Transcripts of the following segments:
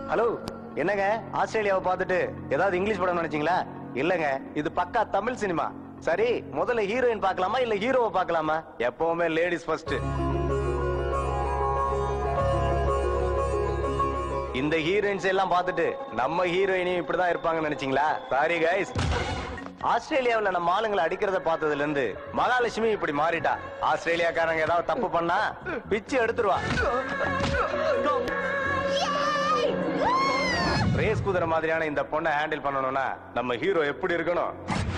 Hello, என்னங்க ஆஸ்திரேலியாவை பார்த்துட்டு ஏதாவது இங்கிலீஷ் படம் நினைச்சீங்களா? இல்லங்க, இது பக்கா தமிழ் சினிமா. சரி, முதல்ல ஹீரோயின் பார்க்கலாமா இல்ல ஹீரோவை பார்க்கலாமா? எப்பவுமே லேடிஸ் ஃபர்ஸ்ட். இந்த ஹீரோயின்ஸ் எல்லாம் பார்த்துட்டு நம்ம ஹீரோயினையும் இப்படிதான் இருப்பாங்கன்னு நினைச்சீங்களா? Sorry guys. ஆஸ்திரேலியாவில் நம்ம ஆளுங்களை அடிக்கிறத பார்த்ததுல இருந்து மகாலட்சுமி இப்படி மாறிட்டா. ஆஸ்திரேலியாக்காரங்க ஏதாவது தப்பு பண்ணா பிச்சு எடுத்துருவா. ரேஸ் குதிரை மாதிரியான இந்த பொண்ணை ஹேண்டில் பண்ணணும்னா நம்ம ஹீரோ எப்படி இருக்கணும்?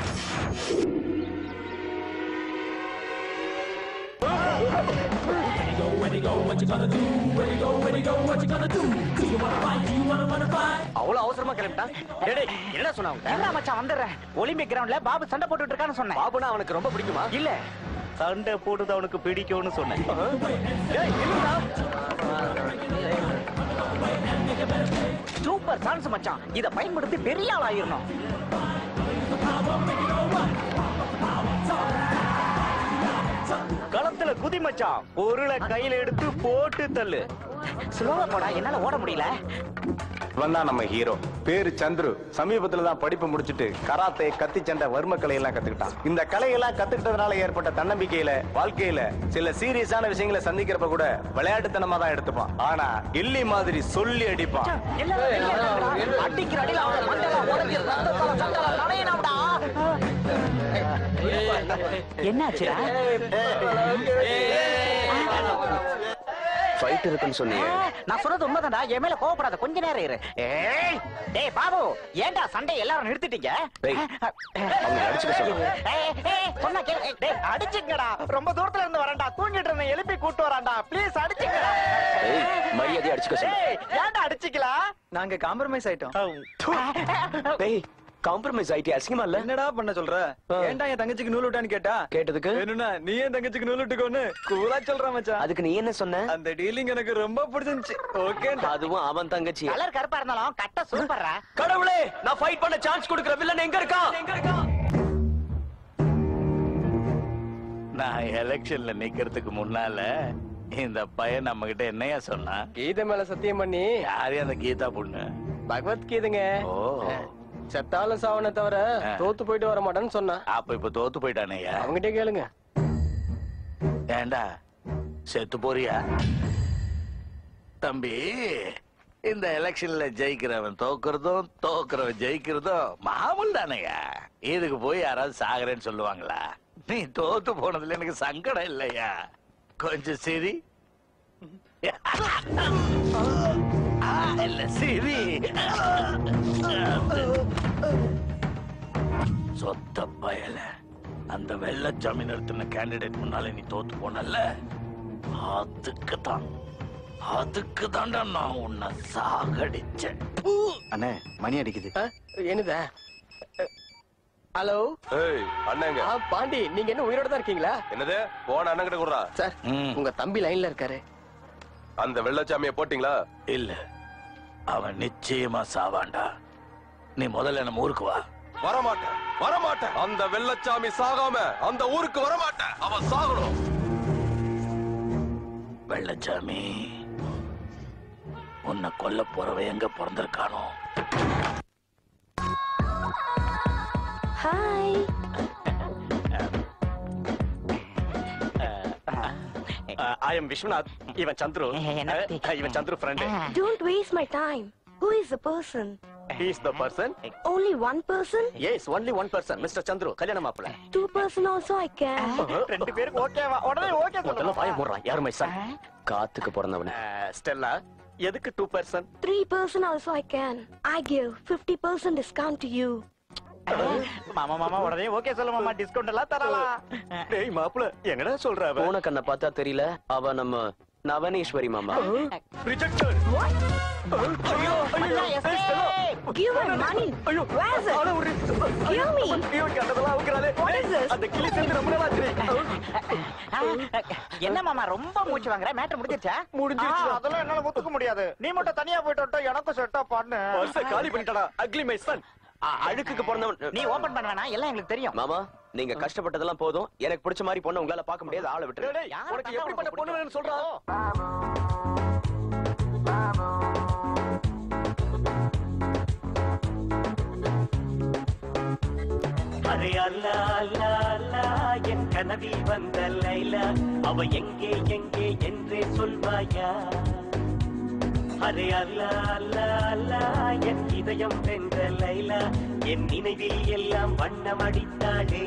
அவ்வளவு அவசரமா கிளம்பிட்டான். என்ன சொன்னாங்க? மச்சான் வந்துடுறேன். ஒலிம்பிக் கிரவுண்ட்ல பாபு சண்டை போட்டுட்டு இருக்கான்னு சொன்னேன். பாபுனா அவனுக்கு ரொம்ப பிடிக்குமா? இல்ல, சண்டை போட்டுது அவனுக்கு பிடிக்கும்னு சொன்னேன். சூப்பர் சான்ஸ் மச்சான், இத பயன்படுத்தி பெரிய ஆள் ஆயிரணும். களத்துல குதி மச்சான், பொருளை கையில எடுத்து போட்டு தள்ளு. ஸ்லோவா போடா, என்னால ஓட முடியல. இவன்தான் நம்ம ஹீரோ. பேரு சந்துரு. சமீபத்துல தான் படிப்பு முடிச்சிட்டு கராத்தே, கத்தி சண்டை, வர்ம கலை எல்லாம் கத்துக்கிட்டான். இந்த கலையெல்லாம் கத்துக்கிட்டதுனால ஏற்பட்ட தன்னம்பிக்கையில வாழ்க்கையில சில சீரியஸான விஷயங்களை சந்திக்கிறப்ப கூட விளையாட்டுத்தனமா தான் எடுத்துப்பான். ஆனா கில்லி மாதிரி சொல்லி அடிப்பான். அடிக்கிற அடியில அவன மண்டல உடைஞ்சு ரத்தத்தால சண்டல நனையனடா. என்னாச்சுடா? ஃபைட் இருக்குன்னு சொன்னீங்க. நான் சொன்னது உண்மைதான்டா. என் மேல கோவப்படாத, கொஞ்ச நேரம் இரு. டேய் பாபு, ஏன்டா சண்டை எல்லாரும் நிறுத்திட்டீங்க? அவங்க அடிச்சுக்க சொல்லுங்க. சொன்னா கேளு. டேய் அடிச்சுங்கடா, ரொம்ப தூரத்துல இருந்து வரேன்டா. தூங்கிட்டு இருந்த எழுப்பி கூட்டி வரான்டா. ப்ளீஸ் அடிச்சுங்கடா. மரியாதை அடிச்சுக்க சொல்லுங்க. ஏன்டா அடிச்சுக்கலாம்? நாங்க காம்ப்ரமைஸ் ஆயிட்டோம். டேய், காம்ப்ரமைஸ் ஆயிட்டே அசிங்கமா இல்ல? என்னடா பண்ண சொல்ற? ஏன்டா என் தங்கச்சிக்கு நூல் விட்டான்னு கேட்டா? கேட்டதுக்கு வேணும்னா நீ என் தங்கச்சிக்கு நூல் விட்டுக்கோன்னு கூலா சொல்ற மச்சான். அதுக்கு நீ என்ன சொன்ன? அந்த டீலிங் எனக்கு ரொம்ப பிடிச்சிருந்துச்சு. ஓகே, அதுவும் அவன் தங்கச்சி. கலர் கருப்பா இருந்தாலும் கட்ட சூப்பர்ரா. கடவுளே, நான் ஃபைட் பண்ண சான்ஸ் கொடுக்கிற வில்லன் எங்க இருக்கான்? நான் எலெக்ஷன்ல நிக்கிறதுக்கு முன்னால இந்த பையன் நம்ம கிட்ட என்னையா சொன்னா? கீதை மேல சத்தியம் பண்ணி. யாரையும் அந்த கீதா பொண்ணு? பகவத்கீதைங்க. ஓ, செத்தால சாவனை தவிர தோத்து போயிட்டு வர மாட்டேன்னு சொன்னா. அப்ப இப்ப தோத்து போயிட்டானேயா? அவங்கிட்டே கேளுங்க. ஏண்டா செத்து போறியா? தம்பி, இந்த எலெக்ஷன்ல ஜெயிக்கிறவன் தோக்குறதும் தோக்குறவன் ஜெயிக்கிறதும் மாமூல் தானேயா. இதுக்கு போய் யாராவது சாகுறேன்னு சொல்லுவாங்களா? நீ தோத்து போனதுல எனக்கு சங்கடம் இல்லையா? கொஞ்சம் சரி இல்ல சரி. சொத்த பயல, அந்த வெள்ள ஜாமீன் எடுத்துன கேண்டிடேட் முன்னால நீ தோத்து போனல, அதுக்கு தாண்டா நான் உன்னை சாகடிச்சேன். அண்ணே, மணி அடிக்குது. என்னதா? ஹலோ. ஏய் அண்ணங்க. பாண்டி, நீங்க என்ன உயிரோட தான் இருக்கீங்களா? என்னது? போன அண்ணன் கிட்ட குடுறா. சார், உங்க தம்பி லைன்ல இருக்காரு. அந்த வெள்ளச்சாமியை போட்டீங்களா? இல்ல, அவன் நிச்சயமா சாவான்டா. நீ முதல்ல நம்ம ஊருக்கு வா. வரமாட்டேன், வரமாட்டேன். அந்த வெள்ளச்சாமி சாகாம அந்த ஊருக்கு வரமாட்டேன். அவன் சாகணும். வெள்ளச்சாமி, உன்னை கொல்ல போறவன் எங்க பிறந்திருக்கானோ? Hi. I am Vishwanath. Even Chandru. Even Chandru friend. Don't waste my time. Who is the person? He is the person. Only one person? Yes, only one person. Mr. Chandru. கல்யாண மாப்பிள்ளை. 2 person also I can. ரெண்டு பேருக்கு ஓகேவா? உடனே okay முதல்ல சொல்லுங்க. வாய மூடுறா. யார் மை சன்? காத்துக்கு பிறந்தவன். ஸ்டெல்லா, எதுக்கு 2 person? 3 person also I can. I give 50% discount to you. மாமா உடனே ஓகே சொல்லு மாமா, டிஸ்கவுண்ட் எல்லாம் தரலாம். டேய் மாப்பிள்ளை, என்னடா சொல்ற அவ? போன கண்ணை பார்த்தா தெரியல, அவ நம்ம நவனேஸ்வரி மாமா. ரிஜெக்டட். ஐயோ ஐயோ, Give her money. Where is it? Give me. ஐயோ, கண்டதெல்லாம் அவுக்குறாளே. What is this? அந்த கிளி செந்து ரொம்ப நாளா தெரியும். என்ன மாமா ரொம்ப மூச்சு வாங்குற? மேட்டர் முடிஞ்சிருச்சா? முடிஞ்சிருச்சு. அதெல்லாம் என்னால ஒத்துக்க முடியாது. நீ மட்டும் தனியா போயிட்டு வரட்டும், எனக்கும் செட்டா பண்ணு. பர்ஸ காலி பண்ணிட்டடா. Ugly my son. அழுக்குக்கு பிறந்தவன். நீ ஓபன் பண்ண வேணாம், எல்லாம் எங்களுக்கு தெரியும். மாமா, நீங்க கஷ்டப்பட்டதெல்லாம் போதும். எனக்கு பிடிச்ச மாதிரி பொண்ணு உங்களால பார்க்க முடியாது. ஆளை விட்டுரு. உனக்கு எப்படிப்பட்ட பொண்ணு வேணும்னு சொல்றா? அரே அல்லா அல்லா அல்லா என் கனவில் வந்த லைலா அவ எங்கே எங்கே என்றே சொல்வாயா அரே அல்லா அல்லா அல்லா என் இதயம் வென்ற லைலா என் நினைவில் எல்லாம் வண்ணம் அடித்தாளே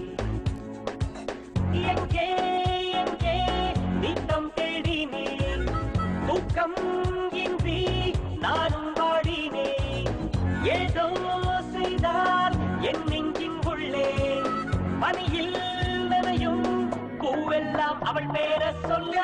எங்கே எங்கே நீக்கம் தேடினேன் தூக்கம் இன்றி நானும் வாடினேன் ஏதோ செய்தால் என் நெஞ்சின் உள்ளே பனியில் நனையும் பூவெல்லாம் அவள் பேர சொல்ல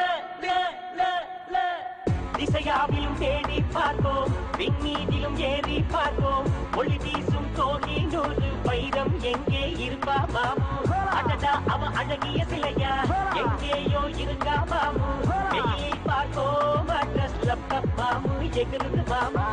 திசையாவிலும் தேடி பார்ப்போம் விண்மீதிலும் ஏறி பார்ப்போம் ஒளி வீசும் தோணி நூறு வைரம் எங்கே இருப்பா மாமு அடடா அவ அழகிய சிலையா எங்கேயோ இருக்கா மாமு வெயிலில் பார்ப்போம் அட்ரஸ் லப்டப் மாமு எங்கிருந்து மாமு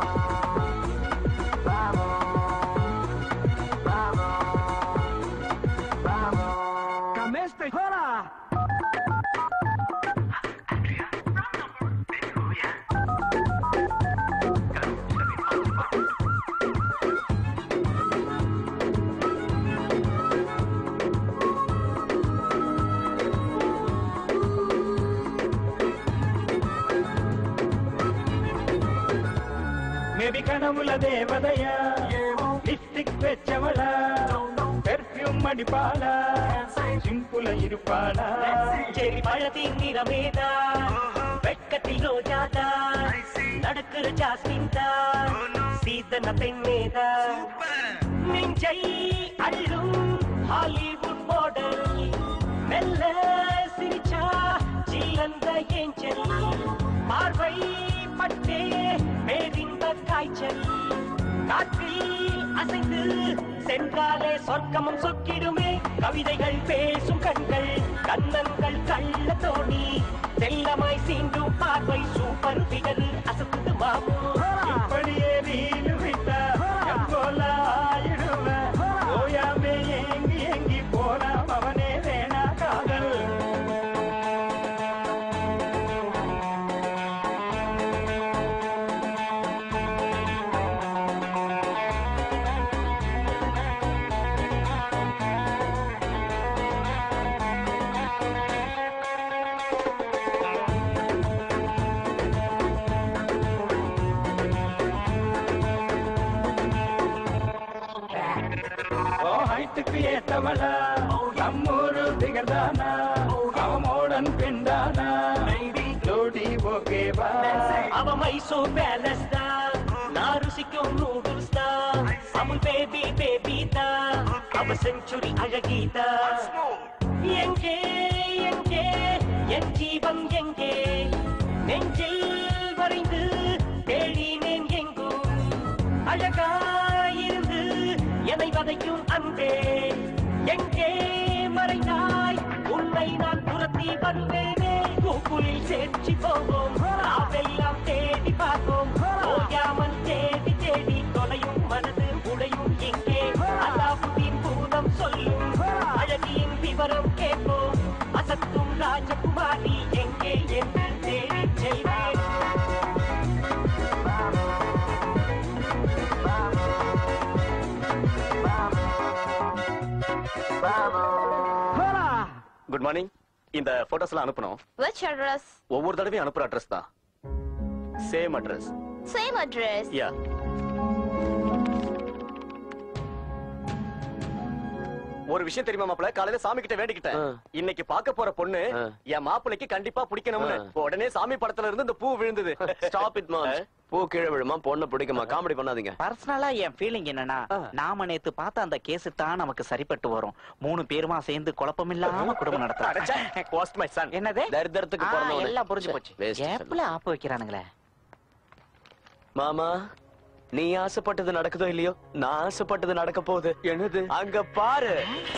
కనముల దేవదయా లిప్స్టిక్ వెచ్చవళా పెర్ఫ్యూమ్ మడిపాలా సింపుల இருப்பாளா செரி பழத்தின் நிறமேதா வெட்கத்தில் ரோஜாதா நடக்கிற ஜாஸ்மின் தான் சீதன பெண்ணேதா நெஞ்சை அள்ளும் ஹாலிவுட் மாடல் மெல்ல சிரிச்சா சில்லந்த ஏஞ்சல் பார்வை பட்டே மேதின்ப காய்ச்சல் காற்றில் அசைந்து சென்றாலே சொர்க்கமும் சொக்கிடுமே கவிதைகள் பேசும் கண்கள் கண்ணன்கள் கள்ள தோணி செல்லமாய் சீண்டும் பார்வை சூப்பர் பிகர் அசத்து மாமு இப்படியே நீலு விட்டா போல ஆயிடுவ ஓயாமே ஏங்கி ஏங்கி போலாம் அவனே வேணா காதல் ஹைட்டுக்கு ஏத்தவளா நம்மூரு திகழ்தானா அவமோடன் பெண்டானா ஜோடி ஓகேவா அவ மைசூர் பேலஸ் தான் நான் ருசிக்கும் நூடுல்ஸ் தான் அமுல் பேபி பேபி தான் அவ செஞ்சுரி அழகிதா எங்கே எங்கே என் ஜீவன் எங்கே நெஞ்சில் வரைந்து தேடினேன் எங்கும் அழகாயிருந்து என்னை வதைக்கும் அன்பே எங்கே மறைந்தாய் உன்னை நான் துரத்தி வருவேனே கூக்குளில் சேர்ச்சி போவோம் நாவெல்லாம் தேடி பார்ப்போம் ஓயாமல் தேடி தேடி தொலையும் மனது உடையும் எங்கே அல்லாவுதீன் பூதம் சொல்லும் அழகியின் விவரம் கேட்போம் அசத்தும் ராஜகுமாரி எங்கே என்று தேடி செல்வேன் குட் மார்னிங். இந்த போட்டோஸ் எல்லாம் அனுப்பணும். Which address? ஒவ்வொரு தடவையும் அனுப்புற அட்ரஸ் தான். Same address. Same address. Yeah. ஒரு விஷயம் தெரியுமா மாப்பிள்ள, காலையில சாமி கிட்ட வேண்டிக்கிட்டேன், இன்னைக்கு பார்க்க போற பொண்ணு என் மாப்பிளைக்கு கண்டிப்பா பிடிக்கணும்னு. உடனே சாமி படத்துல இருந்து இந்த பூ விழுந்தது. Stop it mom. பூ கீழே விழுமா, பொண்ணு பிடிக்குமா, காமெடி பண்ணாதீங்க. பர்சனலா என் ஃபீலிங் என்னன்னா, நாம நேத்து பார்த்த அந்த கேஸ் தான் நமக்கு சரிப்பட்டு வரும். 3 பேருமா சேர்ந்து குழப்பமில்லாம குடும்பம் நடத்துறாங்க. என்னது தரித்திரத்துக்கு பிறந்தவனே. எல்லாம் புரிஞ்சு போச்சு. ஏப்ல ஆப்பு வைக்கிறானுங்களே. மாமா, நீ ஆசைப்பட்டது நடக்குதோ இல்லையோ, நான் ஆசைப்பட்டது நடக்க போகுது. என்னது அங்க பாரு.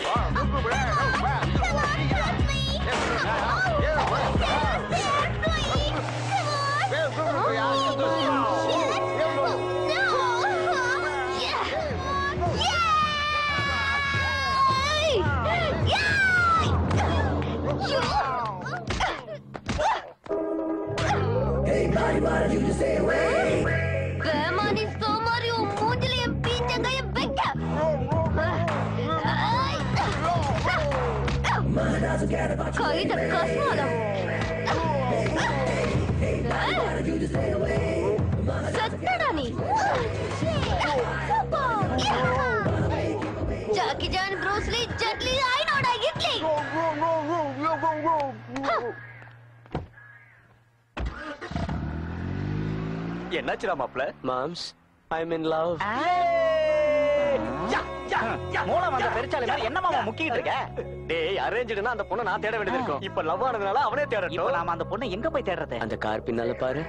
Hey, body, why did you just stay away? கையில கஸ்மாலம். சத்தடா நீ. Jackie Chan, Bruce Lee, Jet Li, I நோடா இட்லி. என்னாச்சுடா மாப்ள? மாம்ஸ், I'm in love. மூலம் வந்த பெருச்சாலி மாதிரி என்ன மாமா முக்கிட்டு இருக்க? டேய், அரேஞ்சுடுனா அந்த பொண்ணை நான் தேட வேண்டியது இருக்கும். இப்ப லவ் ஆனதுனால அவனே இப்போ தேடட்டும். நாம அந்த பொண்ணை எங்க போய் தேடுறது? அந்த கார் பின்னால பாரு.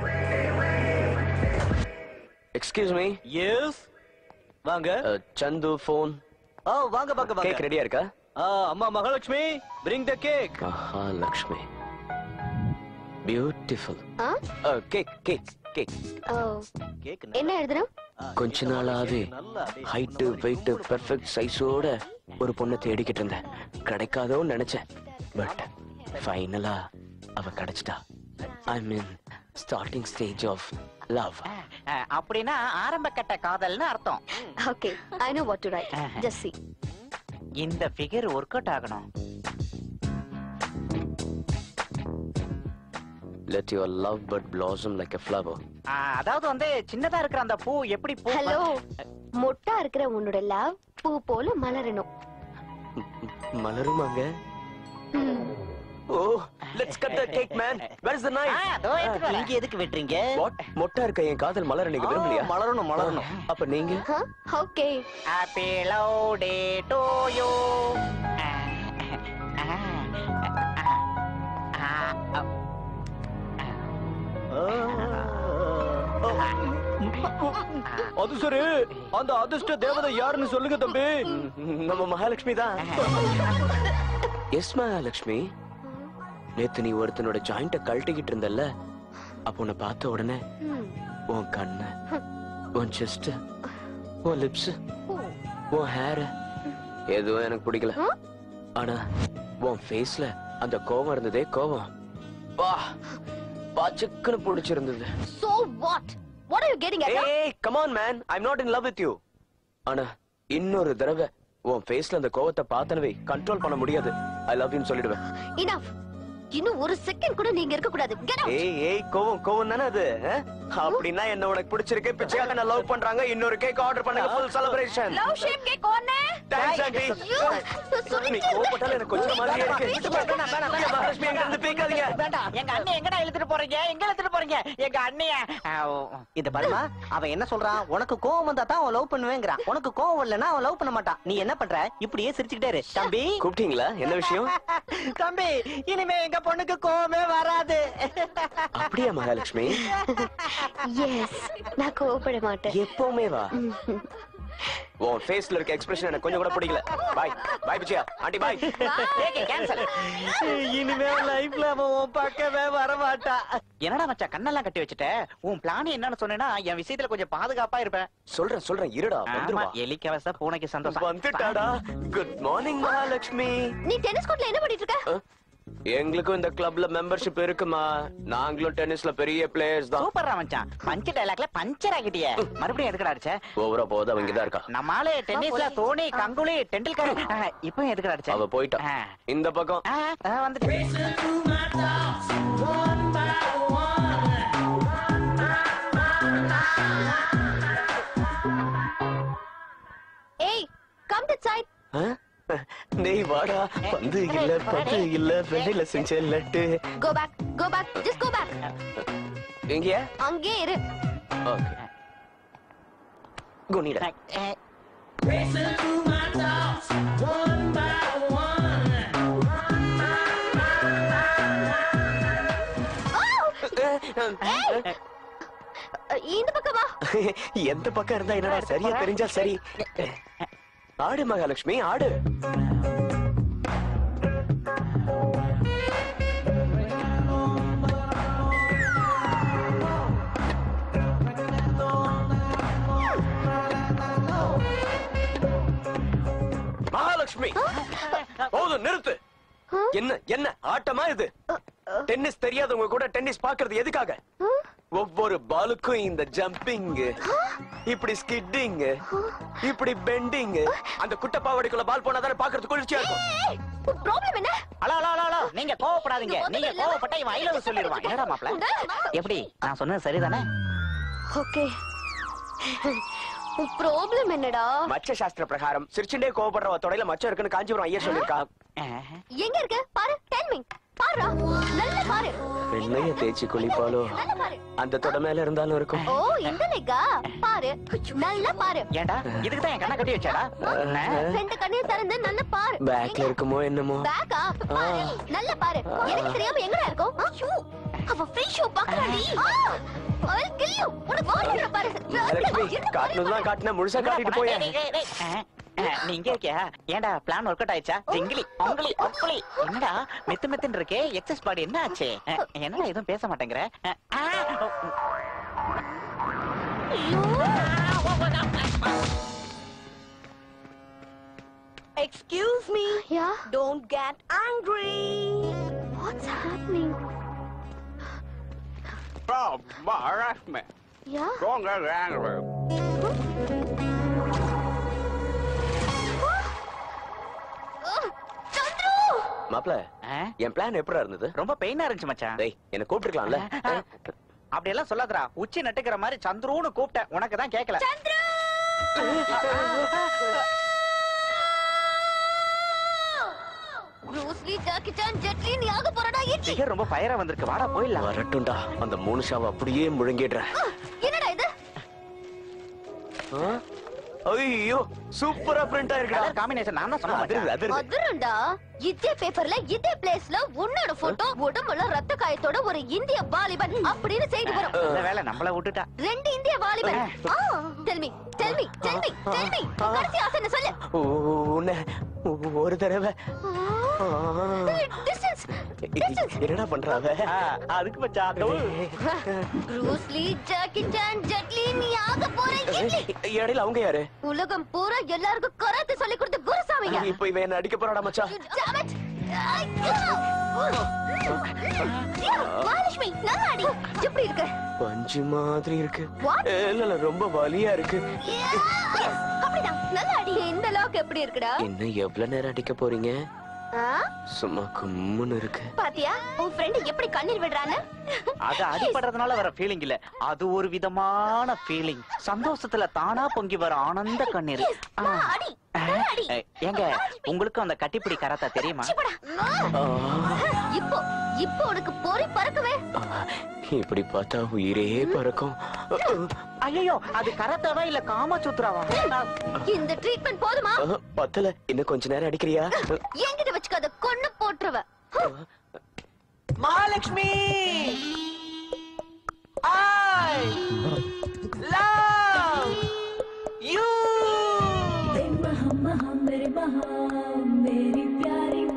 Excuse me. எஸ் வாங்க. சந்து போன். வாங்க வாங்க வாங்க. கேக் ரெடியா இருக்கா? அம்மா Mahalakshmi, bring the cake. Mahalakshmi. Beautiful. Cake cake cake. என்ன எழுதுறோம்? கொஞ்ச நாளாவே ஹைட் வெயிட் பெர்ஃபெக்ட் சைஸோட ஒரு பொண்ணை தேடிக்கிட்டு இருந்தேன். கிடைக்காதோன்னு நினைச்சேன். பட் ஃபைனலா அவ கிடைச்சிட்டா. I mean starting stage of love. அப்படின்னா ஆரம்ப கட்ட காதல்னு அர்த்தம். Okay, I know what to write. Just see. இந்த ஃபிகர் ஒர்க் அவுட் ஆகணும். Let your love bud blossom like a flower. அதாவது வந்து சின்னதா இருக்கிற அந்த பூ எப்படி பூ? ஹலோ, மொட்டா இருக்கிற உன்னோட லவ் பூ போல மலரணும். மலருமாங்க? ஓ, let's cut the cake man. Where is the knife? இங்க எதுக்கு வெட்றீங்க? What? மொட்டா இருக்க என் காதல் மலர நீங்க விரும்பலையா? மலரணும் மலரணும். அப்ப நீங்க? Okay. Happy love day to you. அது சரி, அந்த அதிர்ஷ்ட தேவதை யாருன்னு சொல்லுங்க தம்பி. நம்ம மகாலட்சுமி தான். எஸ் மகாலட்சுமி, நேத்து நீ ஒருத்தனோட ஜாயிண்ட கழட்டிக்கிட்டு இருந்தல்ல, அப்ப உன்னை பார்த்த உடனே உன் கண்ணு, உன் செஸ்ட், உன் லிப்ஸ், உன் ஹேர் எதுவும் எனக்கு பிடிக்கல. ஆனா உன் ஃபேஸ்ல அந்த கோவம் இருந்ததே, கோவம் வா பாச்சுக்குன்னு பிடிச்சிருந்தது. So what? What are you getting at? Hey, come on man, I'm not in love with you. ஆனா இன்னொரு தடவை உன் ஃபேஸ்ல அந்த கோவத்தை பார்த்தனவே கண்ட்ரோல் பண்ண முடியாது. I love you ன்னு சொல்லிடுவேன். Enough. இன்னும் ஒரு செகண்ட் கூட நீங்க இருக்க கூடாது. Get out. ஏய் கோவம் கோவம் தானே அது? அப்படின்னா என்ன உனக்கு பிடிச்சிருக்கு? பிச்சையாக நான் லவ் பண்றாங்க. இன்னொரு கேக் ஆர்டர் பண்ணுங்க. full celebration. Love shape cake ஒண்ணே. Thanks aunty. நீ கோவப்பட்டால எனக்கு கொஞ்சம் மாதிரியா இருக்கு. மகாலட்சுமி எங்க இருந்து பேக்காதீங்க. வேண்டாம், எங்க அண்ணன் எங்கடா இழுத்துட்டு போறீங்க? எங்க இழுத்துட்டு போறீங்க? எங்க அண்ணிய இந்த பாருமா, அவன் என்ன சொல்றான்? உனக்கு கோவம் வந்தா தான் அவன் லவ் பண்ணுவேங்கிறான். உனக்கு கோவம் வரலன்னா அவன் லவ் பண்ண மாட்டான். நீ என்ன பண்ற? இப்படியே சிரிச்சுக்கிட்டே இரு. தம்பி கூப்பிட்டீங்களா? என்ன விஷயம்? தம்பி, இனிமே எங்க பொண்ணுக்கு கோவமே வராது. அப்படியே மகாலட்சுமி? Yes, நான் கோவப்பட மாட்டேன். எப்பவுமே வா. உன் ஃபேஸ்ல இருக்க எக்ஸ்பிரஷன் எனக்கு கொஞ்சம் கூட பிடிக்கல. பை பை பிச்சியா ஆண்டி பை. கேன்சல். இனிமே லைஃப்ல அவன் பக்கமே வர மாட்டா. என்னடா மச்சான் கண்ணெல்லாம் கட்டி வச்சுட்ட? உன் பிளான் என்னன்னு சொன்னேன்னா என் விஷயத்துல கொஞ்சம் பாதுகாப்பா இருப்பேன். சொல்றேன் இருடா வந்துருவா. எலிக்கு அவச பூனைக்கு சந்தோஷம். வந்துட்டாடா. Good morning Mahalakshmi. நீ டென்னிஸ் கோர்ட்ல என்ன பண்ணிட்டு இருக்க? எங்களுக்கும் இந்த கிளப்ல மெம்பர்ஷிப் இருக்குமா? நாங்களும் டென்னிஸ்ல பெரிய பிளேயர்ஸ் தான். சூப்பரா மச்சான். பஞ்ச் டயலாக்ல பஞ்சர் ஆகிட்டியே. மறுபடியும் எதுக்குடா அடிச்ச? ஓவரா போகுது, அவங்க தான் இருக்கா. நம்மாலே டென்னிஸ்ல தோனி, கங்குலி, டெண்டுல்கர். இப்போ எதுக்குடா அடிச்ச? அவ போயிட்டா. இந்த பக்கம் வந்துட்டு. ஏய், come to side. டேய் வாடா. பந்து இல்ல வெண்ணில செஞ்ச laddu. Go back, just go back. எங்கயா? அங்கே இரு. ஓகே. குனிடா. இந்த பக்கம் வா. எந்த பக்கம் இருந்தா என்னடா? சரியா தெரிஞ்சா சரி. ஆடு மகாலட்சுமி ஆடு. மகாலட்சுமி போதும், நிறுத்து. என்ன ஆட்டமா இது? டென்னிஸ் தெரியாதவங்க கூட டென்னிஸ் பாக்குறது எதுக்காக? ஒவ்வொரு பாலுக்கும் இந்த ஜம்பிங், இப்படி ஸ்கிட்டிங், இப்படி பெண்டிங், அந்த குட்டை பாவாடைக்குள்ள பால் போனாதானே பாக்குறது குளிர்ச்சியா இருக்கும். ப்ராப்ளம் என்ன? ஹலோ ஹலோ ஹலோ நீங்க கோவப்படாதீங்க. நீங்க கோவப்பட்டா இவன் ஐ லவ் சொல்லிடுவான். என்னடா மாப்ள? எப்படி நான் சொன்னது சரிதானே? ஓகே. ப்ராப்ளம் என்னடா? மச்ச சாஸ்திர பிரகாரம் சிரிச்சுட்டே கோவப்படுறவ தொடையில மச்சம் இருக்குன்னு காஞ்சிபுரம் ஐயா சொல்லிருக்கா. எங்க இருக்கு பாரு. Tell me. பாருடா, நல்ல பாரு. வெண்ணைய தேய்ச்சி குளிப்பாலோ நல்ல பாரு. அந்த தொட மேல இருந்தாலும் இருக்கும். ஓ இந்த லெக்கா பாரு. நல்ல பாரு. ஏண்டா இதுக்கு தான் என் கண்ணை கட்டி வச்சாடா? ரெண்டு கண்ணையும் திறந்து நல்ல பாரு. பேக்ல இருக்குமோ என்னமோ. பேக்கா? பாரு. நல்ல பாரு. எனக்கு தெரியாம எங்கடா இருக்கும்? ஐயோ அவ ஃப்ரீ ஷோ பாக்குறாடி. I'll kill you. உனக்கு வாடற பாரு. காட்டுனதுதான் காட்டுன முழுசா காட்டிட்டு போயே. நீ இங்க இருக்கியா? ஏண்டா பிளான் ஒர்க் அவுட் ஆயிடுச்சா? டிங்கிலி அங்கலி அப்புளி என்னடா மெத்து மெத்துன்னு இருக்கே? எக்ஸஸ் பாடி என்ன ஆச்சு? என்னடா எதுவும் பேச மாட்டேங்கற? Excuse me. Yeah. Don't get angry. What's happening? Harassment. Yeah. Don't get angry. Chandru! மாப்ள, என் பிளான் எப்படிடா இருந்தது? ரொம்ப பெயினா இருந்துச்சு மச்சான். டேய், என்ன கூப்பிட்டுருக்கலாம்ல? அப்படி எல்லாம் சொல்லாதடா. உச்சி நட்டுக்கிற மாதிரி சந்துருன்னு கூப்பிட்டேன். உனக்கு தான் கேட்கல. Chandru! Bruce Lee, Jackie Chan, Jet Li நீ ஆக போறடா இட்லி. டிகர் ரொம்ப ஃபயரா வந்திருக்கு. வாடா போயிடலாம். வரட்டும்டா. அந்த 3 ஷாவை அப்படியே முழுங்கிடுறேன். என்னடா இது? ஐயோ சூப்பரா பிரிண்ட் ஆயிருக்கா. கலர் காம்பினேஷன் நான் தான் சொன்னேன். அதுருண்டா. இதே பேப்பர்ல இதே பிளேஸ்ல உன்னோட போட்டோ உடம்புல ரத்த காயத்தோட ஒரு இந்திய வாலிபன் அப்படின்னு செய்தி வரும். இந்த வேலை நம்மள விட்டுட்டா. 2 இந்திய வாலிபன். Tell me. கடைசி ஆசை என்ன சொல்லு. உன்னை ஒரு தடவை Distance. என்னடா பண்றாவ? அதுக்கு மச்சான் ப்ரூஸ்லி, ஜாக்கி சான், ஜெட்லி நீ ஆக போற இட்லி. இடையில அவங்க யாரு? உலகம் பூரா எல்லாருக்கும் கராத்தே சொல்லி கொடுத்த குருசாமிங்க. இப்போ இவன் என்ன அடிக்க போறாடா மச்சான். Damn it. மகாலட்சுமி நல்லா அடி. எப்படி இருக்கு? பஞ்சு மாதிரி இருக்கு. What? இல்ல ரொம்ப வலியா இருக்கு. அப்படிதான் நல்லா அடி. இந்த லாக் எப்படி இருக்குடா? இன்னும் எவ்வளவு நேரம் அடிக்க போறீங்க? சும்மா கும்முன்னு இருக்கு. பாத்தியா உன் ஃப்ரெண்ட் எப்படி கண்ணீர் விடுறான்னு? அது அடிபடுறதுனால வர ஃபீலிங் இல்ல, அது ஒரு விதமான ஃபீலிங். சந்தோஷத்துல தானா பொங்கி வர ஆனந்த கண்ணீர். ஏங்க உங்களுக்கு அந்த கட்டிப்பிடி கராத்தா தெரியுமா? இப்போ உனக்கு பொறி பறக்கவே. இப்படி பார்த்தா உயிரே பறக்கும். ஐயோ அது கராத்தாவா இல்ல காமசூத்ராவா? இந்த ட்ரீட்மெண்ட் போதுமா? பத்தல, இன்னும் கொஞ்ச நேரம் அடிக்கிறியா? என்கிட்ட வச்சுக்காத, கொன்னு போட்டுருவ. Mahalakshmi I love you. मेरी प्यारी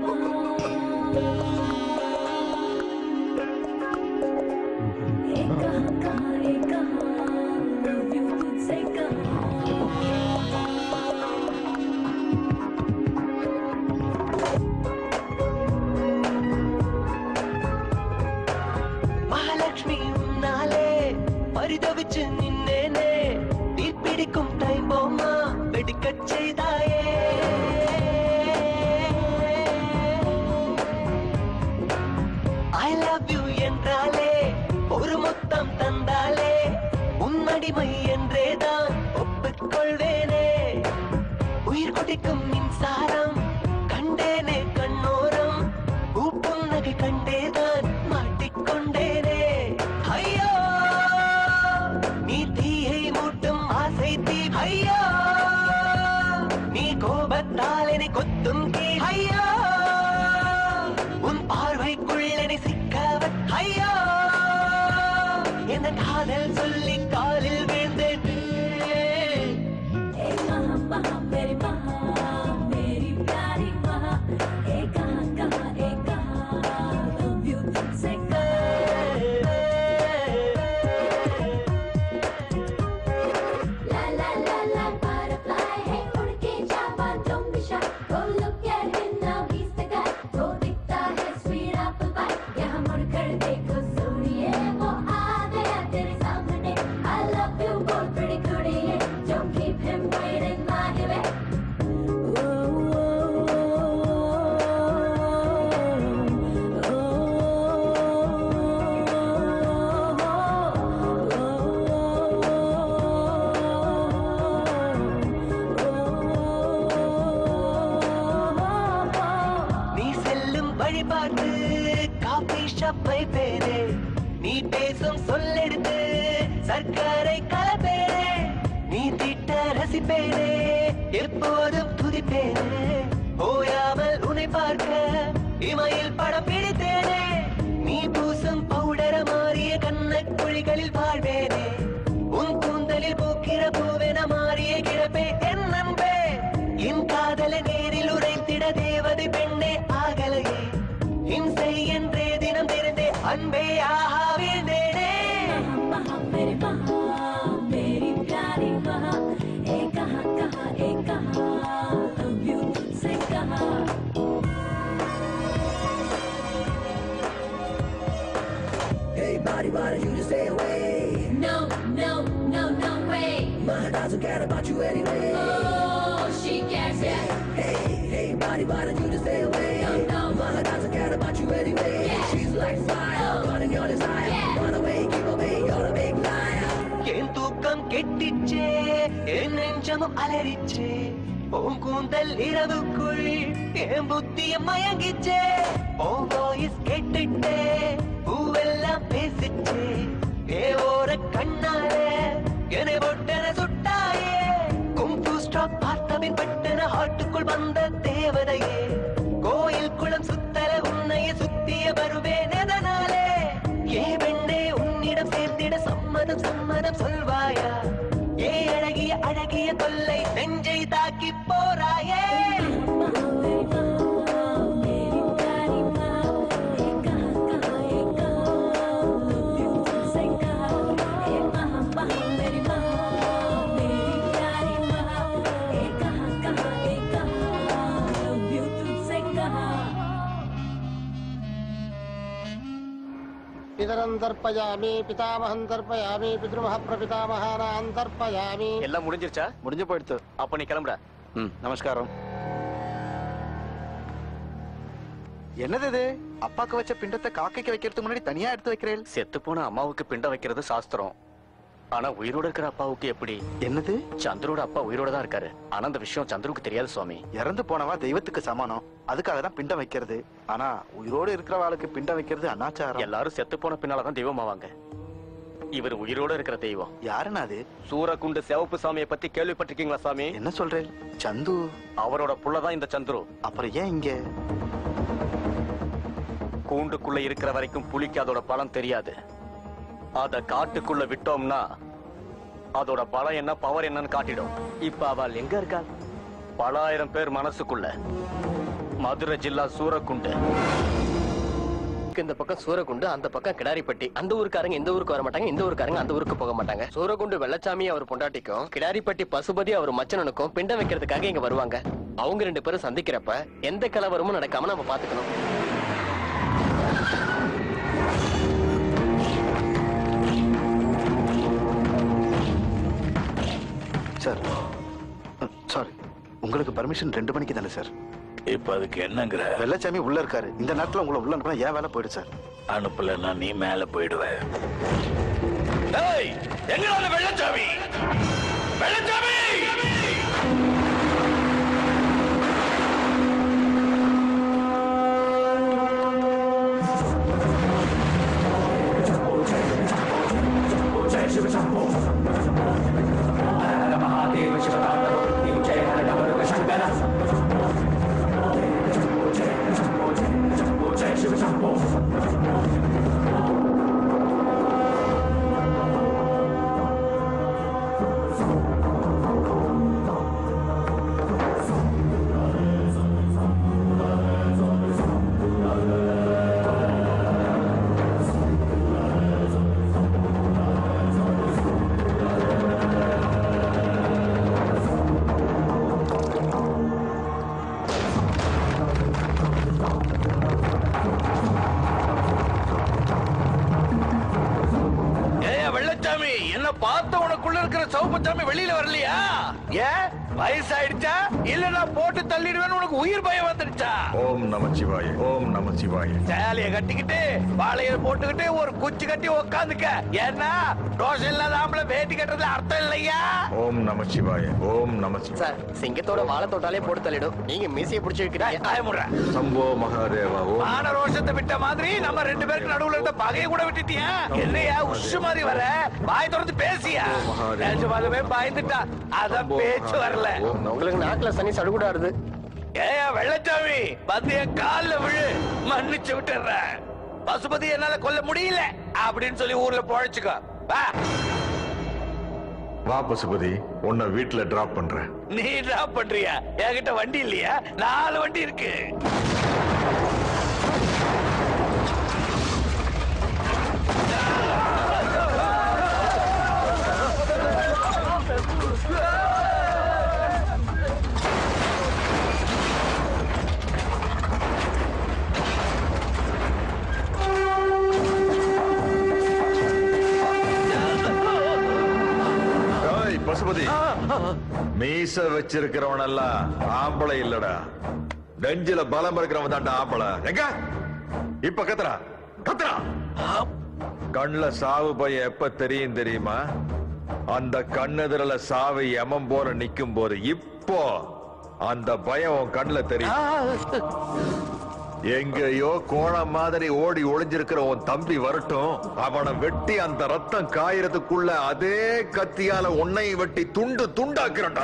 மகாலட்சுமி உன்னாலே பரிதவிச்சு நின்னேனே, நீ பிடிக்கும் டைம் போமா வெடிக்கச் செய்தாயே. I love you என்றாலே ஒரு முத்தம் தந்தாலே உன்னடிமை என்றேதான் ஒப்புக்கொள்வேனே. உயிர் கொடிக்கும் மின்சாரம் கண்டேனே கண்ணோரம், பூப்புன்னகை கண்டேதான் மாட்டிக்கொண்டேனே. ஐயோ நீ தீயை மூட்டும் ஆசை தீ. ஐயோ நீ கோபத்தால் என்னை கொத்தும் தீ. ஐயோ உன் பார்வைக்குள் என்னை சிக்கவ. ஐயோ என்ன காதல் சொல்லி காலில் வீழ்ந்தேன். நீ திட்ட ரசிப்பேனே எப்போதும் துதிப்பேனே ஓயாமல் உன்னை பார்க்க இமையில் படம் பிடித்தேனே நீ பூசும் பவுடர மாறிய கண்ணக்குழிகளில் வாழ்வேனே உன் கூந்தலில் பூக்கிற பூவென மாறிய கிடப்பே என் நண்பே என் காதலை நேரில் உரைத்திட தேவதை பெண்ணே ஆகலையே இன்சை என்றே தினம் தெரிந்தே அன்பே ஆஹா வீழ்ந்தேனே Hey, body, why don't you just stay away? No, no, no, no way. My doesn't care about you anyway. Oh, she cares, yeah. Hey, body, why don't you just stay away? No, My doesn't care about you anyway. Yeah. She's like fire, running your desire. Yeah. Run away, keep away, you're a big liar. என் தூக்கம் கெட்டிச்சே என் நெஞ்சமும் அலறிச்சே உன் கூந்தல் இரவுக்குள் என் புத்திய மயங்கிச்சே உன் voice கேட்டுட்டே பூவெல்லாம் பேசிச்சே ஏ ஓர கண்ணால என்னை பொட்டன சுட்டாயே கும்பு ஸ்டாப் பார்த்தபின் பட்டன ஹாட்டுக்குள் வந்த தேவதையே கோயில் குளம் சுத்தல உன்னைய சுத்திய வருவேன் எதனாலே ஏ பெண்ணே உன்னிடம் சேர்ந்திட சம்மதம் சம்மதம் சொல்வாயா ஏ அழகிய அழகிய தொல்லை நெஞ்சை தாக்கி போறாயே பிதரந்தர்ப்பயாமி பிதாமகந்தர்ப்பயாமி பித்ருமஹ பிரபிதாமகானாந்தர்ப்பயாமி. எல்லாம் முடிஞ்சிருச்சா? முடிஞ்சு போயிடுத்து. அப்ப நீ கிளம்புற. நமஸ்காரம். என்னது இது? அப்பாக்கு வச்ச பிண்டத்தை காக்கைக்கு வைக்கிறதுக்கு முன்னாடி தனியா எடுத்து வைக்கிறேன். செத்து போன அம்மாவுக்கு பிண்டம் வைக்கிறது சாஸ்திரம். ஆனா உயிரோட இருக்கிற அப்பாவுக்கு எப்படி? என்னது? சந்துருவோட அப்பா உயிரோட தான் இருக்காரு. ஆனா அந்த விஷயம் சந்துருக்கு தெரியாது சுவாமி. இறந்து போனவா தெய்வத்துக்கு சமானம். அதுக்காக தான் பிண்டம் வைக்கிறது. ஆனா உயிரோடு இருக்கிறவாளுக்கு பிண்டம் வைக்கிறது அனாச்சாரம். எல்லாரும் செத்து போன பின்னாலதான் தெய்வம் ஆவாங்க. இவர் உயிரோட இருக்கிற தெய்வம். யாருன்னா அது? சூரக்குண்டு சிவப்பு சாமியை பத்தி கேள்விப்பட்டிருக்கீங்களா சாமி? என்ன சொல்றேன்? சந்து அவரோட புள்ளதான் இந்த சந்துரு. அப்புறம் ஏன் இங்க? கூண்டுக்குள்ள இருக்கிற வரைக்கும் புலிக்கு அதோட பலம் தெரியாது. அத காட்டுக்குள்ள விட்டோம்னா அதோட பலம் என்ன பவர் என்னன்னு காட்டிடும். இப்ப அவள் எங்க இருக்கா? பல ஆயிரம் பேர் மனசுக்குள்ள. மதுரை ஜில்லா சூரக்குண்டு. இந்த பக்கம் சூரகுண்டு, அந்த பக்கம் கிடாரிப்பட்டி. அந்த ஊருக்காரங்க இந்த ஊருக்கு வர மாட்டாங்க, இந்த ஊருக்காரங்க அந்த ஊருக்கு போக மாட்டாங்க. சூரகுண்டு வெள்ளச்சாமி அவர் பொண்டாட்டிக்கும், கிடாரிப்பட்டி பசுபதி அவர் மச்சனனுக்கும் பிண்டம் வைக்கிறதுக்காக இங்க வருவாங்க. அவங்க ரெண்டு பேரும் சந்திக்கிறப்ப எந்த கலவரமும் நடக்காம நம்ம பாத்துக்கணும். சார், சாரி, உங்களுக்கு பர்மிஷன் 2 மணிக்கு தானே சார்? இப்ப அதுக்கு என்னங்கிற? வெள்ளச்சாமி உள்ள இருக்காரு. இந்த நேரத்துல உங்களை உள்ள அனுப்புனா ஏன் வேலை போயிடு சார்? அனுப்பலன்னா நீ மேல போயிடுவ. எங்கடா வெள்ளச்சாமி? வெள்ளச்சாமி! பார்த்த உனக்குள்ள இருக்கிற சௌபச்சாமி வெளியில வரலையா? ஏன் வயசாயிடுச்சா இல்ல நான் போட்டு தள்ளிடுவேன்னு உனக்கு உயிர் பயம் வந்துடுச்சா? ஓம் நமச்சிவாய, ஓம் நமச்சிவாய. சேலைய கட்டிக்கிட்டு வாழையில போட்டுக்கிட்டு ஒரு குச்சி கட்டி உக்காந்துக்க. ஏன்னா தோசை இல்லாத ஆம்பளை வேட்டி கட்டுறதுல அர்த்தம் இல்லையா? ஓம் நம சிவாய ஓம் நம சிவாய சார் சிங்கத்தோட வாழை தொட்டாலே போட்டு தள்ளிடும் நீங்க மீசையை பிடிச்சி வைக்கிறீங்க. சம்போ மகாதேவா ஓம் மான ரோஷத்தை விட்ட மாதிரி நம்ம 2 பேருக்கு நடுவுல இருந்த பகையை கூட விட்டுட்டியா? என்னையா உஷு மாதிரி வர? வாய் திறந்து பேசியா? நிஜமாலுமே பயந்துட்டா. அதான் பேச்சு வரல. உங்களுக்கு நாக்குல சனி சடுகுடாடுது. ஏயா வெள்ளச்சாமி வந்து என் கால்ல விழு, மன்னிச்சு விட்டுறேன். பசுபதி என்னால கொல்ல முடியல அப்படின்னு சொல்லி ஊர்ல பொழைச்சுக்கோ. வா வா பசுபதி, உன்னை வீட்டுல டிராப் பண்றேன். நீ டிராப் பண்றியா? என்கிட்ட வண்டி இல்லையா? 4 வண்டி இருக்கு. பசுபதி, மீச வச்சிருக்கிறவன் எல்லாம் ஆம்பளை இல்லடா, நெஞ்சில பலம் இருக்கிறவன் தான்டா ஆம்பளை. எங்க இப்ப கத்துறா கத்துறா. கண்ணுல சாவு பயம் எப்ப தெரியும் தெரியுமா? அந்த கண்ணெதிரில சாவு எமம் போற நிக்கும் போது. இப்போ அந்த பயம் உன் கண்ணுல தெரியும். எங்கேயோ கோணம் மாதிரி ஓடி ஒளிஞ்சிருக்கிற உன் தம்பி வரட்டும், அவனை வெட்டி அந்த ரத்தம் காயறதுக்குள்ள அதே கத்தியால உன்னை வெட்டி துண்டு துண்டாக்குறா.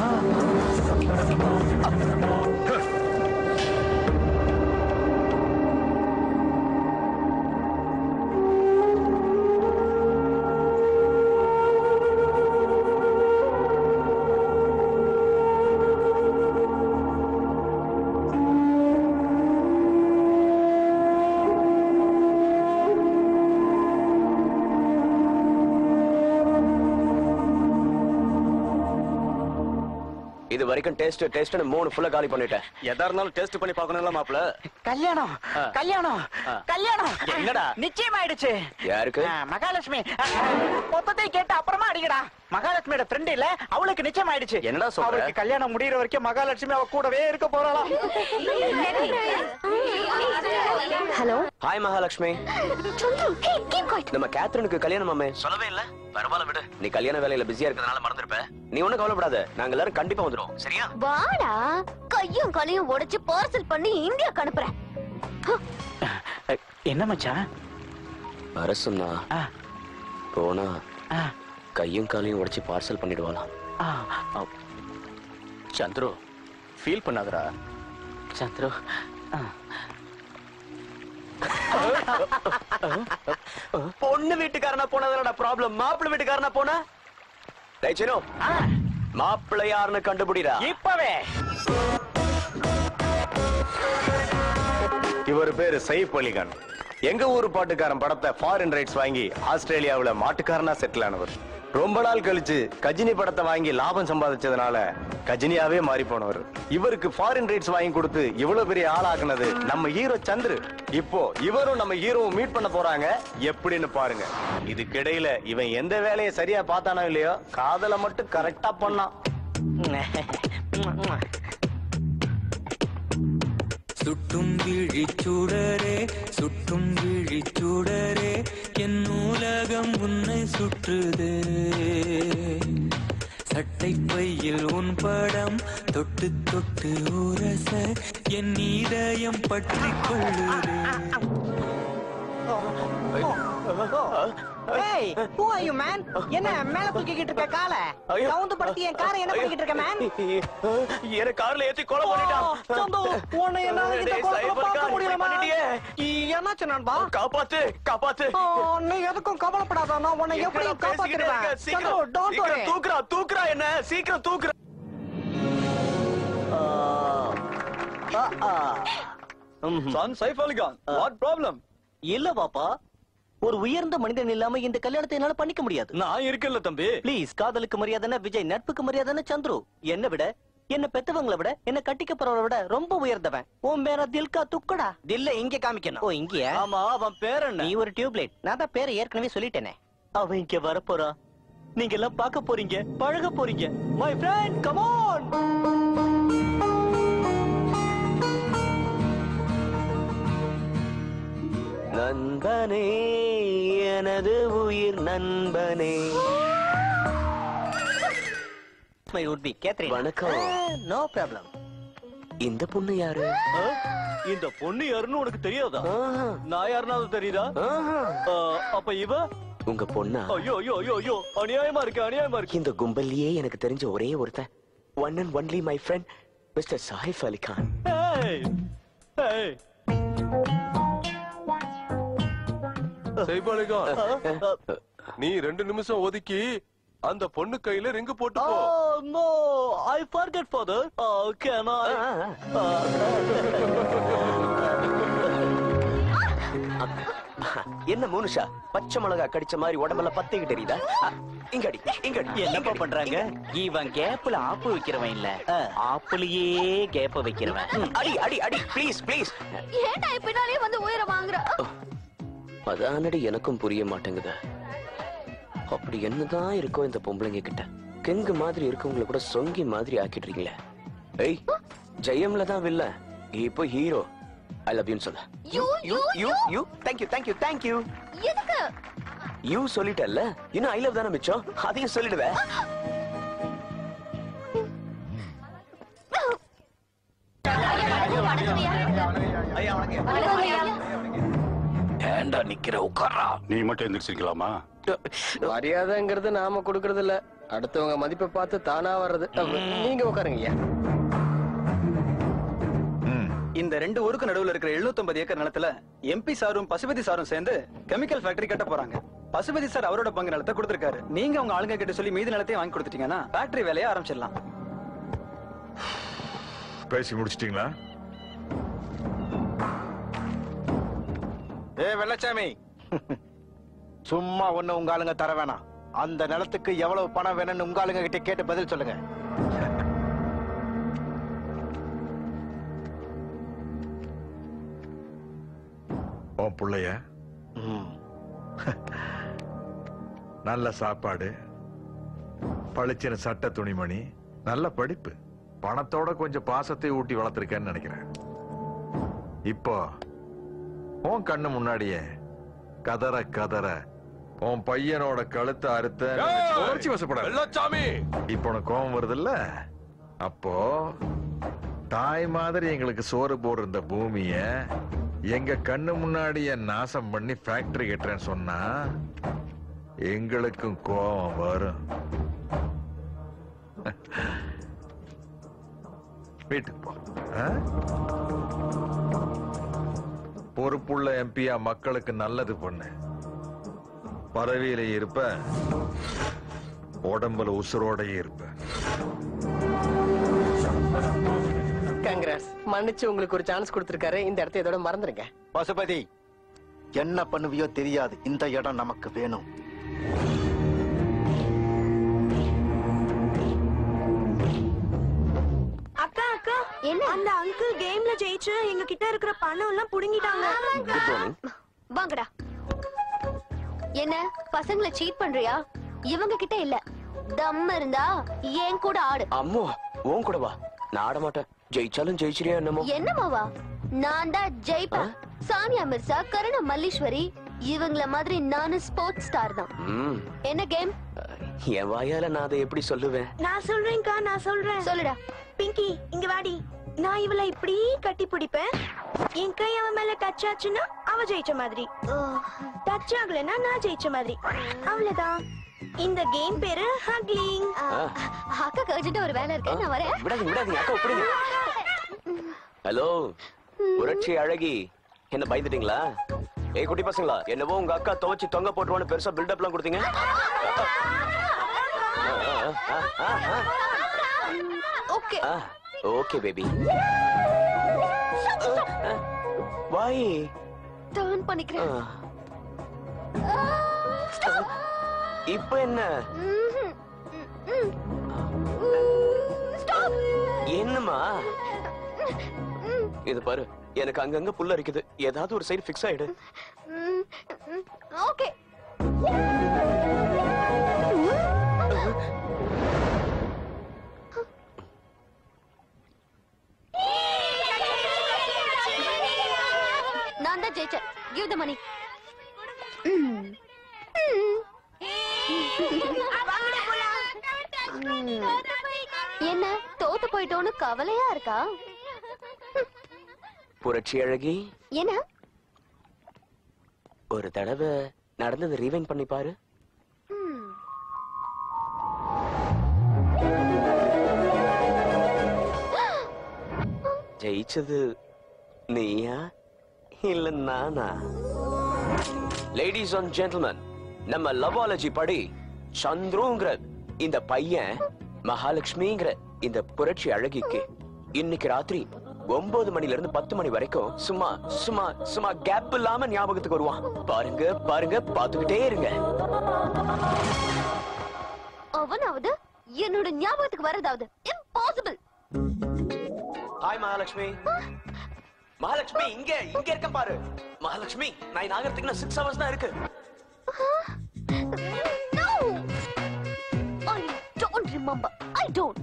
இது வரைக்கும் டேஸ்ட் 3 ஃபுல்லா காலி பண்ணிட்டேன். எதா இருந்தாலும் டேஸ்ட் பண்ணி பார்க்கணும்ல மாப்ள. கல்யாணம் கல்யாணம் கல்யாணம் என்னடா? நிச்சயம் ஆயிடுச்சு. யாருக்கு? மகாலட்சுமி. மொத்தத்தை கேட்டு அப்புறமா அடிக்கடா. மகாலட்சுமியோட ஃப்ரெண்ட் இல்ல, அவளுக்கு நிச்சயம் ஆயிடுச்சு. என்னடா சொல்ற? அவளுக்கு கல்யாணம் முடியற வரைக்கும் மகாலட்சுமி அவ கூடவே இருக்க போறாளாம். Hello hi Mahalakshmi. நம்ம கேத்ரினுக்கு கல்யாணமாமே சொல்லவே இல்ல. பரவாயில்ல விடு, நீ கல்யாண வேலையில பிஸியா இருக்கிறதுனால மறந்துருப்ப. நீ ஒண்ணும் கவலைப்படாத, நாங்க எல்லாரும் கண்டிப்பா வந்துரும். சரியா? வாடா, கையும் கலையும் உடைச்சு பார்சல் பண்ணி இந்தியாக்கு அனுப்புறேன். என்ன மச்சான்? அரசுனா போனா கையும் காலையும் உடைச்சு பார்சல் பண்ணிடுவாளாம். சந்துரு ஃபீல் பண்ணாதடா. சந்துரு பொண்ணு வீட்டுக்காரனா போனதானடா ப்ராப்ளம். மாப்பிள்ளை வீட்டுக்காரனா போனா ரைச்சனோ மாப்பிள்ளை யாருன்னு கண்டுபிடிடா இப்பவே. இவர் பேரு சைஃப் அலிகான். எங்க ஊரு பாட்டுக்காரன் படத்தை ஃபாரின் ரைட்ஸ் வாங்கி ஆஸ்திரேலியாவுல மாட்டுக்காரனா செட்டில் ஆனவர். ரொம்ப நாள் கழிச்சு கஜினி படத்தை வாங்கி லாபம் சம்பாதிச்சதுனால கஜினியாவே மாறி போனவர். இவருக்கு ஃபாரின் ரைட்ஸ் வாங்கி கொடுத்து இவ்வளவு பெரிய ஆளாக்குனது நம்ம ஹீரோ சந்துரு. இப்போ இவரும் நம்ம ஹீரோவும் மீட் பண்ண போறாங்க. எப்படின்னு பாருங்க. இதுக்கிடையில இவன் எந்த வேலையை சரியா பார்த்தானோ இல்லையோ, காதலை மட்டும் கரெக்டா பண்ணான். சுட்டும் விழிச்சுடரே சுட்டும் விழிச்சுடரே என் நூலகம் உன்னை சுற்றுதே. சட்டை பையில் உன் படம் தொட்டு தொட்டு உரச என் இதயம் பற்றி கொள்ளுதே. Hey, who are you man? என்ன மேல தூக்கிக்கிட்டு இருக்க காலை? சவுண்ட் படுத்தி என் காரை என்ன பண்ணிக்கிட்டு இருக்க man? என்ன கார்ல ஏத்தி கொலை பண்ணிட்டான். சந்து, உன்னை என்னால இந்த கொலை பார்க்க முடியல man. என்னாச்சு நண்பா? காப்பாத்து காப்பாத்து. நீ எதுக்கும் கவலைப்படாத, நான் உன்னை எப்படி காப்பாத்திடுவேன். சந்து, don't worry. தூக்குறா என்ன, சீக்கிரம் தூக்குறா. Son Saif Ali Khan, what problem? இல்ல பாப்பா, ஒரு உயர்ந்த மனிதன் இல்லாம இந்த கல்யாணத்தை என்னால பண்ணிக்க முடியாது. நான் இருக்கேன்ல தம்பி. ப்ளீஸ், காதலுக்கு மரியாதைன்னா விஜய், நட்புக்கு மரியாதைன்னா சந்துரு. என்ன விட, என்ன பெத்தவங்களை விட, என்ன கட்டிக்க போறவரை விட ரொம்ப உயர்ந்தவன். உன் பேர தில்கா துக்கடா. தில்ல இங்க காமிக்கணும். ஓ இங்கயா? ஆமா, அவன் பேர் என்ன? நீ ஒரு டியூப்லைட். நான் தான் பேரை ஏற்கனவே சொல்லிட்டேனே. அவன் இங்க வரப்போறா. நீங்க எல்லாம் பார்க்க போறீங்க, பழக போறீங்க. My friend, come on. நண்பனே, எனது உயிர் நண்பனே. My would be Catherine. வணக்கம். No problem. இந்த பொண்ணு யாரு? இந்த பொண்ணு யாருன்னு உனக்கு தெரியாதா? நான் யாருனாவது தெரியுதா? அப்ப இவ உங்க பொண்ணா? ஐயோ ஐயோ ஐயோ ஐயோ அநியாயமா இருக்கு. இந்த கும்பல்லையே எனக்கு தெரிஞ்ச ஒரே ஒருத்தன், one and only my friend mister Saif Ali Khan. Saif Ali Khan, நீ 2 நிமிஷம் ஒதுக்கி அந்த பொண்ணு கையில ரிங்கு போட்டு போ. No I forget father. Can I? என்ன மோனுஷா, பச்சை மிளகா கடிச்ச மாதிரி உடம்பெல்ல பத்திக்கிட்டு தெரியுதா? இங்கடி என்னப்பா பண்றாங்க? இவன் கேப்ல ஆப்பு வைக்கிறவன் இல்ல, ஆப்புலயே கேப்ப வைக்கிறவன். அடி அடி அடி ப்ளீஸ் ப்ளீஸ். ஏன்டா பின்னாலே வந்து உயிரை வாங்குற? அதானடி எனக்கும் புரிய மாட்டேங்குது. அப்படி என்னதான் இருக்கோ இந்த பொம்பளைங்க கிட்ட, கெங்கு மாதிரி இருக்கவங்களை கூட சொங்கி மாதிரி ஆக்கிடுறீங்களே. ஏய், ஜெயம்ல தான் வில்ல, இப்போ ஹீரோ. ஐ லவ் யூ சொல்ல. You thank you. எதுக்கு? யூ சொல்லிட்டல்ல, இன்னும் ஐ லவ் தான மிச்சம், அதையும் சொல்லிடுவேன். ஏண்டா நிக்கிற, உட்காரா. நீ மட்டும் எந்திரிச்சிருக்கலாமா? மரியாதைங்கிறது நாம கொடுக்கறது இல்ல, அடுத்தவங்க மதிப்பை பார்த்து தானா வர்றது. நீங்க உட்காருங்க. இந்த 2 ஊருக்கு நடுவுல இருக்கிற 750 ஏக்கர் நிலத்துல எம்பி சாரும் பசுபதி சாரும் சேர்ந்து கெமிக்கல் ஃபேக்டரி கட்ட போறாங்க. பசுபதி சார் அவரோட பங்கு நிலத்தை கொடுத்திருக்காரு. நீங்க உங்க ஆளுங்க கிட்ட சொல்லி மீதி நிலத்தையும் வாங்கி கொடுத்துட்டீங்கன்னா ஃபேக்டரி வேலையை ஆரம்பிச்சிடலாம். பேசி முடிச்சிட்டீங்களா? வெள்ளச்சாமி, சும்மா ஒண்ணு உங்க ஆளுங்க தர வேணாம். அந்த நிலத்துக்கு எவ்வளவு பணம் வேணும்னு உங்க ஆளுங்க கிட்ட கேட்டு பதில் சொல்லுங்க. உன் புள்ளைய நல்ல சாப்பாடு, பளிச்சின சட்ட துணிமணி, நல்ல படிப்பு, பணத்தோட கொஞ்சம் பாசத்தை ஊட்டி வளர்த்திருக்கேன்னு நினைக்கிறேன். இப்போ உன் கண்ணு முன்னாடியே கதற கதற உன் பையனோட கழுத்தை அறுத்த உணர்ச்சி வசப்பட. இப்ப உனக்கு கோபம் வருது இல்ல? அப்போ தாய் மாதிரி எங்களுக்கு சோறு போடுற இந்த பூமிய எங்க கண்ணு முன்னாடியே நாசம் பண்ணி ஃபேக்டரி கட்டுறேன்னு சொன்னா எங்களுக்கும் கோபம் வரும். வீட்டுக்கு போ. பொறுப்புள்ள எம்பியா மக்களுக்கு நல்லது பண்ணு. பதவியில இருப்ப, உடம்புல உசுரோடையே இருப்ப. காங்கிரஸ் மன்னிச்சு உங்களுக்கு ஒரு சான்ஸ் கொடுத்திருக்காரு. இந்த இடத்தை இதோட மறந்துருங்க. பசுபதி, என்ன பண்ணுவியோ தெரியாது, இந்த இடம் நமக்கு வேணும். அக்கா அக்கா, என்ன அந்த அங்கிள் கேம்ல ஜெயிச்சு எங்க கிட்ட இருக்கிற பணம் எல்லாம் புடுங்கிட்டாங்க. வாங்கடா. என்ன பசங்களை சீட் பண்றியா? இவங்க கிட்ட இல்ல, தம் இருந்தா ஏன் கூட ஆடு. அம்மோ, உன் கூட வா. நான் ஆட மாட்டேன். ஜெயிச்சாலும் ஜெயிச்சிரியா என்னமோ. என்னமாவா? நான் தான் ஜெயிப்பேன். சானியா மிர்சா, கருணா மல்லீஸ்வரி இவங்கள மாதிரி நானும் ஸ்போர்ட்ஸ் ஸ்டார் தான். என்ன கேம்? என் வாயால நான் அதை எப்படி சொல்லுவேன்? நான் சொல்றேன்க்கா, நான் சொல்றேன். சொல்லுடா. பிங்கி, இங்க வாடி. நான் இவளை இப்படி கட்டி பிடிப்பேன். என் கை அவன் மேல டச் ஆச்சுன்னா அவ ஜெயிச்ச மாதிரி, டச் ஆகலன்னா நான் ஜெயிச்ச மாதிரி. அவ்வளவுதான். இந்த கேம் பேரு ஹக்லிங். அக்கா கர்ஜென்ட்டா ஒரு வேலை இருக்கு, நான் வரேன். விடாதீங்க அக்கா, விடுங்க. ஹலோ புரட்சி அழகி, என்ன பயந்துட்டீங்களா? ஏய் குட்டி பசங்களா, என்னவோ உங்க அக்கா துவச்சி தொங்க போட்டுவான்னு பெருசா பில்டப் எல்லாம் கொடுத்தீங்க. Okay okay baby. வாய் டர்ன் பண்ணிக்கிறேன். இப்போ என்ன? என்னமா இது பாரு, எனக்கு அங்கங்க புல்ல இருக்குது, ஏதாவது ஒரு சைடு ஃபிக்ஸ் ஆயிடு. ஓகே. நான் தான் ஜெயிச்சேன். கிவ் தி மணி. என்ன தோத்து போயிட்டோன்னு கவலையா இருக்கா? புரட்சி அழகி, என்ன ஒரு தடவை நடந்ததை ரீவைண்ட் பண்ணி பாரு. ஜெயிச்சது நீயா இல்ல நானா? லேடிஸ் அண்ட் ஜென்டில்மேன், நம்ம லவாலஜி படி சந்துருங்கிற இந்த பையன் மகாலட்சுமிங்கிற இந்த புரட்சி அழகிக்கு இன்னைக்கு ராத்திரி 9 மணில இருந்து 10 மணி வரைக்கும் சும்மா சும்மா சும்மா கேப் இல்லாம ஞாபகத்துக்கு வருவான். பாருங்க பாருங்க, பாத்துக்கிட்டே இருங்க. அவனாவது என்னோட ஞாபகத்துக்கு வரதாவது இம்பாசிபிள். ஹாய் மகாலட்சுமி. மகாலட்சுமி, இங்க இங்க இருக்க பாரு. மகாலட்சுமி, நான் நாகரத்துக்கு 6 hours தான் இருக்கு. No, I don't remember. I don't.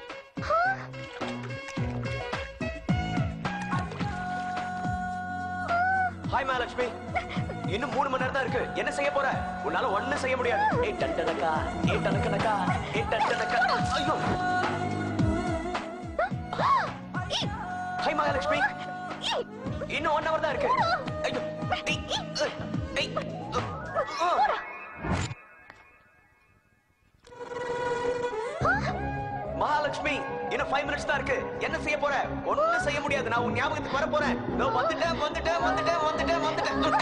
Hi Mahalakshmi, இன்னும் 3 மணி நேரம் தான் இருக்கு. என்ன செய்ய போற? உன்னால ஒண்ணும் செய்ய முடியாது. ஏய் டண்டனக்கா, ஏய் டனக்கனக்கா, ஏய் டண்டனக்கா. ஐயோ. ஹாய் மகாலட்சுமி, இன்னும் 1 hour தான் இருக்கு. ஐயோ. மகாலட்சுமி, இன்னும் 5 minutes தான் இருக்கு. என்ன செய்ய போற? ஒண்ணும் செய்ய முடியாது. நான் உன் ஞாபகத்துக்கு வர போறேன். நான் வந்துட்டேன்.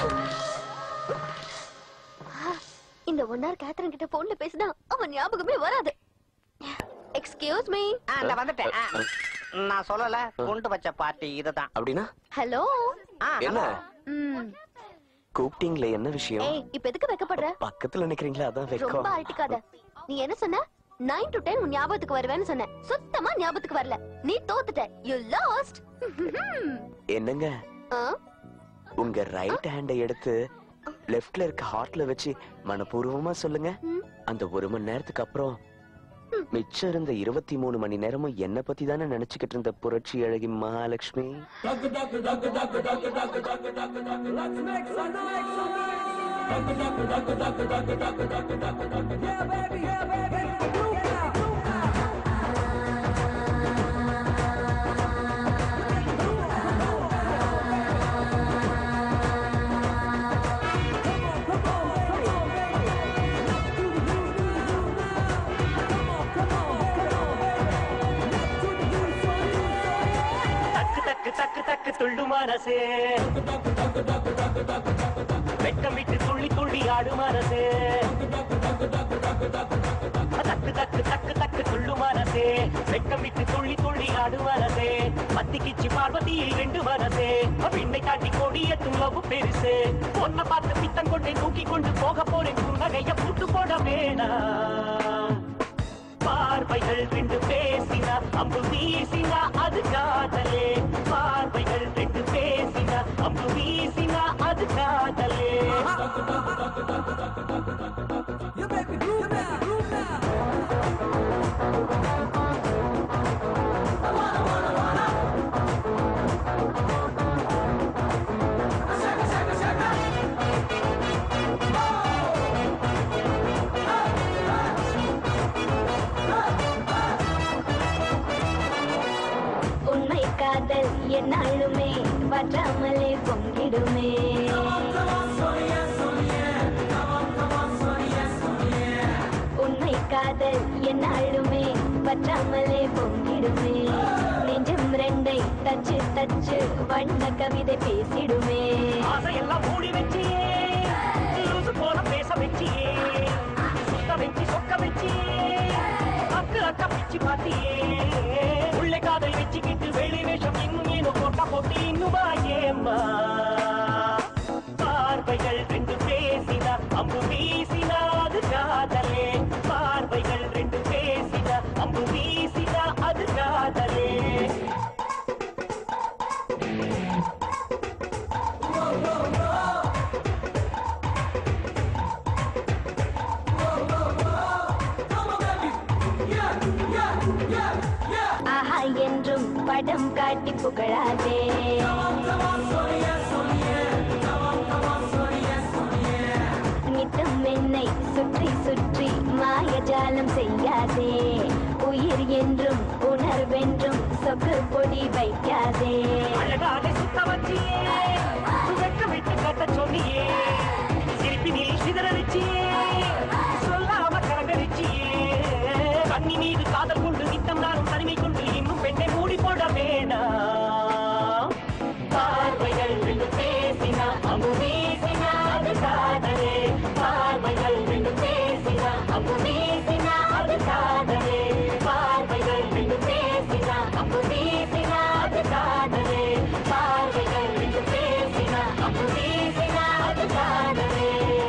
இந்த 1 hour கேத்ரின் கிட்ட போன்ல பேசினா அவன் ஞாபகமே வராது. Excuse me. நான் வந்துட்டேன். நான் சொல்லல, கொண்டு வச்ச பார்ட்டி இதுதான். அப்படினா? ஹலோ. என்ன? கூப்பிட்டீங்களே, என்ன விஷயம்? ஏய், இப்ப எதுக்கு வெக்கப்படுற? பக்கத்துல நிக்கிறீங்களா, அதான் வெக்கம். ரொம்ப அழட்டிக்காத. நீ என்ன சொன்ன? 9 to 10 உன் ஞாபகத்துக்கு வருவேன்னு சொன்ன. சுத்தமா ஞாபகத்துக்கு வரல. நீ தோத்துட்ட. You lost. என்னங்க? உங்க ரைட் ஹேண்டை எடுத்து லெஃப்ட்ல இருக்க ஹார்ட்ல வச்சு மனப்பூர்வமா சொல்லுங்க. அந்த 1 மணி நேரத்துக்கு அப்புறம் மிச்சம் இருந்த 23 மணி நேரமும் என்ன பத்தி தானே நினைச்சுக்கிட்டு இருந்த புரட்சி அழகி மகாலட்சுமி. தக்கு தக்கு துள்ளு மனசே, வெட்கம் விட்டு துள்ளி துள்ளி ஆடு மனசே. தக்கு தக்கு தக்கு தக்கு துள்ளு மனசே, வெட்கம் விட்டு துள்ளி துள்ளி ஆடு மனசே. பத்திக்கிச்சு பார்வதியில் 2 மனசே, பின்னை தாண்டி கொடியேற்றும் லவ் பெருசே. பொண்ணை பார்த்து பித்தம் கொண்டே தூக்கி கொண்டு போக போறேன். புன்னகைய கூட்டு போட வேணாம். பார்வைகள் 2 பேசினா, அம்பு வீசினா அது காதலே. பார்வைகள் 2 பேசினா, அம்பு வீசினா அது காதலே. உண்மை காதல் என்னாலுமே வற்றாமலே பொங்கிடுமே. உண்மை காதல் என்னாலுமே வற்றாமலே பொங்கிடுமே. நெஞ்சம் 2 தச்சு தச்சு வண்ண கவிதை பேசிடுமே. ஆசையெல்லாம் மூடி வச்சியே, லூசு போல பேச வச்சியே, சுத்த வச்சு சொக்க வச்சியே, அக்கு அக்கா பிச்சு பாத்தியே. உள்ளே காதல் வச்சுக்கிட்டு வெளி வேஷம் இன்னும் ஏனோ போட்டா போட்டு இன்னும் வாயேம்மா. பார்வைகள் 2 பேசினா, அம்பு வீசினா அது காதலே. பார்வைகள் 2 பேசினா, அம்பு வீசினா அது காதலே. ஆஹா என்றும் படம் காட்டி புகழாதே. நித்தம் என்னை சுற்றி சுற்றி மாயஜாலம் செய்யாதே. உயிர் உயிர் என்றும் உணர்வென்றும் சொக்கு பொடி வைக்காதே அழகாக சுத்த வச்சியே சுதக்க விட்டு கட்ட சொன்னியே சிரிப்பி நீ சிதறச்சியே சொல்லாம கலங்கரிச்சியே கண்ணி மீது காதல் கொண்டு நித்தம் நானும் தனிமை கொண்டு இன்னும் பெண்ணை மூடி போட வேணாம் பார்வைகள் ரெண்டு பேசினா அம்பு வீசினா அது காதலே பார்வைகள் ரெண்டு பேசினா அம்பு வீசினா அது காதலே பார்வைகள் ரெண்டு பேசினா அம்பு வீசினா அது காதலே பார்வைகள் ரெண்டு பேசினா அம்பு வீசினா அது காதலே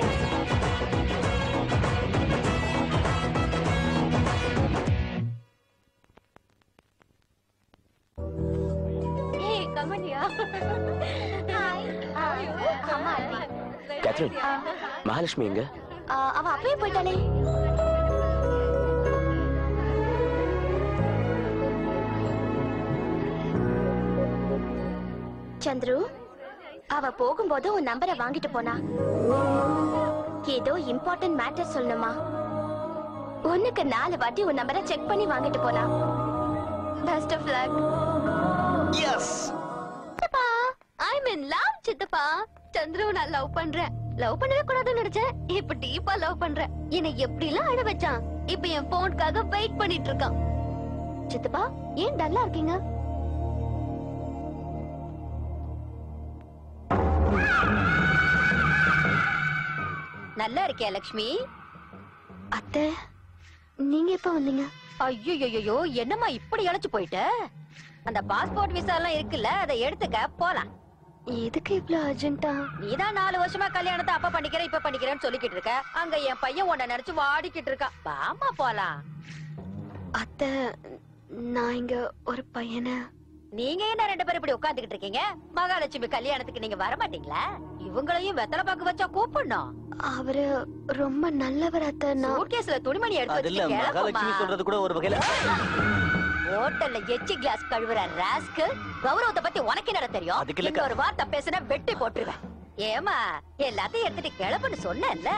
Hey, come on here. Hi. அம்மா அண்ணி. கேத்ரின் மகாலட்சுமி எங்க? அவ அப்பவே போயிட்டாளே. சந்துரு, அவ போகும்போது உன் நம்பரை வாங்கிட்டு போனா. ஏதோ இம்பார்ட்டன்ட் மேட்டர் சொல்லணுமா? ஒண்ணுக்கு 4 வாட்டி உன் நம்பரை செக் பண்ணி வாங்கிட்டு போனா. Best of luck. எஸ் சித்தப்பா, I'm in love சித்தப்பா. சந்துருவை நான் லவ் பண்றேன். லவ் பண்ணவே கூடாதுன்னு நினைச்சேன். இப்ப டீப்பா லவ் பண்றேன். என்னை எப்படி எல்லாம் அழ வச்சான். இப்ப என் போனுக்காக வெயிட் பண்ணிட்டு இருக்கான். சித்தப்பா, ஏன் டல்லா இருக்கீங்க? நல்லா இருக்கே லக்ஷ்மி. அத்தை, நீங்க எப்ப வந்தீங்க? ஐயோ என்னம்மா இப்படி இழைச்சு போயிட்ட? அந்த பாஸ்போர்ட் விசா எல்லாம் இருக்குல்ல, அதை எடுத்துக்க போலாம். எதுக்கு இவ்வளவு அர்ஜென்ட்டா? நீதான் 4 வருஷமா கல்யாணத்தை அப்ப பண்ணிக்கிறேன் இப்ப பண்ணிக்கிறேன்னு சொல்லிக்கிட்டு இருக்க. அங்க என் பையன் உன்னை நினைச்சு வாடிக்கிட்டு இருக்கான். வாமா போலாம். அத்தை, நான் இங்க ஒரு பையனை. நீங்க என்ன 2 பேரும் இப்படி உட்கார்ந்துகிட்டு இருக்கீங்க? மகாலட்சுமி கல்யாணத்துக்கு நீங்க வர மாட்டீங்களா? இவங்களையும் வெத்தலை பாக்கு வச்சா கூப்பிடணும். அவரு ரொம்ப நல்லவர் அத்தை. சூட்கேஸ்ல துணிமணி எடுத்து அதுல வச்சுட்டு மகாலட்சுமி கிளம்புமா. சொல்றது கூட ஒரு வகையில ஹோட்டல்ல எச்சி கிளாஸ் கழுவுற ராஸ்க்கு கௌரவத்தை பத்தி உனக்கு என்ன தெரியும்? அதுக்கு இல்லக்கா. இன்னொரு வார்த்தை பேசினா வெட்டி போட்டுருவேன். ஏமா எல்லாத்தையும் எடுத்துட்டு கிளம்புன்னு சொன்னேன்ல.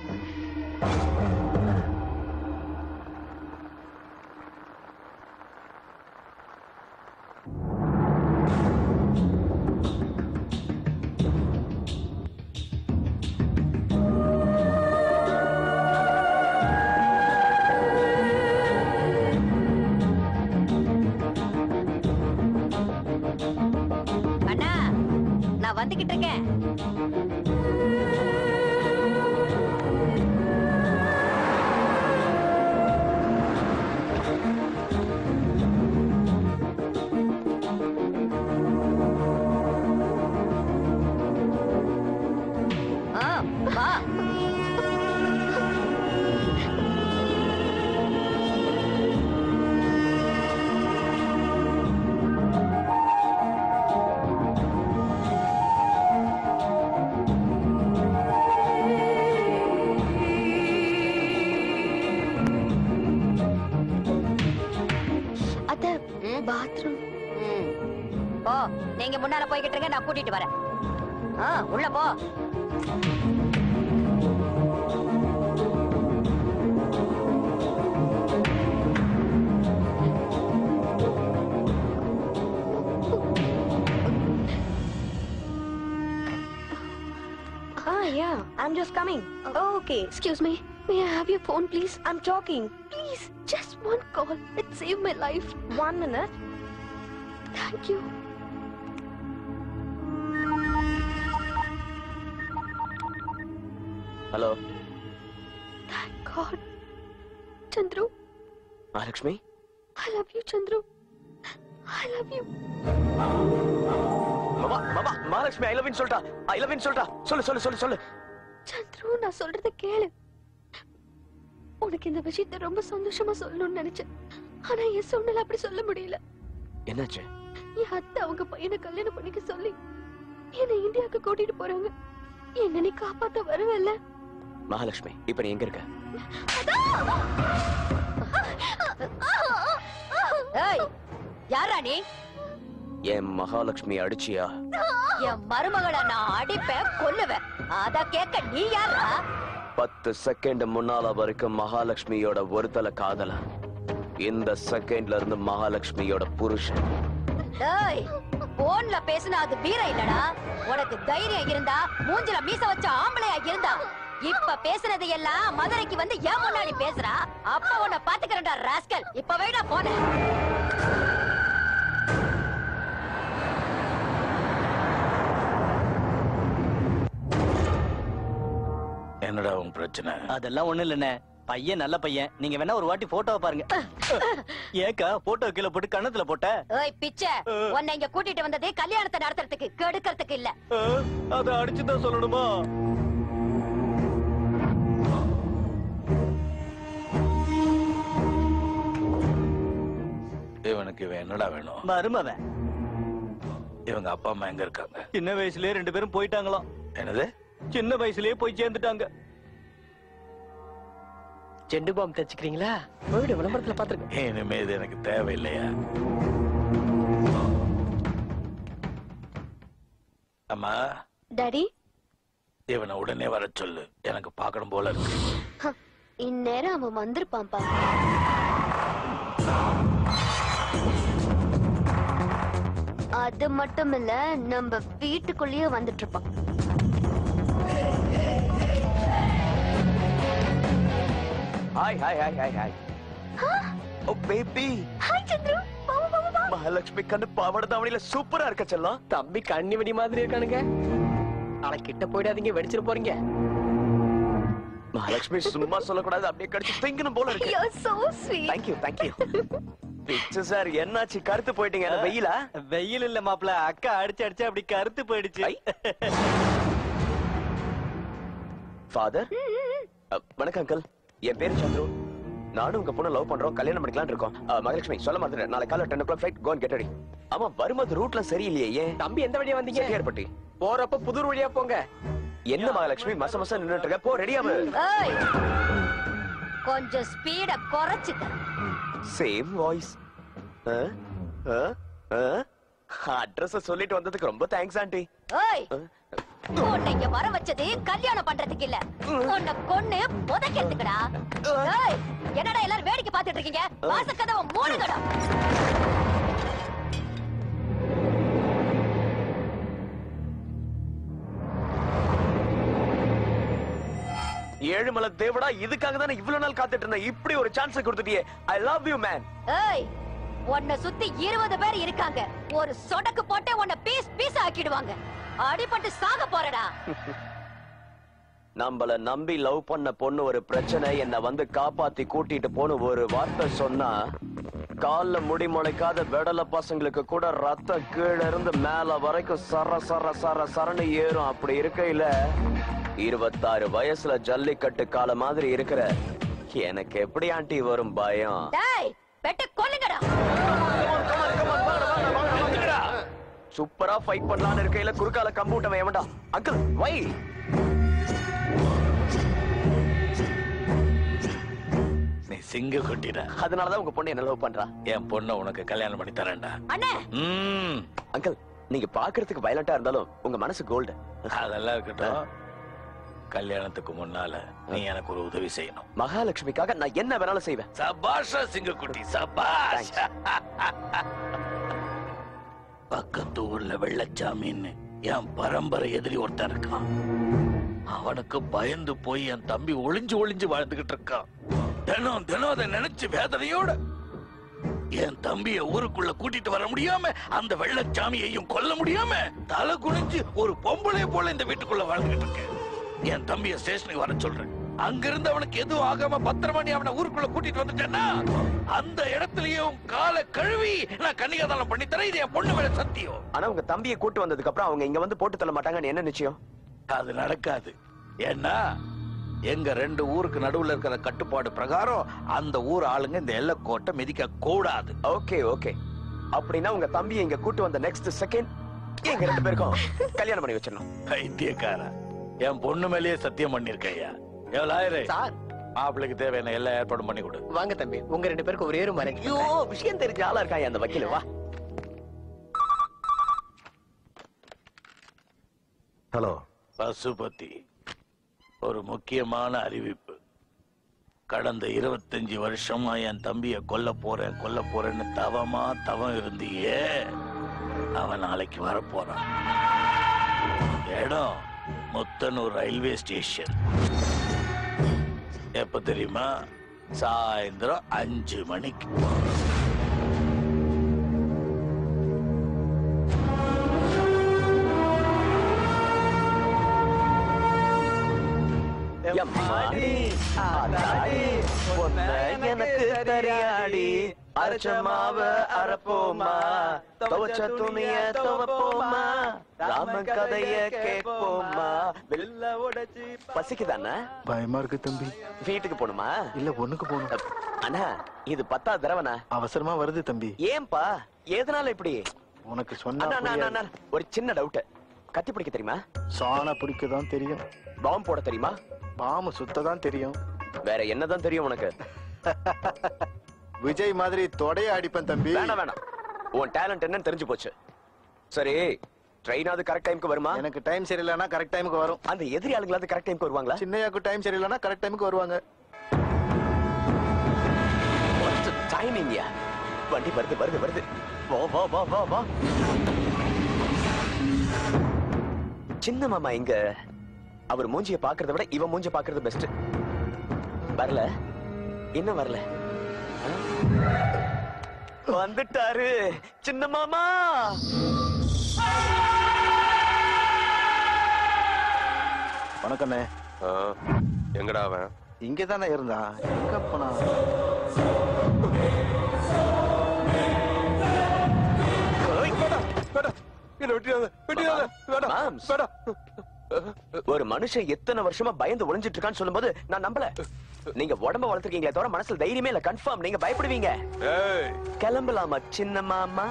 அண்ணா, நான் வந்துகிட்டு இருக்கேன். வா. அத்தை, பாத்ரூம். போ, நீங்க முன்னால போய்கிட்டு இருங்க, நான் கூட்டிட்டு வரேன். உள்ள போ. Yeah, I'm just coming. Okay. Excuse me. May I have your phone, please? I'm talking. Please, just one call. It saved my life. 1 minute. Thank you. ஹலோ. Thank God. Chandru. Mahalakshmi. I love you, Chandru. I love you. மாமா மாமா மகாலட்சுமி ஐ love you சொல்றா. ஐ love you சொல்றா. சொல்லு சொல்லு சொல்லு சொல்லு. சந்துரு, நான் சொல்றத கேளு. உனக்கு இந்த விஷயத்தை ரொம்ப சந்தோஷமா சொல்லணும்னு நினைச்சேன். ஆனா என் சூழ்நிலை அப்படி சொல்ல முடியல. என்னாச்சு? என் அத்தை அவங்க பையனை கல்யாணம் பண்ணிக்க சொல்லி என்னை இந்தியாவுக்கு கூட்டிட்டு போறாங்க. என்ன நீ காப்பாத்த வருவல்ல? மகாலட்சுமி, இப்ப நீ எங்க இருக்க? ஏய், யாரா நீ? என் மகாலட்சுமி அடிச்சியா? என் மருமகளை நான் அடிப்பேன், கொல்லுவேன். அத கேட்க நீ யாரா? 10 செகண்ட் முன்னால வரைக்கும் மகாலட்சுமியோட ஒரு தலை காதல இந்த செகண்ட்ல இருந்து மகாலட்சுமியோட புருஷன். டேய் போன்ல பேசுனா அது வீரம் இல்லடா. உனக்கு தைரியம் இருந்தா மூஞ்சில மீச வச்ச ஆம்பளையா இருந்தா இப்ப பேசுறது எல்லாம் மதுரைக்கு வந்து ஏன் முன்னாடி பேசுறா? அப்ப உன்னை பாத்துக்கிறேன்டா ராஸ்கல். இப்ப வேடா போன. என்னடா உன் பிரச்சனை? அதெல்லாம் ஒண்ணு இல்லண்ணே, பையன் நல்ல பையன். நீங்க வேணா ஒரு வாட்டி போட்டோவை பாருங்க. ஏக்கா போட்டோ கீழே போட்டு கண்ணத்துல போட்ட? ஏய் பிச்சை, உன்னை இங்க கூட்டிட்டு வந்ததே கல்யாணத்தை நடத்துறதுக்கு, கெடுக்கிறதுக்கு இல்ல. அத அடிச்சுதான் சொல்லணுமா? இவனுக்கு இவன் என்னடா வேணும்? மருமவன். இவங்க அப்பா அம்மா எங்க இருக்காங்க? சின்ன வயசுலயே 2 பேரும் போயிட்டாங்களாம். என்னது? சின்ன வயசுலயே போய் சேர்ந்துட்டாங்க. செண்டு பாம் தச்சுக்கிறீங்களா? போயிடு, விளம்பரத்துல பாத்துருக்கேன். இனிமே இது எனக்கு தேவையில்லையா? அம்மா. டாடி, இவனை உடனே வர சொல்லு, எனக்கு பார்க்கணும் போல இருக்கு. இந்நேரம் அவன் வந்திருப்பான்பா. அது மட்டும் இல்ல, நம்ம வீட்டுக்குள்ளேயே வந்துட்டு இருப்பான். Hi hi hi hi hi. Oh baby. Hi Chandru. Mahalakshmi கண்ணு பாவாடை தாவணியில சூப்பரா இருக்க செல்லம். தம்பி கண்ணி வெடி மாதிரி இருக்கானுங்க. ஆனா கிட்ட போயிடாதீங்க, வெடிச்சிட்டு போறீங்க. மகாலட்சுமி சும்மா சொல்லக்கூடாது, அப்படியே கடிச்சு திங்கணும் போல இருக்கு. You're so sweet. Thank you, thank you. பிச்சு சார், என்னாச்சு கருத்து போயிட்டீங்க? வெயிலா? வெயில் இல்ல மாப்ள, அக்கா அடிச்சு அடிச்சு அப்படி கருத்து போயிடுச்சு. ஃபாதர், வணக்கம் அங்கிள். என் பேரு சந்துரு. நானும் உங்க பொண்ணு லவ் பண்றோம், கல்யாணம் பண்ணிக்கலாம் இருக்கோம். மகாலட்சுமி சொல்ல மாதிரி நாளை காலை 10 o'clock flight, go and get ready. ஆமா, வரும்போது ரூட்ல சரியில்லையே. ஏன் தம்பி எந்த வழியா வந்தீங்க? ஏற்பட்டி. போறப்ப புதூர் வழியா போங்க. என்ன மகாலட்சுமி மச மச நின்னுட்டு இருக்க? போ, ரெடியாம. ஏய் கொஞ்சம் ஸ்பீட குறைச்சுக்க. Same voice. அட்ரஸ் சொல்லிட்டு வந்ததுக்கு ரொம்ப தேங்க்ஸ் ஆண்டி. ஏய் உன்னை இங்க வர வச்சது கல்யாணம் பண்றதுக்கு இல்ல, உன்னை கொன்னு புதைக்கிறதுக்குடா. ஏய் என்னடா எல்லாரும் வேடிக்கை பார்த்துட்டு இருக்கீங்க? வாசக்கதவை மூடுங்கடா. ஏழுமலை தேவடா, இதுக்காக தானே இவ்வளவு நாள் காத்துட்டு இருந்தேன். இப்படி ஒரு சான்ஸ் கொடுத்துட்டியே. I love you man. ஏய் உன்னை சுத்தி 20 பேர் இருக்காங்க. ஒரு சொடக்கு போட்டு உன்னை பீஸ் பீஸ் ஆக்கிடுவாங்க. அடிபட்டு சாக போறடா. நம்மள நம்பி லவ் பண்ண பொண்ணு ஒரு பிரச்சனை என்ன வந்து காப்பாத்தி கூட்டிட்டு போன ஒரு வார்த்தை சொன்னா, கால்ல முடி முளைக்காத வெடல பசங்களுக்கு கூட ரத்தம் கீழ இருந்து மேல வரைக்கும் சர சர சர சரன்னு ஏறும். அப்படி இருக்கையில 26 வயசுல ஜல்லிக்கட்டு கால மாதிரி இருக்கிற எனக்கு எப்படி ஆண்டி வரும் பயம்? டேய் வெட்ட கொல்லுங்கடா. சூப்பரா ஃபைட் பண்ணலாம்னு இருக்கையில குறுக்கால கம்பூட்டவன் எவன்டா? Uncle why. நீ சிங்க கொட்டிட. அதனாலதான் உங்க பொண்ணு என்ன லவ் பண்றா. என் பொண்ண உனக்கு கல்யாணம் பண்ணி தரேன்டா. அண்ணே. அங்கிள், நீங்க பாக்குறதுக்கு வயலண்டா இருந்தாலும் உங்க மனசு கோல்டு. அதெல்லாம் இருக்கட்டும். கல்யாணத்துக்கு முன்னால நீ எனக்கு ஒரு உதவி செய்யணும். மகாலட்சுமிக்காக நான் என்ன வேணாலும் செய்வேன். சபாஷா சிங்கக்குட்டி, சபாஷ். பக்கத்து ஊர்ல வெள்ளச்சாமின்னு என் பரம்பரை எதிரி ஒருத்தன் இருக்கான். அவனுக்கு பயந்து போய் என் தம்பி ஒளிஞ்சு ஒளிஞ்சு வாழ்ந்துகிட்டு இருக்கான். தினம் தினம் அதை நினைச்சு வேதனையோட என் தம்பிய ஊருக்குள்ள கூட்டிட்டு வர முடியாம, அந்த வெள்ளச்சாமியையும் கொல்ல முடியாம தலை குனிஞ்சு ஒரு பொம்பளை போல இந்த வீட்டுக்குள்ள வாழ்ந்துகிட்டு இருக்கேன். என் தம்பிய ஸ்டேஷனுக்கு வர சொல்றேன். அங்கிருந்து அவனுக்கு எதுவும் ஆகாம பத்திரமா நீ அவனை ஊருக்குள்ள கூட்டிட்டு வந்துட்டேன்னா அந்த இடத்துலயும் காலை கழுவி நான் கன்னிகாதானம் பண்ணி தரேன். இது என் பொண்ணு மேல சத்தியம். ஆனா உங்க தம்பியை கூட்டு வந்ததுக்கு அப்புறம் அவங்க இங்க வந்து போட்டு தள்ள மாட்டாங்கன்னு என்ன நிச்சயம்? அது நடக்காது. ஏன்னா எங்க 2 ஊருக்கு நடுவுல இருக்கிற கட்டுப்பாடு பிரகாரம் அந்த ஊர் ஆளுங்க இந்த எல்லைக்கோட்டை மிதிக்க கூடாது. Okay okay. அப்படின்னா உங்க தம்பியை இங்க கூட்டு வந்த நெக்ஸ்ட் செகண்ட் எங்க 2 பேருக்கும் கல்யாணம் பண்ணி வச்சிடணும். பைத்தியக்காரா, என் பொண்ணு மேலேயே சத்தியம் பண்ணிருக்கையா. எவ்வளவு சார், மாப்பிளைக்கு தேவையான எல்லா ஏற்பாடும் பண்ணி கொடு. வாங்க தம்பி, உங்க 2 பேருக்கு ஒரே ஒரு மரம். ஐயோ, விஷயம் தெரிஞ்ச ஆளா இருக்காயா அந்த வக்கீல. வா. ஹலோ பசுபதி, ஒரு முக்கியமான அறிவிப்பு. கடந்த 25 வருஷமா என் தம்பிய கொல்ல போறேன்னு தவம் இருந்தியே, அவன் நாளைக்கு வரப்போறான். இடம் முத்தனூர் ரயில்வே ஸ்டேஷன். எப்ப தெரியுமா? சாயந்தரம் 5 மணிக்கு. எனக்கு தெரியாடி அரைச்ச மாவ அரைப்போமா, துவச்ச துணிய துவப்போமா, ராமன் கதைய கேட்போமா. பசிக்குதாண்ணா? பயமா இருக்கு தம்பி. வீட்டுக்கு போணுமா? இல்ல பொண்ணுக்கு போகணும். அண்ணா இது 10வது தடவைண்ணா. அவசரமா வருது தம்பி. ஏன்பா? எதனால இப்படி? உனக்கு சொன்னா ஒரு சின்ன டவுட். கத்தி பிடிக்க தெரியுமா? சாண பிடிக்கதான் தெரியும். பாம் போட தெரியுமா? பாம்பு சுத்ததான் தெரியும். வேற என்னதான் தெரியும் உனக்கு? விஜய் மாதிரி தொடைய அடிப்பேன் தம்பி. வேணாம், உன் டேலண்ட் என்னன்னு தெரிஞ்சு போச்சு. சரி, ட்ரெயினாவது கரெக்ட் டைம்க்கு வருமா? எனக்கு டைம் சரியில்லைன்னா கரெக்ட் டைமுக்கு வரும். அந்த எதிரி ஆளுங்களாவது கரெக்ட் டைம்க்கு வருவாங்களா? சின்னையாக்கு டைம் சரியில்லைன்னா கரெக்ட் டைமுக்கு வருவாங்க. டைமிங்யா? வண்டி வருது வருது வருது. வா வா வா வா வா. சின்ன மாமா இங்க. அவர் மூஞ்சிய பாக்குறத விட இவன் மூஞ்சிய பாக்குறது பெஸ்ட். வரல? என்ன வரல? வந்துட்டாரு சின்ன மாமா. வணக்கண்ணே. எங்கடா அவன்? இங்கதானே இருந்தான். எங்க போனா? ஒரு மனுஷன் எத்தனை வருஷமா பயந்து ஒளிஞ்சிட்டு இருக்கான்னு சொல்லும்போது நான் நம்பல. நீங்க உடம்ப வளர்த்துருக்கீங்களே தவிர மனசுல தைரியமே இல்ல. கன்ஃபார்ம் நீங்க பயப்படுவீங்க. கிளம்பலாமா சின்ன மாமா?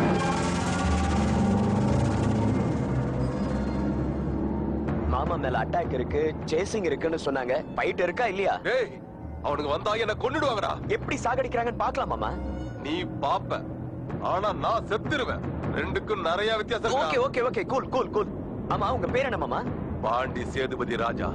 மாமா மேல அட்டாக் இருக்கு, சேசிங் இருக்குன்னு சொன்னாங்க. ஃபைட் இருக்கா இல்லையா? அவனுக்கு வந்தா என்ன கொன்னுடுவாங்கடா. எப்படி சாகடிக்கிறாங்கன்னு பார்க்கலாம் மாமா. நீ பாப்ப, ஆனா நான் செத்துருவேன். ரெண்டுக்கும் நிறைய வித்தியாசம். Okay okay okay, cool cool cool. ஆமா, உங்க பேர் என்ன மாமா? பாண்டி சேதுபதி ராஜா.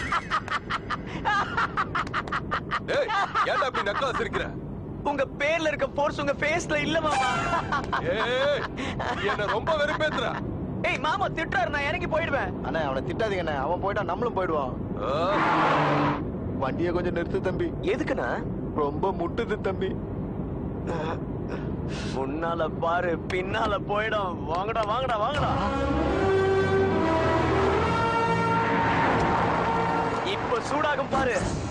ஏய், ஏன்டா அப்படி நக்கலா சிரிக்கிற? உங்க பேர்ல இருக்க ஃபோர்ஸ் உங்க ஃபேஸ்ல இல்ல மாமா. ஏய், என்ன ரொம்ப வெறுப்பேத்துற. ஏய் மாமா திட்டுறாரு, நான் இறங்கி போயிடுவேன். அண்ணா அவனை திட்டாதீங்க அண்ணா. அவன் போயிட்டா நம்மளும் போயிடுவான். வண்டியை கொஞ்சம் நிறுத்து தம்பி. எதுக்குண்ணா? ரொம்ப முட்டுது தம்பி. முன்னால பாரு, பின்னால போயிடும். வாங்கடா வாங்கடா வாங்கடா. இப்ப சூடாகும் பாரு.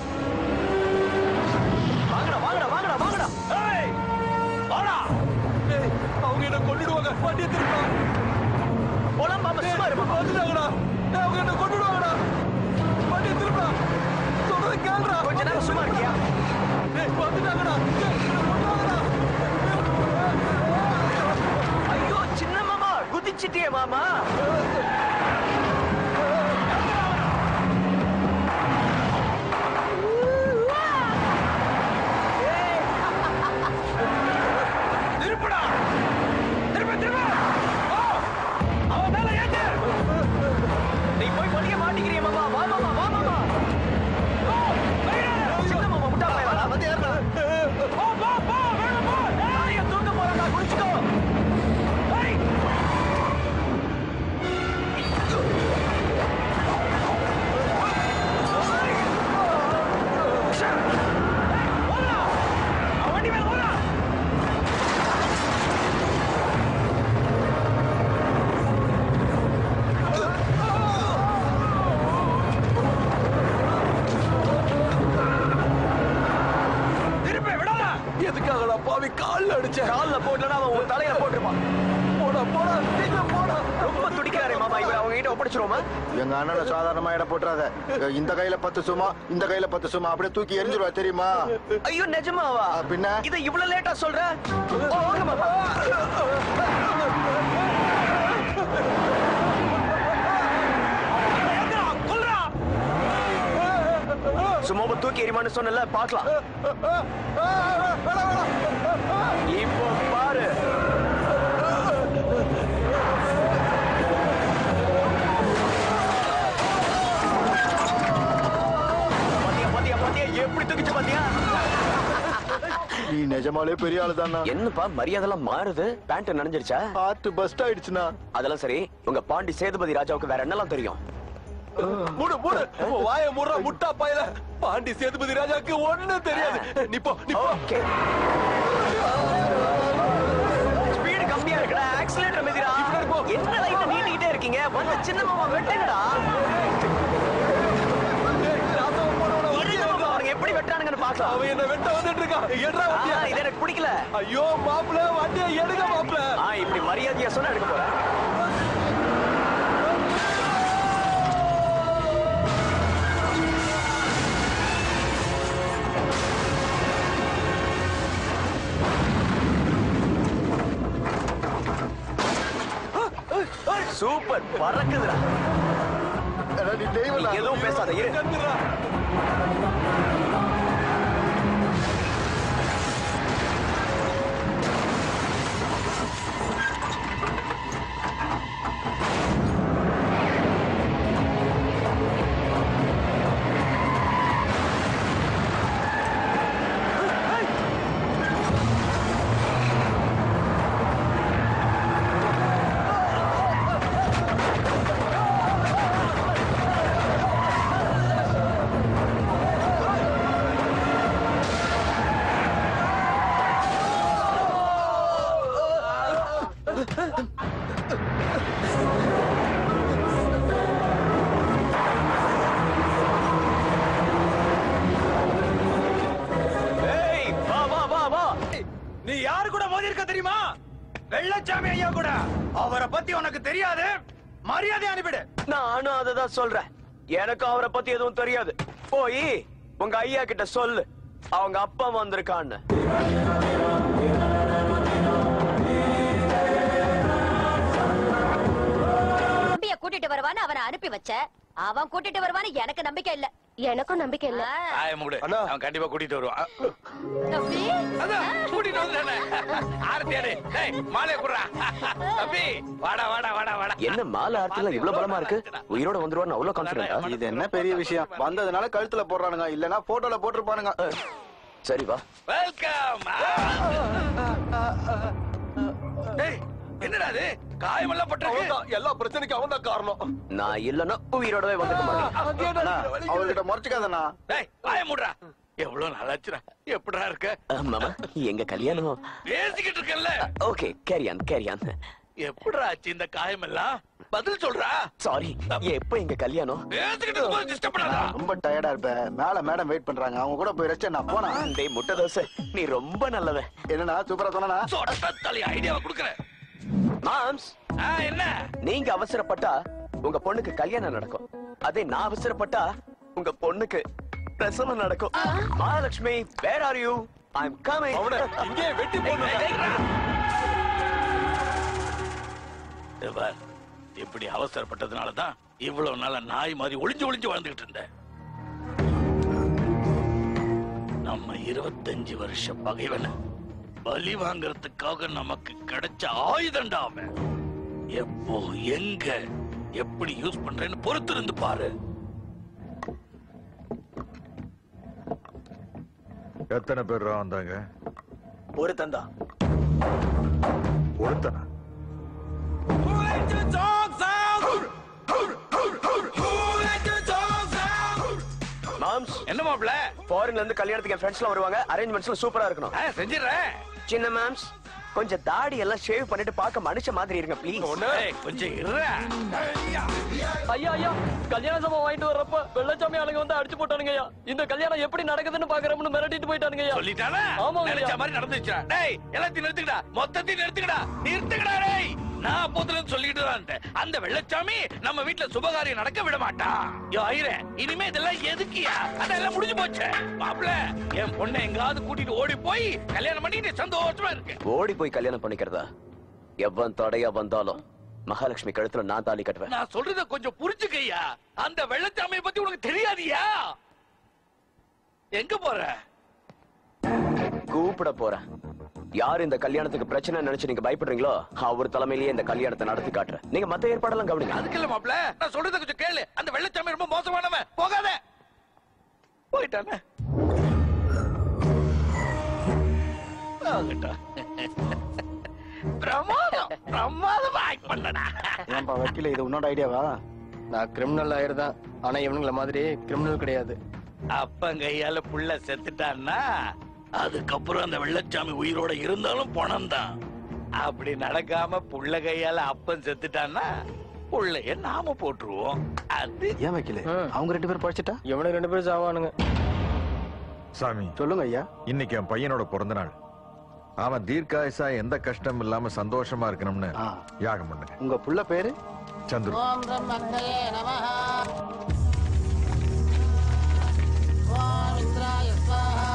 வாங்கடா வாங்கடா வாங்கடா வாங்கடா. ஏய் வாடா. ஏய், அவங்க என்ன கொன்னுடுவாங்க. வண்டியை திருப்பா. போலாம் மாமா, சும்மா இரு மாமா. வந்துட்டாங்கடா. அவங்க என்ன கொன்னுடுவாங்கடா. வண்டியை திருப்பா. சொல்றது கேளுடா. கொஞ்ச நேரம் சும்மா இருக்கியா? ஏய், வந்துட்டாங்கடா. ஐயோ சின்ன மாமா, குதிச்சிட்டியே மாமா. திருப்படா, திரும்ப திரும்ப. அவன் மேல ஏத்து. நீ போய் வழிய மாட்டிக்கிறிய மாமா. வா மாமா, வா மாமா. சின்ன மாமா முட்டா பையனா வந்து ஏறுடா. போ போ போ, வேணா போ. ஏய் தூக்க போறடா, குடிச்சுக்கோ. ஏய் எதுக்காகடா பாவி கால்ல அடிச்ச? கால்ல போடலனா அவன் ஒரு தலையில போட்டுருப்பான். போடா போடா, சீக்கிரம் போடா. ரொம்ப துடிக்கிறாரே மாமா. இவன் அவங்க கிட்ட ஒப்படைச்சிருவோமா? எங்க அண்ணனை சாதாரணமா இட போட்டுறாத. இந்த கையில 10 சும்மா, இந்த கையில 10 சும்மா, அப்படியே தூக்கி எரிஞ்சிருவா தெரியுமா? ஐயோ நிஜமாவா? பின்ன இதை இவ்வளவு லேட்டா சொல்ற? வாங்க மாமா. சும்மா தூக்கி எறிமான்னு சொன்னல, பாக்கலாம். இப்போ பாரு. பாத்தியா பாத்தியா பாத்தியா எப்படி தூக்கிச்சு பாத்தியா? நிஜமாலே பெரிய ஆளு தானா? என்னப்பா மரியாதைலாம் மாறுது? பேண்ட் நனைஞ்சிருச்சா? ஹார்ட் பஸ்ட் ஆயிடுச்சுனா? அதெல்லாம் சரி, உங்க பாண்டி சேதுபதி ராஜாவுக்கு வேற என்னலாம் தெரியும்? மூடு மூடு வாய மூடுற முட்டா பாயில. பாண்டி சேதுபதி ராஜாக்கு ஒண்ணும் தெரியாது. நீ போ நீ போ. ஸ்பீடு கம்மியா இருக்குடா. ஆக்சிலரேட்டர் மிதிடா. என்ன லைட்ட நீட்டிக்கிட்டே இருக்கீங்க? வந்து சின்ன மாமா வெட்டுங்கடா. எப்படி வெட்டானுங்கன்னு பாக்கலாம். அவன் என்ன வெட்ட வந்துட்டு இருக்கான். எடுறா வண்டியா. இது எனக்கு பிடிக்கல. ஐயோ மாப்ள வண்டியை எடுங்க மாப்ள. இப்படி மரியாதையா சொன்னா எடுக்க போறேன். சூப்பர் பறக்குதுடா. எதுவும் பேசாத இரு. நீ யாரு கூட மோதி இருக்க தெரியுமா? வெள்ளச்சாமி ஐயா கூட. அவரை பத்தி உனக்கு தெரியாது. மரியாதை அனுப்பிடு. நானும் அததான் சொல்றேன். எனக்கு அவரை பத்தி எதுவும் தெரியாது. போய் உங்க ஐயா கிட்ட சொல்லு, அவங்க அப்பா வந்திருக்கான்னு. கூட்டிட்டு வருவான்னு அவனை அனுப்பி வச்ச. அவன் கூட்டிட்டு வருவான்னு எனக்கு நம்பிக்கை இல்ல. எனக்கும் நம்பிக்கை இல்ல. அவன் கண்டிப்பா கூட்டிட்டு வருவான். தம்பி கூட்டிட்டு வந்தானே. ஆர்த்தியாரு டேய் மாலை குடுறா. தம்பி வாடா வாடா வாடா வாடா. என்ன மாலை ஆர்த்தில இவ்வளவு பலமா இருக்கு? உயிரோட வந்துருவான்னு அவ்வளவு கான்ஃபிடென்ட்டா? இது என்ன பெரிய விஷயம்? வந்ததுனால கழுத்துல போடுறானுங்க, இல்லனா போட்டோல போட்டுருப்பானுங்க. சரி வா. வெல்கம். டேய் என்னடா இது? காயமெல்லாம் பட்டிருக்கு. எல்லா பிரச்சனைக்கும் அவன் தான் காரணம். நான் இல்லன்னா உயிரோடவே வந்துக்க மாட்டேன். அவர்கிட்ட முறைச்சுக்காதண்ணா. டேய் வாய மூடுடா. எவ்வளவு நாளாச்சுடா. எப்படா இருக்க? மாமா எங்க கல்யாணம் பேசிக்கிட்டு இருக்கல்ல. Okay carry on carry on. எப்படா ஆச்சு இந்த காயமெல்லாம்? பதில் சொல்றா. சாரி. எப்ப எங்க கல்யாணம்? பேசிக்கிட்டு இருக்கும்போது டிஸ்டர்ப் பண்ணாதடா. ரொம்ப டயர்டா இருப்ப. மேல மேடம் வெயிட் பண்றாங்க. அவங்க கூட போய் ரெஸ்ட். நான் போனா. டேய் முட்டை தோசை நீ ரொம்ப நல்லவன். என்னடா சூப்பரா சொன்னனா? சொட்டத்தலி ஐடியாவை கொடுக்கறேன். மாம்ஸ் என்ன? நீங்க அவசரப்பட்டா உங்க பொண்ணுக்கு கல்யாணம் நடக்கும். அதே நான் அவசரப்பட்டா உங்க பொண்ணுக்கு பிரசவம் நடக்கும். Mahalakshmi where are you? I'm coming. அவனை இங்கே வெட்டி போடுறா. தேவர் இப்படி அவசரப்பட்டதனால தான் இவ்வளவு நாளா நாய் மாதிரி ஒளிஞ்சு ஒளிஞ்சு வாழ்ந்துகிட்டு இருந்தேன். நம்ம 25 வருஷ பகைவன பலி வாங்கறதுக்காக நமக்கு கிடைச்ச ஆயுதண்டா அவன். எப்போ எங்க எப்படி யூஸ் பண்றேன்னு பொறுத்து இருந்து பாரு. எத்தனை பேர் வந்தாங்க? ஒரு தந்தா. ஒருத்தனா? மாம்ஸ் என்ன மாப்ள? ஃபாரின்ல இருந்து கல்யாணத்துக்கு ஃப்ரெண்ட்ஸ்லாம் வருவாங்க. அரேஞ்ச்மெண்ட்ஸ்லாம் சூப்பரா இருக்கணும். செஞ்சிரேன். சின்ன மாம்ஸ் கொஞ்சம் தாடி எல்லாம் ஷேவ் பண்ணிட்டு பார்க்க மனுஷ மாதிரி இருங்க ப்ளீஸ். கொஞ்சம் இருடா. ஐயா ஐயா கல்யாண சம்பவம் வாங்கிட்டு வர்றப்ப வெள்ளச்சாமி ஆளுங்க வந்து அடிச்சு போட்டானுங்க ஐயா. இந்த கல்யாணம் எப்படி நடக்குதுன்னு பாக்குறோம்னு மிரட்டிட்டு போயிட்டானுங்க ஐயா. சொல்லிட்டானா? ஆமாங்க நினைச்ச மாதிரி நடந்துச்சுடா. டேய் எல்லாத்தையும் நிறுத்துக்கடா. மொத்தத்தையும் நிறுத்துக்கடா. நிறுத்துக்கடா டேய். நான் அப்போதுல சொல்லிட்டு தான் இருந்தேன். அந்த வெள்ளச்சாமி நம்ம வீட்ல சுபகாரியம் நடக்க விட மாட்டான். யோ ஐரே இனிமே இதெல்லாம் எதுக்கியா? அதெல்லாம் முடிஞ்சு போச்சு. மாப்ள என் பொண்ணை எங்காவது கூட்டிட்டு ஓடி போய் கல்யாணம் பண்ணிட்டு சந்தோஷமா இருக்கு. ஓடி போய் கல்யாணம் பண்ணிக்கிறதா? எவன் தடையா வந்தாலும் மகாலட்சுமி கழுத்துல நான் தாலி கட்டுவேன். நான் சொல்றத கொஞ்சம் புரிஞ்சுக்கையா. அந்த வெள்ளச்சாமியை பத்தி உனக்கு தெரியாதியா? எங்க போற? கூப்பிட போறேன். யார் இந்த கல்யாணத்துக்கு பிரச்சனை நினைச்சு நீங்க பயப்படுறீங்களோ அவர் தலைமையிலேயே இந்த கல்யாணத்தை நடத்தி காட்டுறேன். நீங்க மத்த ஏற்பாடெல்லாம் கவனிங்க. அதுக்கு இல்ல மாப்ள, நான் சொல்றத கொஞ்சம் கேளு. அந்த வெள்ளச்சாமி ரொம்ப மோசமானவன். போகாத. போயிட்டானே. பிரமாதம் பிரமாதமா ஆக்ட் பண்ணடா. ஏன்பா வக்கீல இது உன்னோட ஐடியாவா? நான் கிரிமினல் லாயர் தான், ஆனா இவனுங்கள மாதிரி கிரிமினல் கிடையாது. அப்பன் கையால புள்ள செத்துட்டான்னா அதுக்கப்புறம் அந்த வெள்ளச்சாமி உயிரோட இருந்தாலும் பணம் தான். அப்படி நடக்காம புள்ள கையால அப்பன் செத்துட்டான்னா புள்ளைய நாம போட்டுருவோம். அது ஏன் வக்கீல அவங்க 2 பேரும் படிச்சுட்டா இவனுக்கு 2 பேரும் சாவானுங்க. சாமி சொல்லுங்க ஐயா. இன்னைக்கு என் பையனோட பிறந்த நாள். அவன் தீர்க்காயசா எந்த கஷ்டம் இல்லாம சந்தோஷமா இருக்கணும்னு யாகம் பண்ணுங்க. உங்க புள்ள பேரு சந்துரு. ஓம் பிரம்மங்கயே நமஹ. ஓம் இந்திராய ஸ்வாஹா.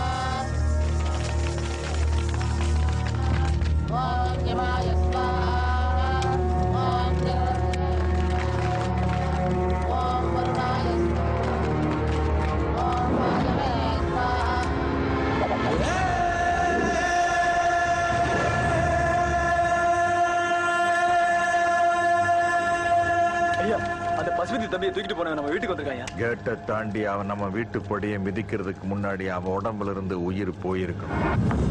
ஓம் யமாய ஸ்வாஹா. ஓம் ஓம் வருணாய ஓம் வாயவே ஸ்வாஹா. ஐயா, அந்த பசுபதி தம்பியை தூக்கிட்டு போனவன் நம்ம வீட்டுக்கு வந்திருக்காயா? கேட்டை தாண்டி அவன் நம்ம வீட்டு படியை மிதிக்கிறதுக்கு முன்னாடி அவன் உடம்புல இருந்து உயிர் போயிருக்கணும்.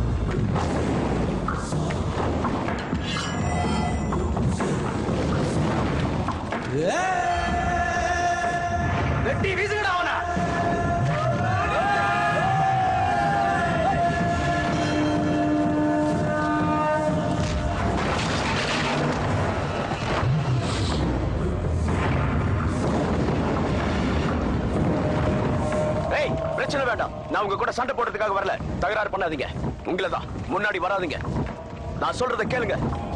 வெட்டி வீசுங்கடா அவன. பிரச்சனை வேண்டாம். நான் உங்க கூட சண்டை போடுறதுக்காக வரல. தகராறு பண்ணாதீங்க. உங்களை தான் முன்னாடி வராதீங்க. நான் சொல்றத கேளுங்க.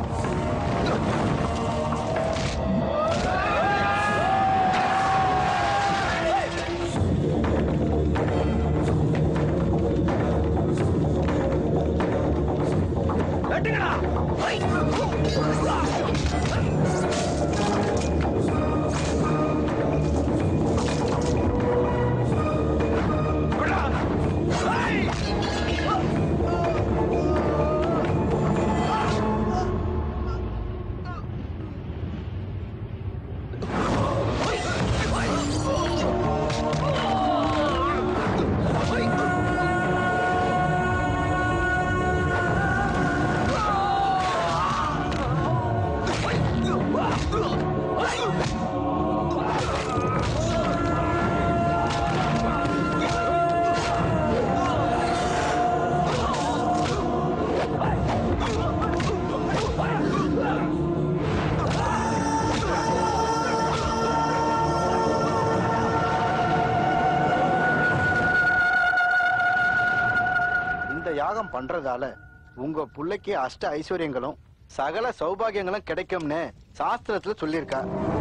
யாகம் பண்றதால உங்க புள்ளைக்கு அஷ்ட ஐஸ்வர்யங்களும் சகல சௌபாகியங்களும் கிடைக்கும்னு சாஸ்திரத்துல சொல்லியிருக்கா.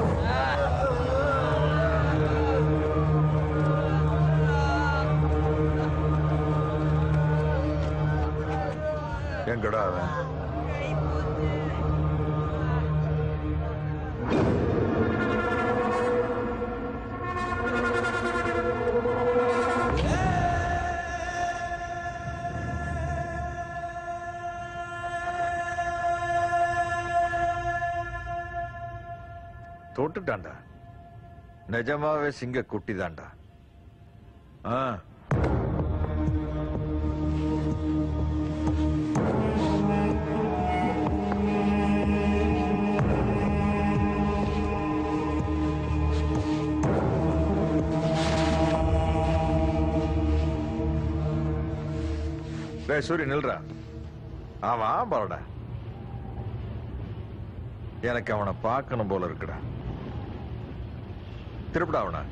எங்கடா அவன்? தொட்டுட்டான்டா. நிஜமாவே சிங்க குட்டி தான்டா. சூரிய நில்றா. அவன் ஆம்பளடா. எனக்கு அவனை பார்க்கணும் போல இருக்குடா. திருப்பிடா அவனை.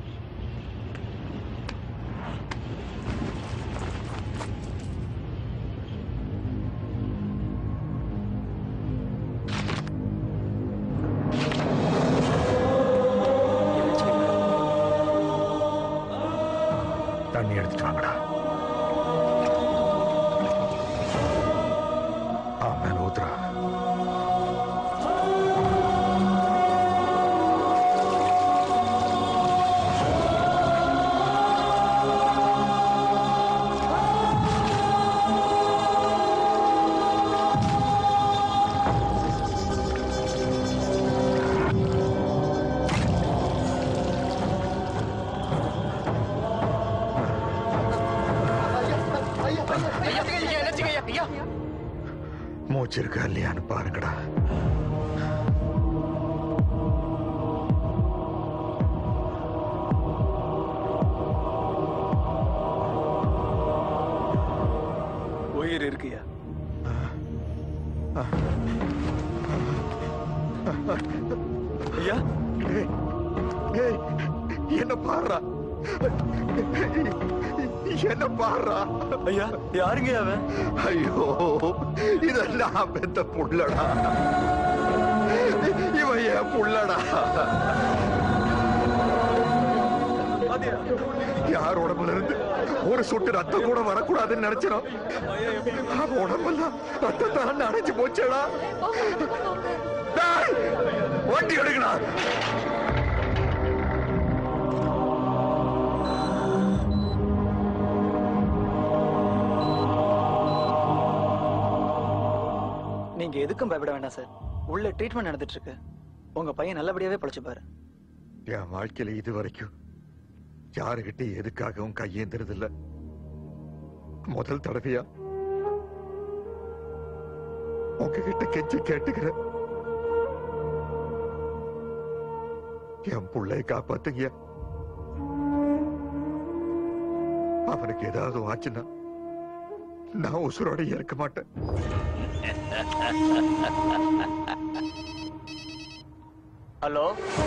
தண்ணி எடுத்துட்டு வாங்கடா. மேல ஊத்துறா. ஐயா மூச்சு இருக்கா இல்லையான்னு பாருங்கடா. உயிர் இருக்குயா? ஐயா என்ன பாடுறா, என்ன பாடுறா. ஐயா யாருங்க அவன்? ஐயோ இதெல்லாம் பெத்த புள்ளடா, இவன் என் புள்ளடா. யார் உடம்புல இருந்து ஒரு சொட்டு ரத்தம் கூட வரக்கூடாதுன்னு நினைச்சோம். அவன் உடம்பெல்லாம் ரத்தத்தால அடைச்சு போச்சடா. வண்டி எடுக்கணும். நீங்க எதுக்கும் பயப்பட வேண்டாம் சார். உள்ள ட்ரீட்மெண்ட் நடந்துட்டு இருக்கு. உங்க பையன் நல்லபடியாவே பழிச்சுப்பாரு. என் வாழ்க்கையில இது வரைக்கும் யாருகிட்ட எதுக்காகவும் கையேந்திரது இல்ல. முதல் தடவையா உங்ககிட்ட கெஞ்சி கேட்டுக்கிறேன். என் புள்ளைய காப்பாத்துங்க. அவனுக்கு ஏதாவது ஆச்சுன்னா நான் உசுரோட இருக்க மாட்டேன். ஹலோ,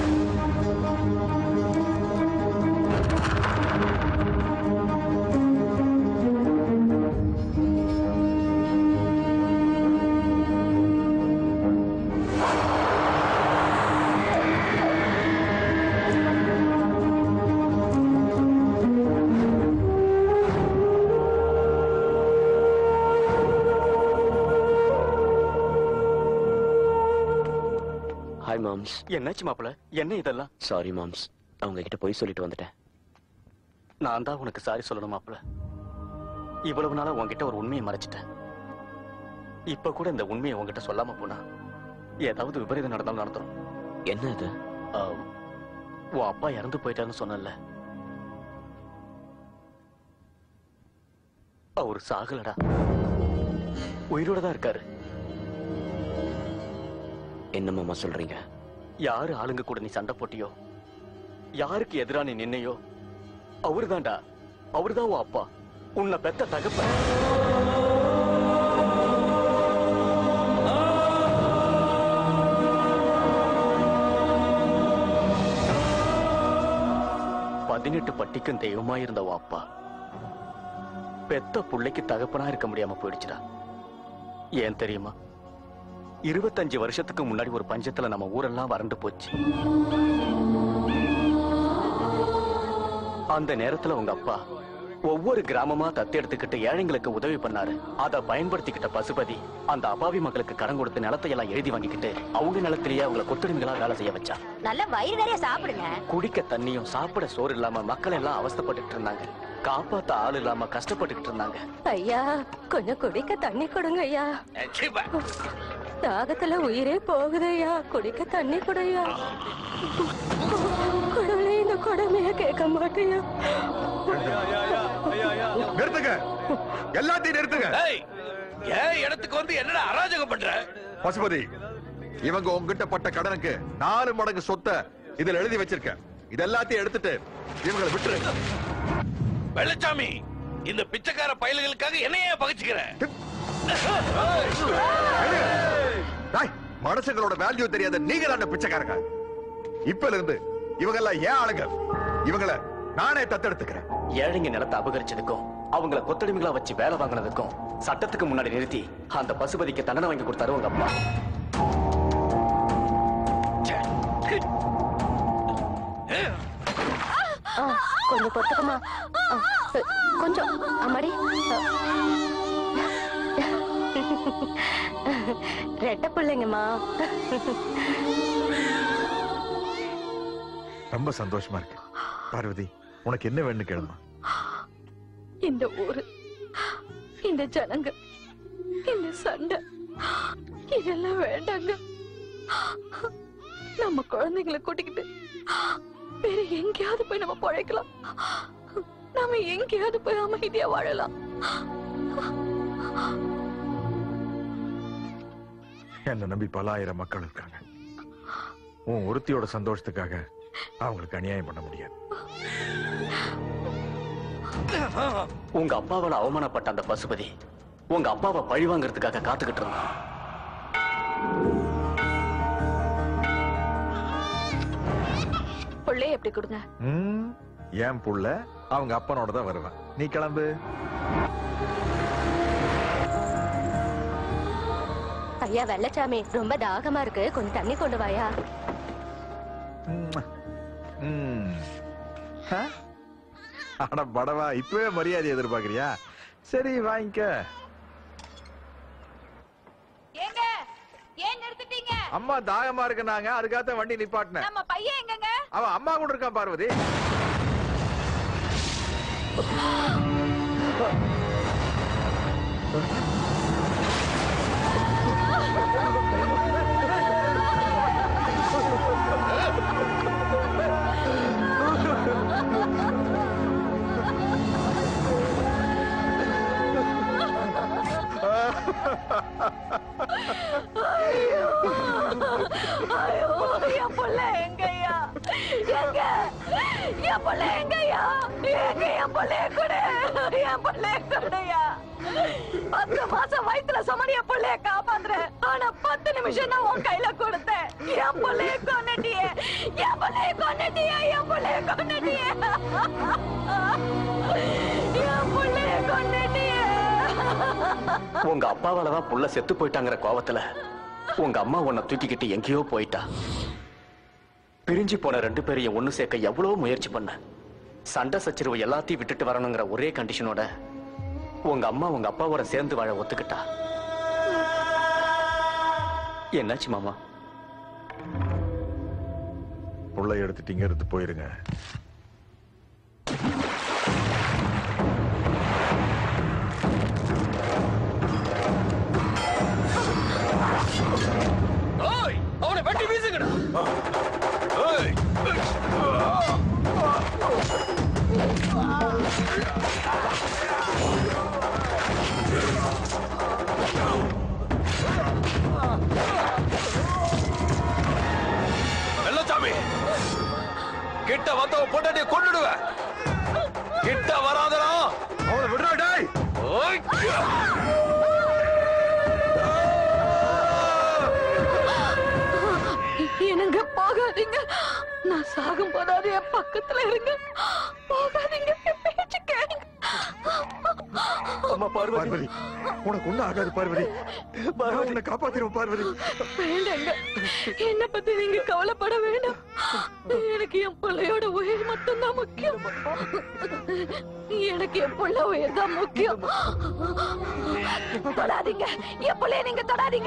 ஹாய் மாம்ஸ். என்னாச்சு மாப்பிள? என்ன இதெல்லாம்? சாரி மாம்ஸ், அவங்க கிட்ட போய் சொல்லிட்டு வந்துட்டேன். நான் தான் உனக்கு சாரி சொல்லணும் மாப்பிள. இவ்வளவு நாளா உன்கிட்ட ஒரு உண்மையை மறைச்சிட்டேன். இப்ப கூட இந்த உண்மையை உன்கிட்ட சொல்லாம போனா ஏதாவது விபரீதம் நடந்தாலும் நடந்துரும். என்ன அது? உன் அப்பா இறந்து போயிட்டான்னு சொன்னல, அவரு சாகலடா, உயிரோட தான் இருக்காரு. என்ன மாமா சொல்றீங்க? யாரு ஆளுங்க கூட நீ சண்டை போட்டியோ, யாருக்கு எதிரா நீ நின்னையோ, அவருதான்டா, அவருதான் உன் அப்பா, உன்னை பெத்த தகப்ப. பதினெட்டு பட்டிக்கும் தெய்வமா இருந்த உன் அப்பா பெத்த புள்ளைக்கு தகப்பனா இருக்க முடியாம போயிடுச்சுடா. ஏன் தெரியுமா? 25 வருஷத்துக்கு முன்னாடி ஒரு பஞ்சத்துல நம்ம ஊரெல்லாம் வறண்டு போச்சு. அந்த நேரத்துல உங்க அப்பா ஒவ்வொரு கிராமமா தத்து எடுத்துக்கிட்டு ஏழைங்களுக்கு உதவி பண்ணாரு. அதை பயன்படுத்திக்கிட்ட பசுபதி அந்த அபாவி மக்களுக்கு கடன் கொடுத்து நிலத்தையெல்லாம் எழுதி வாங்கிக்கிட்டு அவங்க நிலத்திலேயே அவங்களை கொத்தடிமைகளா வேலை செய்ய வச்சா. நல்ல வயிறு நிறைய சாப்பிடுங்க. குடிக்க தண்ணியும் சாப்பிட சோறு இல்லாம மக்கள் எல்லாம் அவஸ்தைப்பட்டுட்டு இருந்தாங்க. காப்பாத்த ஆள் இல்லாம கஷ்டப்பட்டுக்கிட்டு இருந்தாங்க. ஐயா கொஞ்சம் குடிக்க தண்ணி கொடுங்க ஐயா. தாகத்துல உயிரே போகுது ஐயா, குடிக்க தண்ணி கொடுயா. குடலே இந்த குடமைய கேட்க மாட்டேயா. நிறுத்துங்க, எல்லாத்தையும் நிறுத்துங்க. ஏன் இடத்துக்கு வந்து என்னடா அராஜகம் பண்ற? பசுபதி, இவங்க உங்ககிட்ட பட்ட கடனுக்கு 4 மடங்கு சொத்தை இதுல எழுதி வச்சிருக்க. இது எல்லாத்தையும் எடுத்துட்டு இவங்களை விட்டுரு. வெள்ளச்சாமி, இந்த பிச்சைக்கார பயல்களுக்காக என்னையே பகைச்சுக்கிற? மனுஷங்களோட வேல்யூ தெரியாத நீங்க தான் பிச்சைக்காரங்க. இப்பல இருந்து இவங்க எல்லாம் ஏன் ஆளுங்க. இவங்களை நானே தத்தெடுத்துக்கிறேன். ஏழைங்க நிலத்தை அபகரிச்சதுக்கும் அவங்கள கொத்தடிமைகளா வச்சு வேலை வாங்கினதுக்கும் சட்டத்துக்கு முன்னாடி நிறுத்தி அந்த பசுபதிக்கு தண்டனை வாங்கி கொடுத்தாரு உங்க அப்பா. கொஞ்சம் பொறுத்துக்கமா, கொஞ்சம் அம்மாடி. ரெட்ட பிள்ளைங்கம்மா. ரொம்ப சந்தோஷமா இருக்கு. பார்வதி, உனக்கு என்ன வேணும்னு கேளுமா. இந்த ஊரு, இந்த ஜனங்க, இந்த சண்டை இதெல்லாம் வேண்டாங்க. நம்ம குழந்தைங்களை கூட்டிக்கிட்டு வேற எங்கேயாவது போய் நம்ம பழைக்கலாம். நாம எங்கேயாவது போய் அமைதியா வாழலாம். என்ன நம்பி பல ஆயிரம் மக்கள் இருக்காங்க. உன் ஒருத்தியோட சந்தோஷத்துக்காக அவங்களுக்கு அநியாயம் பண்ண முடியாது. உங்க அப்பாவால அவமானப்பட்ட அந்த பசுபதி உங்க அப்பாவை பழி வாங்கறதுக்காக காத்துக்கிட்டு இருந்தான். புள்ளைய எப்படி கொடுங்க? ஏன் புள்ள அவங்க அப்பனோட தான் வருவேன். நீ கிளம்பு. ஐயா வெள்ளச்சாமி, ரொம்ப தாகமா இருக்கு, கொஞ்சம் தண்ணி கொண்டு வாயா. அட படவா, இப்பவே மரியாதை எதிர்பார்க்கறியா? சரி வாங்கிக்க. ஏங்க ஏன் நிறுத்திட்டீங்க? அம்மா தாகமா இருக்கு, நாங்க அதுக்காக வண்டி நிப்பாட்டினேன். நம்ம பையன் எங்கங்க? அவன் அம்மா கூட இருக்கான் பார்வதி. ஐயோ, என் புள்ள எங்கய்யா? எங்க என் புள்ள எங்கய்யா? எங்க என் புள்ளைய கொடு, என் புள்ளைய கொடுயா. 10 மாசம் வயித்துல சுமடி என் புள்ளைய காப்பாத்துறேன். ஆனா 10 நிமிஷம் தான் உன் கையில கொடுத்தேன். என் புள்ளைய கொன்னுட்டியே, என் புள்ளைய கொன்னுட்டியே, என் புள்ளைய கொன்னுட்டியே, என் புள்ளைய கொன்னுட்டியே. உங்க அப்பாவாலதான் புள்ள செத்து போயிட்டாங்கிற கோவத்துல உங்க அம்மா உன்னை தூக்கிக்கிட்டு எங்கேயோ போயிட்டா. பிரிஞ்சு போன 2 பேரையும் ஒண்ணு சேர்க்க எவ்வளவு முயற்சி பண்ண. சண்டை சச்சரவு எல்லாத்தையும் விட்டுட்டு வரணுங்கிற ஒரே கண்டிஷனோட உங்க அம்மா உங்க அப்பாவோட சேர்ந்து வாழ ஒத்துக்கிட்டா. என்னாச்சு மாமா? புள்ளை எடுத்துட்டீங்க, எடுத்து போயிருங்க. அவனை வெட்டி வீசுங்கடா. வெள்ளச்சாமி, கிட்ட வந்தவன் பொண்டாட்டியை கொன்னுடுவேன். கிட்ட வராதடா. அவனை விடுறா டேய். என்னங்க போகாதீங்க, நான் சாகும் போதாவது என் பக்கத்துல இருங்க. போகாதீங்க, என் பேச்சு கேளுங்க. அம்மா பார்வதி, உனக்கு ஒண்ணும் ஆகாது பார்வதி. உன்னை காப்பாத்திரும் பார்வதி. வேண்டாங்க, என்ன பத்தி நீங்க கவலைப்பட வேண்டாம். எனக்கு என் பிள்ளையோட உயிர் மட்டும்தான் முக்கியம். எனக்கு என் பிள்ளை உயிர் தான் முக்கியம். தொடாதீங்க, என் பிள்ளைய நீங்க தொடாதீங்க.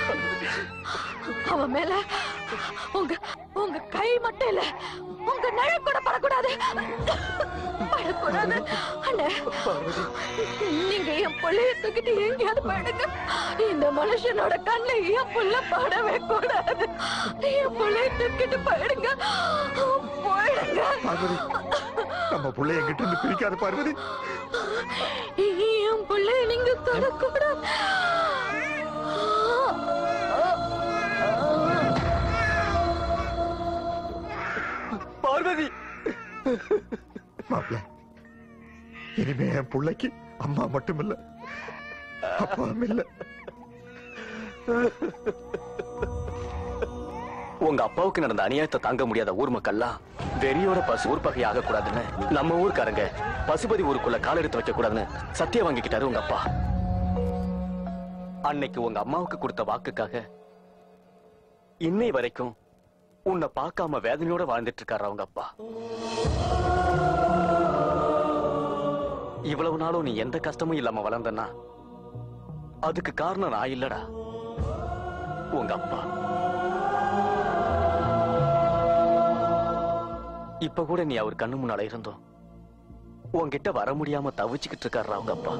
அவன் மேல உங்க உங்க கை மட்டும் இல்ல, உங்க நிழல் கூட படக்கூடாது. படக்கூடாது. அண்ணே, நீங்க என் பிள்ளைய தூக்கிட்டு எங்கேயாவது போயிடுங்க. இந்த மனுஷனோட கண்ணு என் புள்ள படவே கூடாது. என் பிள்ளைய தூக்கிட்டு போயிடுங்க, போயிடுங்க. பார்வதி, நம்ம புள்ளை என்கிட்ட இருந்து பிரிக்காத பார்வதி. என் பிள்ளைய நீங்க தொடக்கூடாது. பார்வதி, மாப்பிள்ள, இனிமே என் பிள்ளைக்கு அம்மா மட்டுமில்ல, அப்பாவும் இல்ல. உங்க அப்பாவுக்கு நடந்த அநியாயத்தை தாங்க முடியாத ஊர் மக்கள்லாம் வெறியோட ஊர் பகை ஆக கூடாதுன்னு நம்ம ஊருக்காரங்க பசுபதி ஊருக்குள்ள கால் எடுத்து வைக்க கூடாதுன்னு சத்தியம் வாங்கிக்கிட்டாரு உங்க அப்பா. அன்னைக்கு உங்க அம்மாவுக்கு கொடுத்த வாக்குக்காக இன்னை வரைக்கும் உன்னை பார்க்காம வேதனையோட வாழ்ந்துட்டு இருக்காரு அவங்க அப்பா. இவ்வளவு நாளும் நீ எந்த கஷ்டமும் இல்லாம வளர்ந்தனா அதுக்கு காரணம் நான் இல்லடா, உங்க அப்பா. இப்ப கூட நீ அவர் கண்ணு முன்னால இருந்தோம் உன்கிட்ட வர முடியாம தவிச்சுக்கிட்டு இருக்காரு அவங்க அப்பா.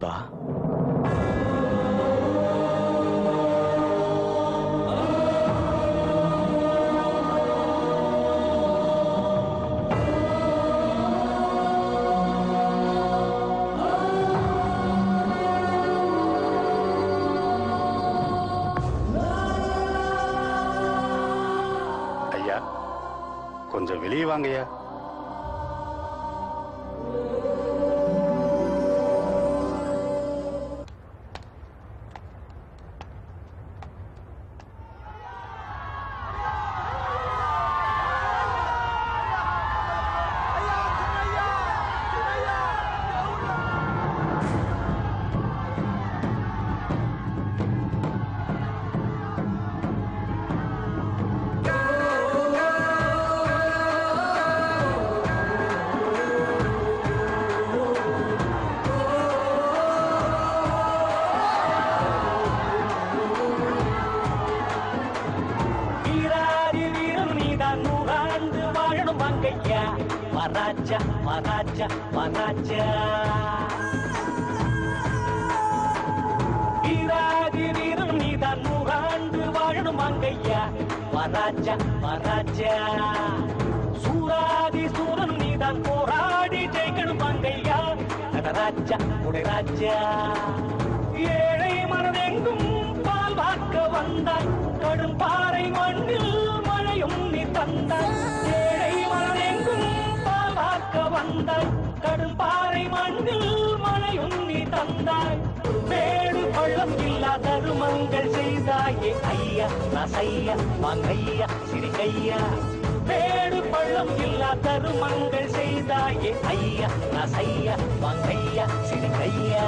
அப்பா ஐயா கொஞ்சம் வெளியே வாங்கய்யா. மகாராஜா மகாராஜா மகாராஜா வீராதி வீரன் நீதான் நூறாண்டு வாழணும் மங்கையா மகாராஜா மகாராஜா சூராதி சூரன் நீதான் போராடி ஜெயிக்கணும் மங்கையா நடராஜா உடைராஜா ஏழை மனதெங்கும் பால் வாக்க வந்தாய் கடும் பாறை மண்ணில் மழையும் நீ தந்தாய் ஏழை மனதெங்கும் பால் வாக்க வந்தாய் கடும் பாறை மண்ணில் மழையும் நீ தந்தாய் மேடு பள்ளம் இல்லா தருமங்கள் செய்தாயே ஐயா ரசையா மங்கையா சிறிகையா மேடு பள்ளம் இல்லா தருமங்கள் செய்தாயே ஐயா ரசையா மங்கையா சிறிகையா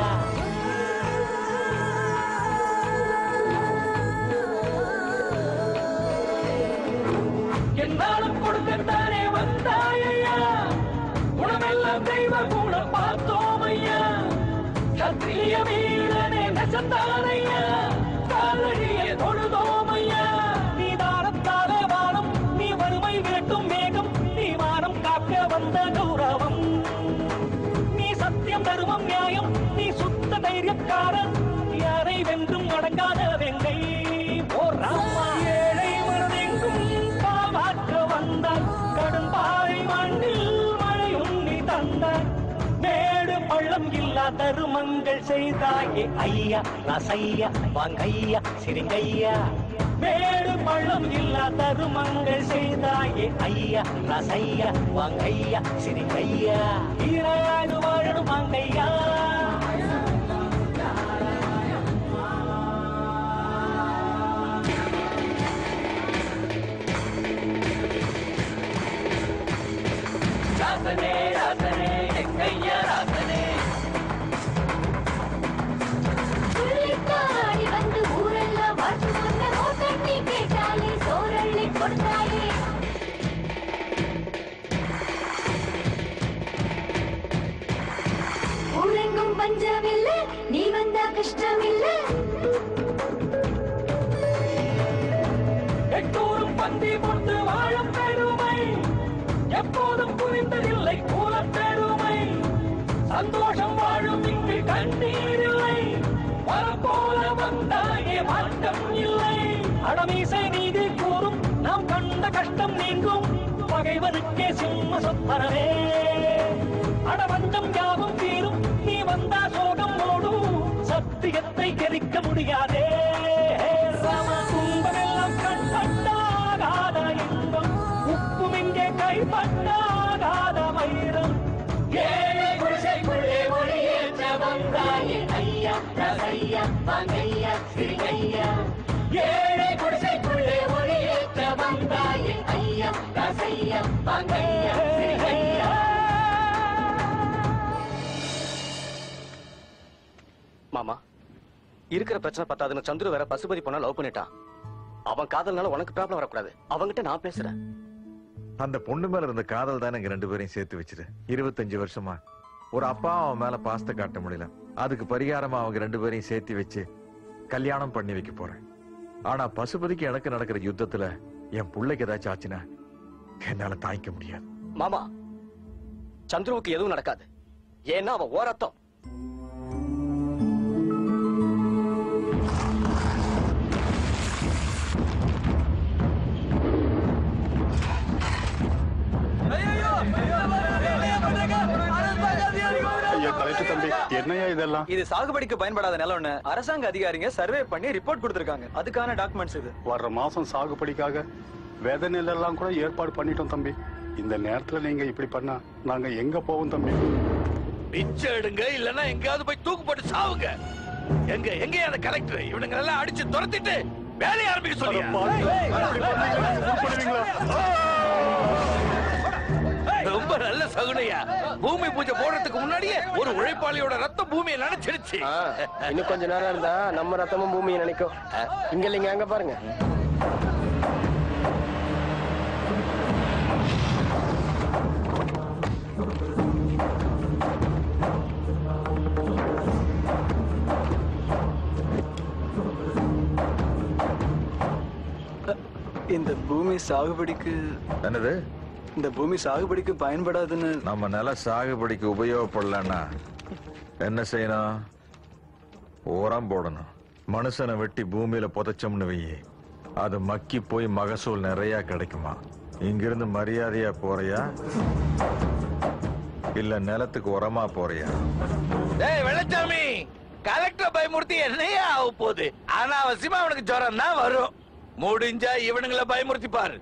என்னாலும் கொடுக்கத்தானே வந்தாயா குணமெல்லாம் தெய்வ குணம் பார்த்தோம் ஐயா சத்திரிய வீரனே நெசந்தானையா காலடியே தொழுதோம் ஐயா நீ தாரத்தாலே வானம் நீ வறுமை விரட்டும் மேகம் நீ வானம் காக்க வந்த கௌரவம் நீ சத்தியம் தருமம் நியாயம் நீ சுத்த தைரியக்காரன் யாரை வென்றும் அடங்காத வெங்கை ஓர் ராமா ஏழை மனதெங்கும் பாவாக்க வந்தாய் கடும் பாறை மண்ணில் மழையும் நீ தந்தாய் மேடு பள்ளம் இல்லா தருமங்கள் செய்தாயே ஐயா ரசையா வாங்கையா சிறிங்கையா மேடு பள்ளம் இல்லா தருமங்கள் செய்தாயே ஐயா ரசையா வாங்கையா சிறிங்கையா ஈராடு வாழணும் வாங்கையா ராசனே ராசனே எங்கையா ராசனே துள்ளித்தாடி வந்து ஊரெல்லாம் வாழ்த்து சொன்ன ஓட்டண்ணி கேட்டாலே சோரள்ளி கொடுத்தாயே ஊரெங்கும் பஞ்சமில்லை நீ வந்தா கஷ்டமில்லை எட்டூரும் பந்தி போட்டு வாழும் பெருமை எப்போதும் புரிந்ததில்லை கூல பெருமை சந்தோஷம் வாழும் இங்கு கண்ணீர் இல்லை வரம் போல வந்தாயே மாற்றம் இல்லை அடமீசை நீதி கூறும் நாம் கண்ட கஷ்டம் நீங்கும் பகைவனுக்கே சிம்ம சொப்பனவே அடவஞ்சம் யாவும் தீரும் நீ வந்தா சோகம் ஓடும் சத்தியத்தை கெரிக்க முடியாதே ராம கும்பமெல்லாம் கண்பட்டாகாத இன்பம் உப்பும் இங்கே கைப்பட்டாகாத வைரம் ஏழை குடிசைக்குள்ளே ஒளியேற்ற வந்தாயே ஐயா ரசையா வாங்கையா சிறிகையா ஏழை குடிசைக்குள்ளே ஒளியேற்ற வந்தாயே ஐயா ரசையா வாங்கையா சிறிகையா மாமா இருக்கிற பிரச்சனை பத்தாதுன்னு சந்துரு வேற பசுபதி பொண்ண லவ் பண்ணிட்டான் அவன் காதல்னால உனக்கு ப்ராப்ளம் வரக்கூடாது அவங்கிட்ட நான் பேசுறேன் அந்த பொண்ணு மேல இருந்த காதல் தான் எங்க ரெண்டு பேரையும் சேர்த்து வச்சிரு 25 வருஷமா ஒரு அப்பா அவன் மேல பாசத்தை காட்ட முடியல அதுக்கு பரிகாரமா அவங்க ரெண்டு பேரையும் சேர்த்து வச்சு கல்யாணம் பண்ணி வைக்க போறேன் ஆனா பசுபதிக்கு எனக்கு நடக்கிற யுத்தத்துல என் பிள்ளைக்கு ஏதாச்சும் ஆச்சுன்னா என்னால தாங்கிக்க முடியாது மாமா சந்துருவுக்கு எதுவும் நடக்காது ஏன்னா அவன் ஓரத்தம் ஐயா கலெக்டர் தம்பி என்னையா இதெல்லாம்? இது சாகுபடிக்கு பயன்படாத நிலம்னு அரசாங்க அதிகாரிங்க சர்வே பண்ணி ரிப்போர்ட் கொடுத்திருக்காங்க. அதுக்கான டாக்குமெண்ட்ஸ் இது. வர்ற மாசம் சாகுபடிக்காக விதை நெல்லெல்லாம் கூட ஏற்பாடு பண்ணிட்டோம் தம்பி. இந்த நேரத்துல நீங்க இப்படி பண்ணா நாங்க எங்க போவோம் தம்பி? பிச்சை எடுங்க, இல்லன்னா எங்கேயாவது போய் தூக்கு போட்டு சாவுங்க. எங்க எங்க அந்த கலெக்டர் இவனுங்க எல்லாம் அடிச்சு துரத்திட்டு வேலையை ஆரம்பிக்க சொல்லுங்க. ரொம்ப நல்ல சகுனையா. பூமி பூஜை போடுறதுக்கு முன்னாடியே ஒரு உழைப்பாளியோட ரத்தம் பூமியை நினைச்சிருச்சு. இன்னும் கொஞ்ச நேரம் இருந்தா நம்ம ரத்தமும் பூமியை நினைக்கும். இங்க இல்லைங்க, அங்க பாருங்க. இந்த பூமி சாகுபடிக்கு என்னது? இந்த பூமி சாகுபடிக்கு பயன்படாதுன்னு நம்ம நில சாகுபடிக்கு உபயோகப்படலன்னா என்ன செய்யணும்? உரம் போடணும். மனுஷனை வெட்டி பூமியில புதைச்சோம்னு வையே, அது மக்கி போய் மகசூல் நிறைய கிடைக்குமா? இங்கிருந்து மரியாதையா போறியா இல்ல நிலத்துக்கு உரமா போறியா? டேய் வெள்ளச்சாமி, கலெக்டர் பயமுறுத்தி என்னையே ஆக போகுது. அனாவசியமா அவனுக்கு ஜுரம் தான் வரும். முடிஞ்சா இவனுங்களை பயமுறுத்தி பாரு.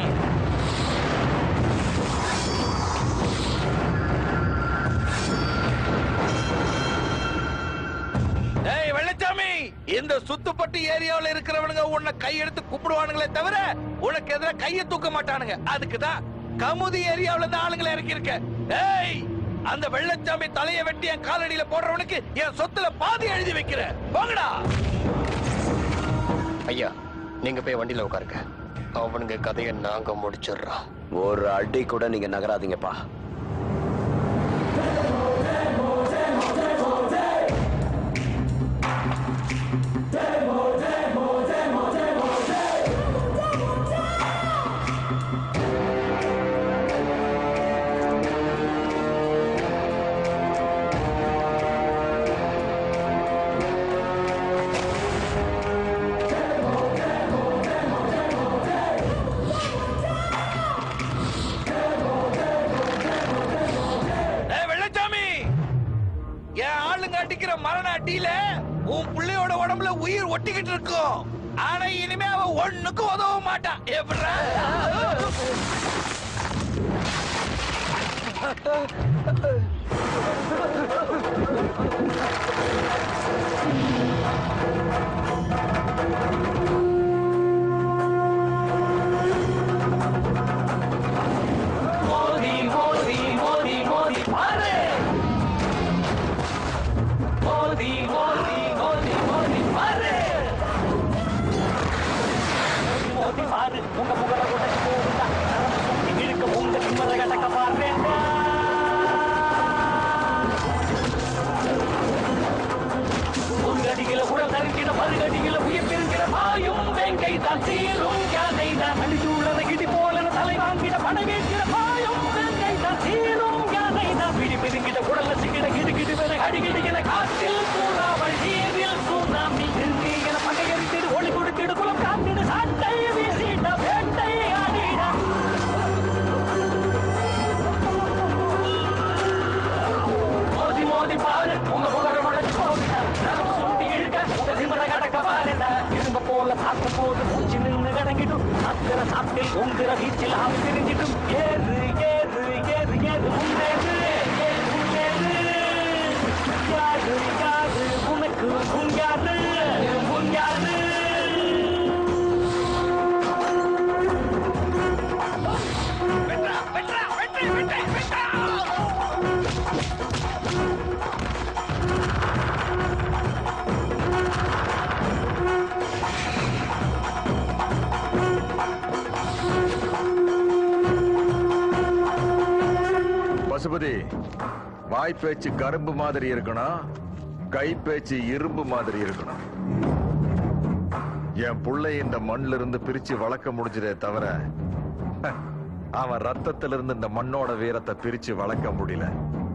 ஏய் வெள்ளச்சாமி, இந்த சுத்துப்பட்டு ஏரியாவில் இருக்கிறவனுங்க உன்னை கையெடுத்து கூப்பிடுவானுங்களே தவிர உனக்கு எதிராக கையை தூக்க மாட்டானுங்க. அதுக்குதான் கமுதி ஏரியாவில் இருந்து ஆளுங்களை இறக்கி இருக்க. ஏய், அந்த வெள்ளச்சாமி தலையை வெட்டி என் காலடியில போடுறவனுக்கு என் சொத்துல பாதி எழுதி வைக்கிற. போங்கடா. ஐயா, நீங்க போய் வண்டியில உட்காருங்க. அவனுங்க கதையை நாங்க முடிச்சிடுறோம். ஒரு அடி கூட நீங்க நகராதீங்கப்பா. மரண அடியில உன் பிள்ளையோட உடம்புல உயிர் ஒட்டிக்கிட்டு இருக்கும். ஆனா இனிமே அவ ஒண்ணுக்கு உதவ மாட்டான். எப்படா? மோதி மோதி மோதி மோதி பாரு. மோதி மோதி மோதி மோதி பாரு. மோதி பாரு. உங்க புகழ உடச்சு போகுதா? இழுக்க உங்க திம்மத கட்டக்க பாருங்க. உங்க அடிகள உடல் தருகிற மறுகடிகள உயிர் பெருகிற மாயும் வெங்கை தான் தீரும் யானை தான் அடிச்சுள்ளத இடி போல தலை வாங்கிட படை வைக்கிற மாயும் வெங்கை தான் தீரும் யானை தான் பிடி பெருங்கிட உடல்ல சிக்கிட கிடுகிடு வரை அடிகிடுகிற காற்றில் சூறாவளி நீரில் சுனாமி இருந்து என பகையறித்திடு ஒளி கொடுத்திடு குலம் காத்திடு சாட்டை வீசிட வேட்டை ஆடிட. மோதி மோதி பாரு. உங்க புகழ உடச்சு போகுதா? சுண்டி இழுக்க உங்க திமிர கடக்க பாருடா. இரும்ப போல சாத்த போது மூச்சு நின்று கடங்கிடும். சாத்திர சாத்தில் உங்கிற வீச்சில் ஆவி பிரிஞ்சிடும். ஏறு ஏறு ஏறு ஏறு முன்னேறு ஏறு முன்னேறு. யாரு யாரு உனக்கு முன்யாரு முன்யாரு. வெட்டா வெட்டா வெட்டா வெட்டா வெட்டா. பசுபதி, வாய் பேச்சு கரும்பு மாதிரி இருக்கணும், கை பேச்சு இரும்பு மாதிரி இருக்கணும். என் புள்ளை இந்த மண்ணில இருந்து பிரிச்சு வளர்க்க முடிஞ்சதே தவிர அவன் ரத்தத்திலிருந்து இந்த மண்ணோட வீரத்தை பிரிச்சு வளர்க்க முடியல.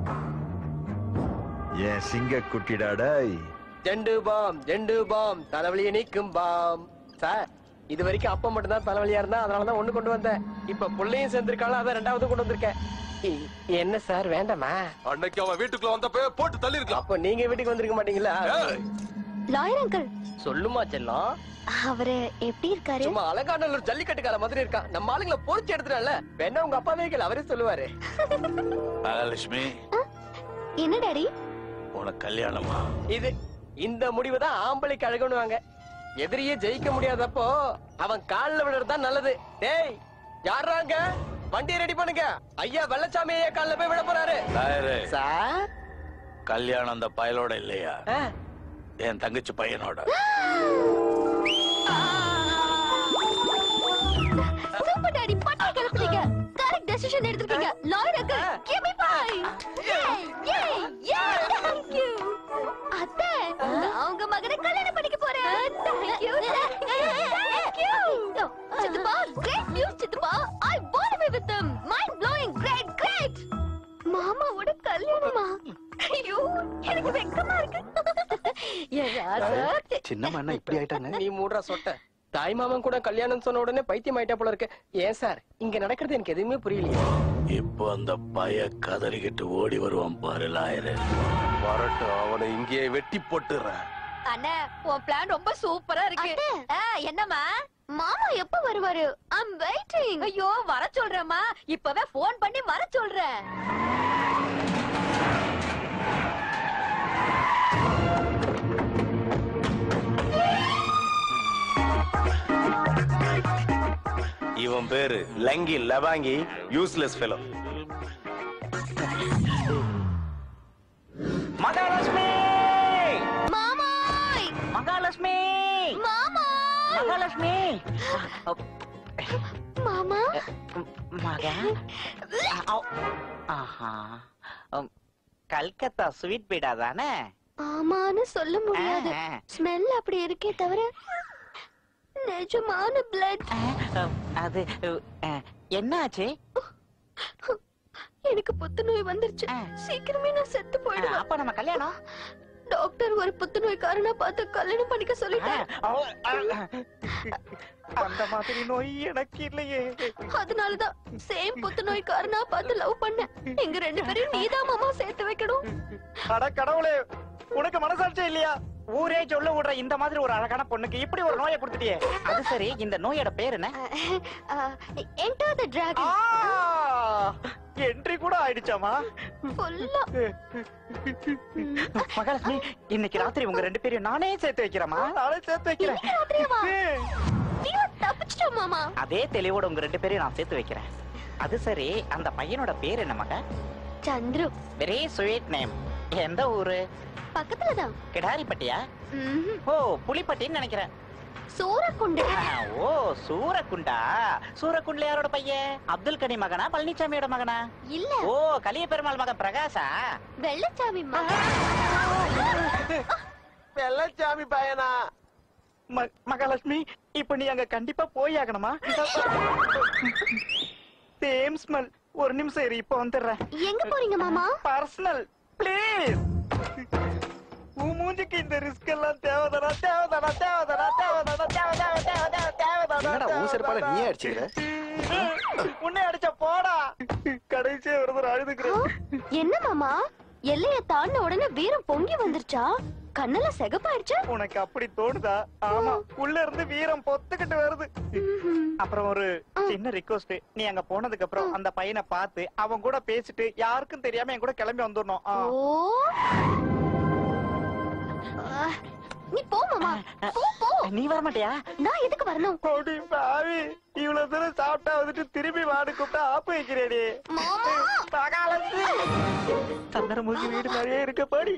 என் சிங்க குட்டிடாடாய். ஜெண்டு பாம் தலைவலியை நீக்கும் பாம். சார், இது வரைக்கும் அப்ப மட்டும் தான் தலைவலியா இருந்தா, அதனாலதான் ஒண்ணு கொண்டு வந்தேன். இப்ப புள்ளையும் சேர்ந்திருக்காளா, அதான் ரெண்டாவது கொண்டு வந்திருக்கேன். என்ன சார் வேண்டாமா? அன்னைக்கு அவன் வீட்டுக்குள்ள வந்தப்ப போட்டு தள்ளி இருக்கலாம். அப்ப நீங்க வீட்டுக்கு வந்திருக்க மாட்டீங்களா? லாயர் அங்கிள் சொல்லுமா செல்லம். அவரு எப்படி இருக்காரு? சும்மா அலங்காநல்லூர் ஜல்லிக்கட்டுக்கார மாதிரி இருக்கான். நம்ம ஆளுங்களை பொறிச்சு எடுத்துட்டான்ல. வேணா உங்க அப்பாவே கேளு, அவரே சொல்லுவாரு. மகாலட்சுமி, என்ன டாடி? உனக்கு கல்யாணமா? இது இந்த முடிவு தான் ஆம்பளைக்கு அழகுன்னுவாங்க. எதிரியே ஜெயிக்க முடியாதப்போ அவன் கால்ல விடுறதுதான் நல்லது. டேய் யாராங்க? வண்டியை ரெடி பண்ணுங்க. ஐயா வெள்ளச்சாமி ஐயா கால்ல போய் விட போறாரு. சார், கல்யாணம் அந்த பயலோட இல்லையா? என் தங்கச்சி பையனோட. சூப்பர் டாடி, பட்டை கிளப்புறீங்க. கரெக்ட் டெசிஷன் எடுத்துட்டீங்க. Lawyer uncle, give me point. Yay yay thank you. அத்தை, நான் உங்க மகனை கல்யாணம் பண்ணிக்க போறேன். Thank you. Thank you. சித்தப்பா, great news சித்தப்பா. I want to be with them. Mind blowing. Great, great. மாமாவோட கல்யாணமா? ஐயோ, எனக்கு வெக்கமா இருக்கு. சின்னம்மா என்ன இப்படி ஆயிட்டாங்க? நீ மூடுறா சொட்ட. தாய் மாமன் கூட கல்யாணம் சொன்ன உடனே பைத்தியம் ஆயிட்டா போல இருக்கு. ஏன் சார், இங்க நடக்கிறது எனக்கு எதுவுமே புரியலையே. இப்போ அந்த பய கதறிக்கிட்டு ஓடி வருவான் பாரு லாயரு. வரட்டும், அவனை இங்கேயே வெட்டி போட்டுறேன். அண்ணா, உன் பிளான் ரொம்ப சூப்பரா இருக்கு. என்னம்மா? மாமா எப்ப வருவாரு? I'm waiting. ஐயோ, வர சொல்றேம்மா. இப்பவே போன் பண்ணி வர சொல்றேன். இவன் பேரு லங்கி லவாங்கி, யூஸ்லெஸ் ஃபெலோ. மகாலட்சுமி! மாமாய்! மகாலட்சுமி! மாமாய்! மகாலட்சுமி! மாமா? மகா? ஆஹா. கல்கத்தா ஸ்வீட் பீடா தானே? ஆமான்னு சொல்ல முடியாது. ஸ்மெல் அப்படி இருக்கே தவிர நிஜமான பிளட். அது என்னாச்சு? எனக்கு புத்துநோய் வந்துருச்சு. சீக்கிரமே நான் செத்து போயிடுவேன். அப்ப நம்ம கல்யாணம்? டாக்டர் ஒரு புத்துநோய்க்காரனா பார்த்து கல்யாணம் பண்ணிக்க சொல்லிட்டாரு. அந்த மாதிரி நோய் எனக்கு இல்லையே. அதனாலதான் சேம் புத்துநோய்க்காரனா பார்த்து லவ் பண்ணேன். எங்க ரெண்டு பேரும் நீதான் மாமா சேர்த்து வைக்கணும். அட கடவுளே, உனக்கு மனசாட்சி இல்லையா? ஊரே சொல்ல விடுற இந்த மாதிரி ஒரு அழகான பொண்ணுக்கு இப்படி ஒரு நோயை கொடுத்துட்டியே. அது சரி, இந்த நோயோட பேர் என்ன? என்டர் தி டிராகன். என்ட்ரி கூட ஆயிடுச்சாமா? ஃபுல்லா. மகாலட்சுமி, இன்னைக்கு ராத்திரி உங்க ரெண்டு பேரையும் நானே சேர்த்து வைக்கிறேமா? நானே சேர்த்து வைக்கிறேன். இன்னைக்கு ராத்திரியா? நீ தப்பிச்சிட்ட மாமா. அதே தெளிவோட உங்க ரெண்டு பேரையும் நான் சேர்த்து வைக்கிறேன். அது சரி, அந்த பையனோட பேர் என்ன Maha? Chandru. Very sweet name. எந்த ஊரு? பக்கத்துல தான். கிடாரிப்பட்டியா? ஓ, புலிப்பட்டின்னு நினைக்கிறேன். சூரக்குண்டு. ஓ, சூரக்குண்டா. சூரக்குண்டுல யாரோட பையன்? அப்துல் கனி மகனா, பழனிசாமியோட மகனா? இல்ல. ஓ, கலிய பெருமாள் மகன் பிரகாஷா? வெள்ளச்சாமி மகன். வெள்ளச்சாமி பையனா? மகாலட்சுமி, இப்ப நீ அங்க கண்டிப்பா போய் ஆகணுமா? Same smell. ஒரு நிமிஷம் இரு, இப்ப வந்துடுறேன். எங்க போறீங்க மாமா? Personal please. உன் மூஞ்சிக்கு இந்த ரிஸ்க் எல்லாம் தேவைதானா? தேவைதானா? தேவைதானா? தேவைதானா? தேவைதானா? என்னடா உன் செருப்பால நீயே அடிச்சுக்கிற? உன்னை அடிச்ச போடா. கடைசியா ஒரு அழுதுக்கிறேன். என்ன மாமா, எல்லைய தாண்டின உடனே வீரம் பொங்கி வந்துருச்சா? கண்ணெல்லாம் செகப்பாயிடுச்சு. உனக்கு அப்படி தோணுதா? ஆமா, உள்ள இருந்து வீரம் பொத்துக்கிட்டு வருது. அப்புறம் ஒரு சின்ன ரிக்வெஸ்ட், நீ அங்க போனதுக்கு அப்புறம் அந்த பையனை பார்த்து அவன் கூட பேசிட்டு யாருக்கும் தெரியாம என் கூட கிளம்பி வந்துடணும். நீ போ மாமா, போ போ. நீ வர மாட்டியா? நான் எதுக்கு வரணும்? ஓடி பாவி, இவ்வளவு தூரம் சாப்பிட்டா வந்துட்டு திரும்பி வாடு கூப்பிட்டா ஆப்பு வைக்கிறேடி. சந்தனமுகி வீடு மாதிரியே இருக்க பாடி.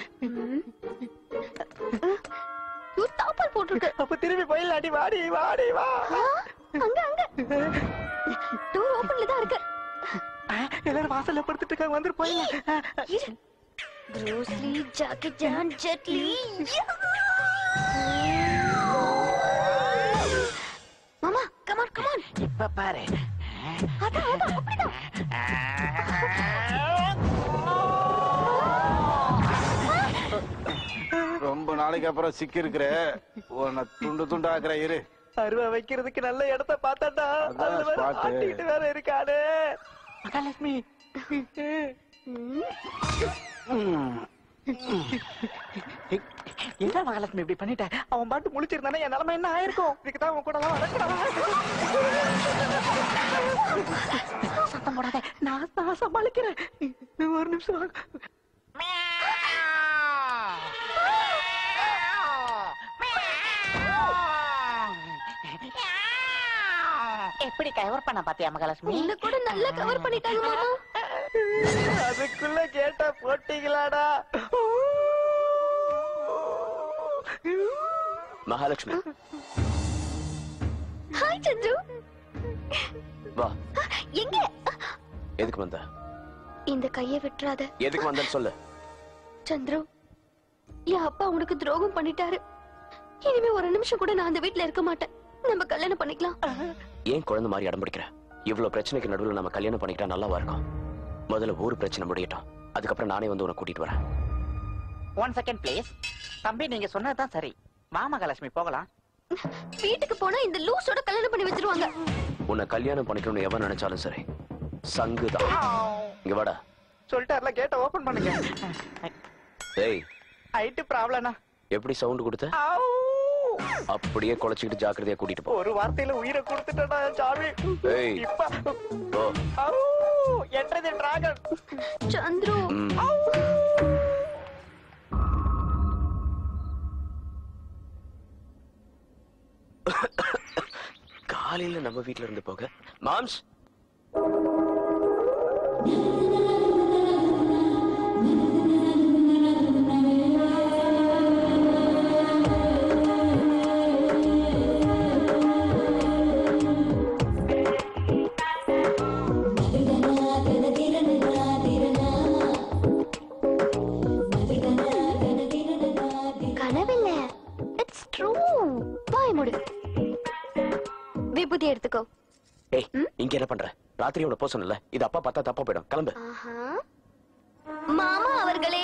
தாப்பால் போட்டுருக்கு. அப்ப திரும்பி போயிடலாடி. வாடி வாடி வா. அங்க அங்க டோர் ஓபன்ல தான் இருக்கு. எல்லாரும் வாசல்ல படுத்துட்டு இருக்காங்க, வந்து போயிடலாம். Bruce Lee, Jackie Chan, Jet Li. மாமா, கம் ஆன் கம் ஆன். இப்ப பாரு. அதான் அதான் அப்படிதான். ரொம்ப நாளைக்கு அப்புறம் சிக்கி இருக்கிற உன்னை துண்டு துண்டு ஆக்குற இரு. அருவா வைக்கிறதுக்கு நல்ல இடத்த பார்த்தாண்டா. அதுல வேற ஆட்டிட்டு வேற இருக்கானே. மகாலட்சுமி என்ன மகாலட்சுமி இப்படி பண்ணிட்ட? அவன் பாட்டு முழிச்சிருந்தானே என் நிலைமை என்ன ஆயிருக்கும்? இதுக்குதான் அவன் கூட சத்தம் போடாத, நான் சமாளிக்கிறேன். ஒரு நிமிஷம். எப்படி கவர் பண்ண பாத்தியா மகாலட்சுமி? உன்னை கூட நல்லா கவர் பண்ணிட்டாங்க மாமா. அதுக்குள்ள கேட்டா போட்டீங்களாடா? மகாலட்சுமி ஹாய் சந்துரு. வா. எங்க? எதுக்கு வந்த? இந்த கையை விட்டுறாத. எதுக்கு வந்தன்னு சொல்லு. சந்துரு, என் அப்பா உனக்கு துரோகம் பண்ணிட்டாரு. இனிமே ஒரு நிமிஷம் கூட நான் அந்த வீட்ல இருக்க மாட்டேன். நம்ம கல்யாணம் பண்ணிக்கலாம். ஏன் குழந்தை மாதிரி அடம் பிடிக்கிற? இவ்வளவு பிரச்சனைக்கு நடுவில் நம்ம கல்யாணம் பண்ணிக்கிட்டா நல்லாவா இருக்கும்? முதல்ல ஊர் பிரச்சனை முடியட்டும், அதுக்கப்புறம் நானே வந்து உன்னை கூட்டிட்டு வரேன். 1 செகண்ட் ப்ளீஸ். தம்பி நீங்க சொன்னதுதான் சரி. வா மகாலட்சுமி போகலாம். வீட்டுக்கு போனா இந்த லூசோட கல்யாணம் பண்ணி வச்சிருவாங்க. உன்னை கல்யாணம் பண்ணிக்கணும்னு எவன் நினைச்சாலும் சரி, சங்குதான். இங்க வாடா. சொல்லிட்டார்ல, கேட்ட ஓபன் பண்ணுங்க. ஏய், ஐட்டு ப்ராப்ளம்னா எப்படி சவுண்ட் கொடுத்த? அப்படியே குலைச்சிக்கிட்டு ஜாக்கிரதையா கூட்டிட்டு போ. ஒரு வார்த்தையில உயிரை கொடுத்துட்டா சாமி. ஏய், இப்ப போ. என்றது டிராகன். சந்துரு, காலையில நம்ம வீட்ல இருந்து போக மாம்ஸ். கனவில்ல, இட்ஸ் ட்ரூ. வாய் மூடு. விபூதி எடுத்துக்கோ. ஏய், இங்க என்ன பண்ற? ராத்திரி உன போக சொன்னல, இது அப்பா பார்த்தா தப்பா போயிடும். கிளம்பு. மாமா அவர்களே,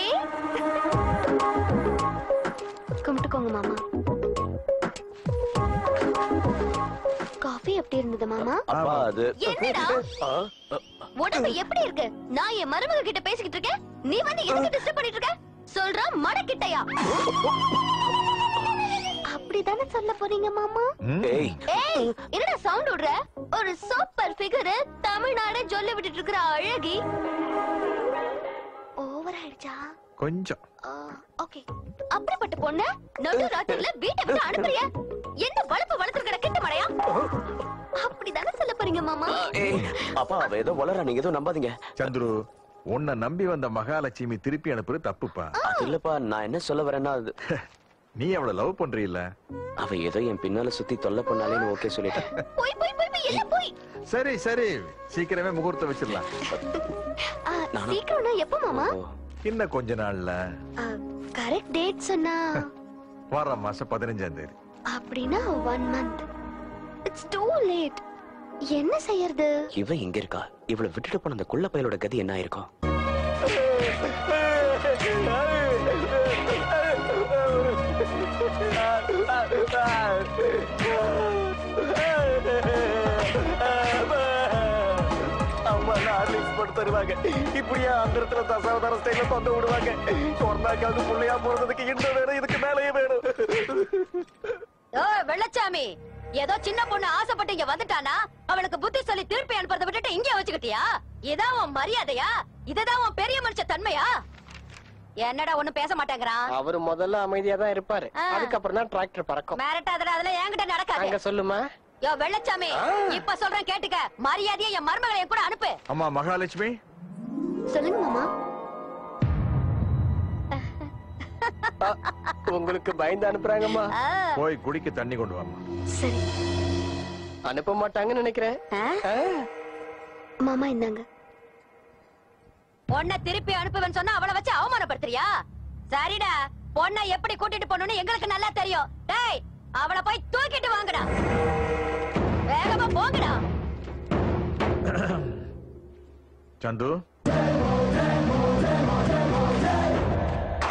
கும்பிட்டுக்கோங்க மாமா. காஃபி எப்படி இருந்தது மாமா? அப்பா அது என்னடா உடம்பு எப்படி இருக்கு? நான் என் மருமக கிட்ட பேசிக்கிட்டு இருக்கேன், நீ வந்து எதுக்கு டிஸ்டர்ப் பண்ணிட்டு இருக்க? சொல்றா மடக்கிட்டையா? அப்படிதானே சொல்ல போறீங்க மாமா? ஏய், ஏய், என்னடா சவுண்ட் விடுற? ஒரு சூப்பர் ஃபிகர் தமிழ்நாடே சொல்ல விட்டுட்டு இருக்கிற அழகி ஓவர் ஆயிடுச்சா? கொஞ்சம். ஓகே, அப்படிப்பட்ட பொண்ண நடு ராத்திரில வீட்டை விட்டு அனுப்புறிய? என்ன வளப்பு வளர்த்துக்கிற கிட்ட மடையா? அப்படிதானே சொல்ல போறீங்க மாமா? ஏய், அப்பா அவ ஏதோ வளரா, நீங்க எதுவும் நம்பாதீங்க. சந்துரு, உன்னை நம்பி வந்த மகாலட்சுமி திருப்பி அனுப்புறது தப்புப்பா. அது இல்லப்பா, நான் என்ன சொல்ல வரேன்னா, அது நீ அவளை லவ் பண்றீல்ல? அவ ஏதோ என் பின்னால சுத்தி தொல்லை பண்ணாலேன்னு ஓகே சொல்லிட்டேன். போய் போய் போய் போய் எல்லாம் போய். சரி சரி, சீக்கிரமே முகூர்த்தம் வச்சிடலாம். சீக்கிரம்னா எப்ப மாமா? இன்னும் கொஞ்ச நாள்ல. கரெக்ட் டேட் சொன்னா வர மாசம் 15ஆம் தேதி. அப்படின்னா 1 month. It's too late. என்ன செய்யறது? இவ இங்க இருக்கா, இவளை விட்டுட்டு போன அந்த குள்ள பயலோட கதி என்ன ஆயிருக்கும்? அம்மா ஹார்லிக்ஸ் போட்டு தருவாங்க, இப்படியா அந்த இடத்துல தசாவதார ஸ்டைல தொந்த விடுவாங்க. கொரோனாக்காவது புள்ளையா போறதுக்கு இன்னும் வேணும், இதுக்கு மேலேயே வேணும். வெள்ளச்சாமி, ஏதோ சின்ன பொண்ணு ஆசைப்பட்டு இங்க வந்துட்டானா அவளுக்கு புத்தி சொல்லி திருப்பி அனுப்புறத விட்டுட்டு இங்கே வச்சுக்கிட்டியா? இதான் உன் மரியாதையா? இதுதான் உன் பெரிய மனுஷ தன்மையா? என்னடா ஒண்ணும் பேச மாட்டேங்கிறான்? அவரு முதல்ல அமைதியா தான் இருப்பாரு, அதுக்கப்புறம் தான் டிராக்டர் பறக்கும். மிரட்டாதடா, அதெல்லாம் என்கிட்ட நடக்காது. அங்க சொல்லுமா? யோ வெள்ளச்சாமி, இப்ப சொல்றேன் கேட்டுக்க. மரியாதையா என் மருமகளை என் கூட அனுப்பு. அம்மா மகாலட்சுமி. சொல்லுங்க மாமா. உங்களுக்கு பயந்து அனுப்புறாங்கம்மா. போய் குடிக்க தண்ணி கொண்டு வாமா. சரி. அனுப்ப மாட்டாங்கன்னு நினைக்கிறேன். மாமா இந்தாங்க. பொண்ணை திருப்பி அனுப்புவேன்னு சொன்னா அவளை வச்சு அவமானப்படுத்துறியா? சரிடா, பொண்ணை எப்படி கூட்டிட்டு போகணும்னு எங்களுக்கு நல்லா தெரியும். டேய், அவளை போய் தூக்கிட்டு வாங்கடா. வேகமா போங்கடா. சந்து,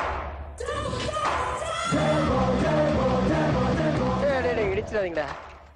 இடிச்சிடாதீங்கடா.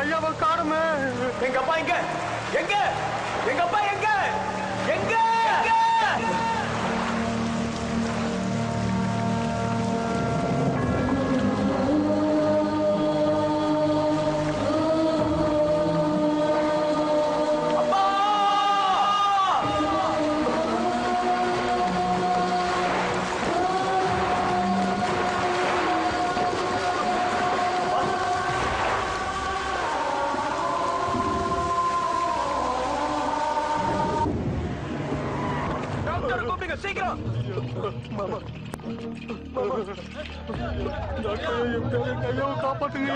ஐயாவை காணுமே. எங்க அப்பா எங்க எங்க எங்க அப்பா எங்க எங்க சீக்கிரம் மாமா ஐயாவை காப்பாத்துங்க.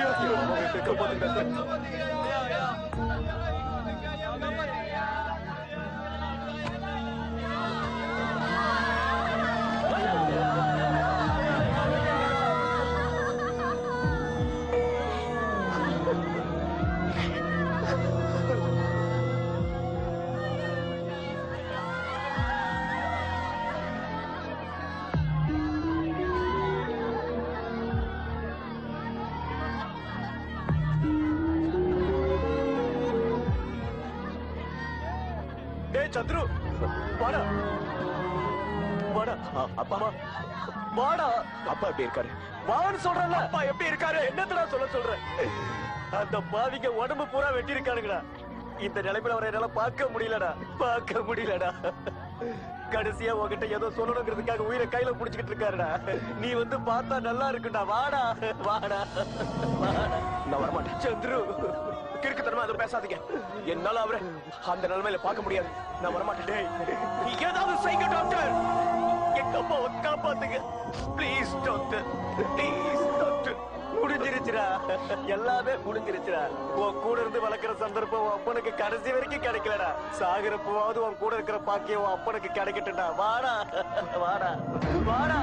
சந்துரு வாடா வாடா அப்பா வாடா அப்பா எப்படி இருக்காரு வான்னு சொல்றல அப்பா எப்படி இருக்காரு என்னத்தடா சொல்றேன் அந்த பாவிங்க உடம்பு பூரா வெட்டி இருக்கானுங்கடா இந்த நிலைமையில அவரை என்னால பார்க்க முடியலடா கடைசியா உங்ககிட்ட ஏதோ சொல்லணுங்கிறதுக்காக உயிரை கையில புடிச்சுக்கிட்டு இருக்காருடா நீ வந்து பார்த்தா நல்லா இருக்குடா வாடா வாடா நான் வரமாட்டேன் சந்துரு கிறுக்குத்தனமா அதை பேசாதீங்க என்னால அவரை அந்த நிலைமையில பார்க்க முடியாது நான் வரமாட்டேன் ஏதாவது செய்யுங்க டாக்டர் எங்க அப்பாவை காப்பாத்துங்க ப்ளீஸ் டாக்டர் முடிஞ்சிருச்சுடா எல்லாமே முடிஞ்சிருச்சுடா உன் கூட இருந்து வளர்க்கிற சந்தர்ப்பம் உன் அப்பனுக்கு கடைசி வரைக்கும் கிடைக்கலடா சாகுறப்பவாவது உன் கூட இருக்கிற பாக்கியம் உன் அப்பனுக்கு கிடைக்கட்டும்டா வாடா வாடா வாடா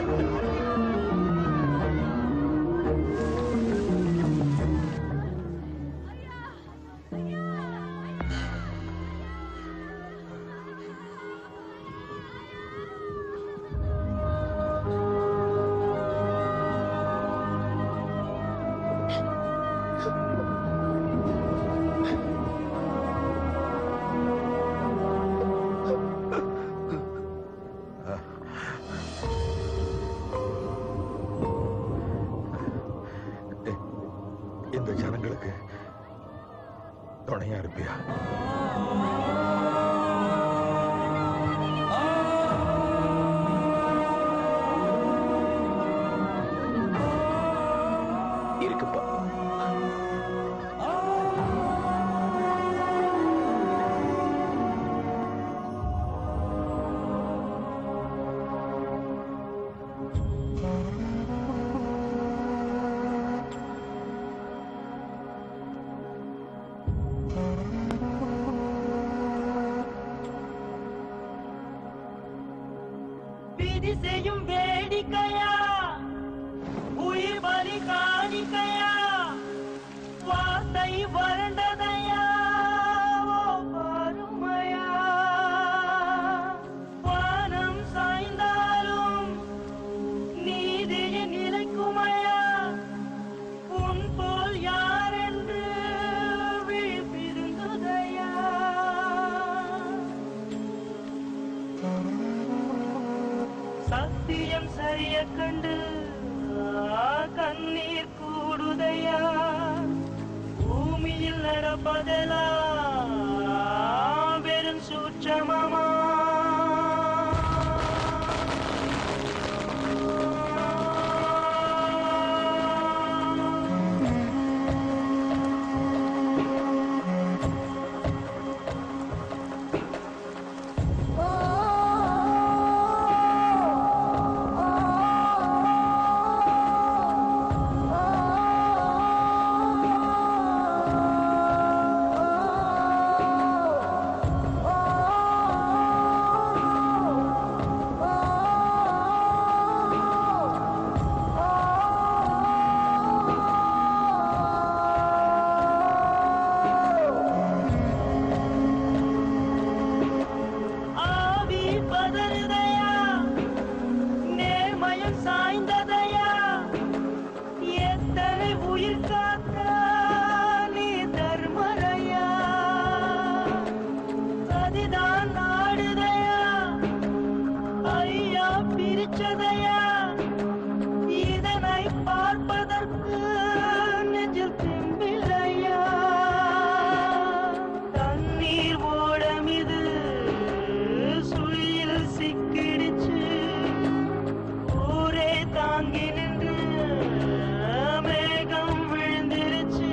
இந்த ஜனங்களுக்கு துணையா இருப்பியா? இருக்குப்பா. விதி செய்யும் வேடிக்கையா உயிர் பலி காணிக்கையா வார்த்தை வறண்டதையா வறுமையா வானம் சாய்ந்தாலும் நீதியின் நிலைக்குமையா உன் போல் யார் என்று விழிப்பிருந்ததையா சத்தியம் சரிய கண்டு கண்ணீர் கூடுதையா பூமியில் நடப்பதெல்லாம் வெறும் சூட்சமமா பார்ப்பதற்கு நெஞ்சில் திம்பில்லையா தண்ணீர் ஓடம் இது சுழியில் சிக்கிடுச்சு ஊரே தாங்கி நின்று மேகம் விழுந்திருச்சு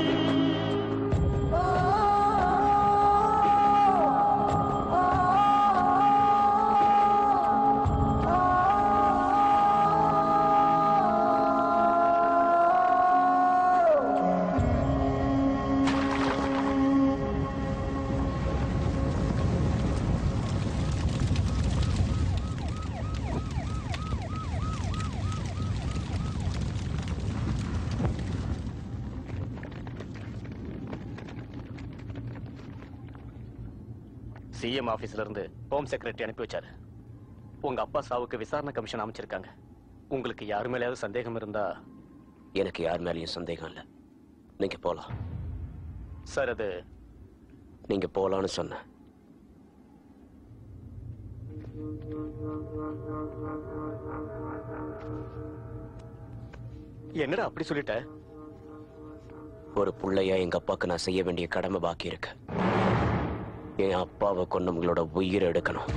சிஎம் ஆபீஸ்ல இருந்து ஹோம் செக்ரட்டரி அனுப்பி வச்சாரு. உங்க அப்பா சாவுக்கு விசாரணை கமிஷன் அமைச்சிருக்காங்க. உங்களுக்கு யார் மேலேயாவது சந்தேகம் இருந்தா? எனக்கு யார் மேலேயும் சந்தேகம் இல்லை. நீங்க போலாம் சார். அது நீங்க போலான்னு சொன்ன. என்னடா அப்படி சொல்லிட்ட? ஒரு புள்ளையா எங்க அப்பாக்கு நான் செய்ய வேண்டிய கடமை பாக்கி இருக்கு. என் அப்பாவை கொண்டவங்களோட உயிரை எடுக்கணும்.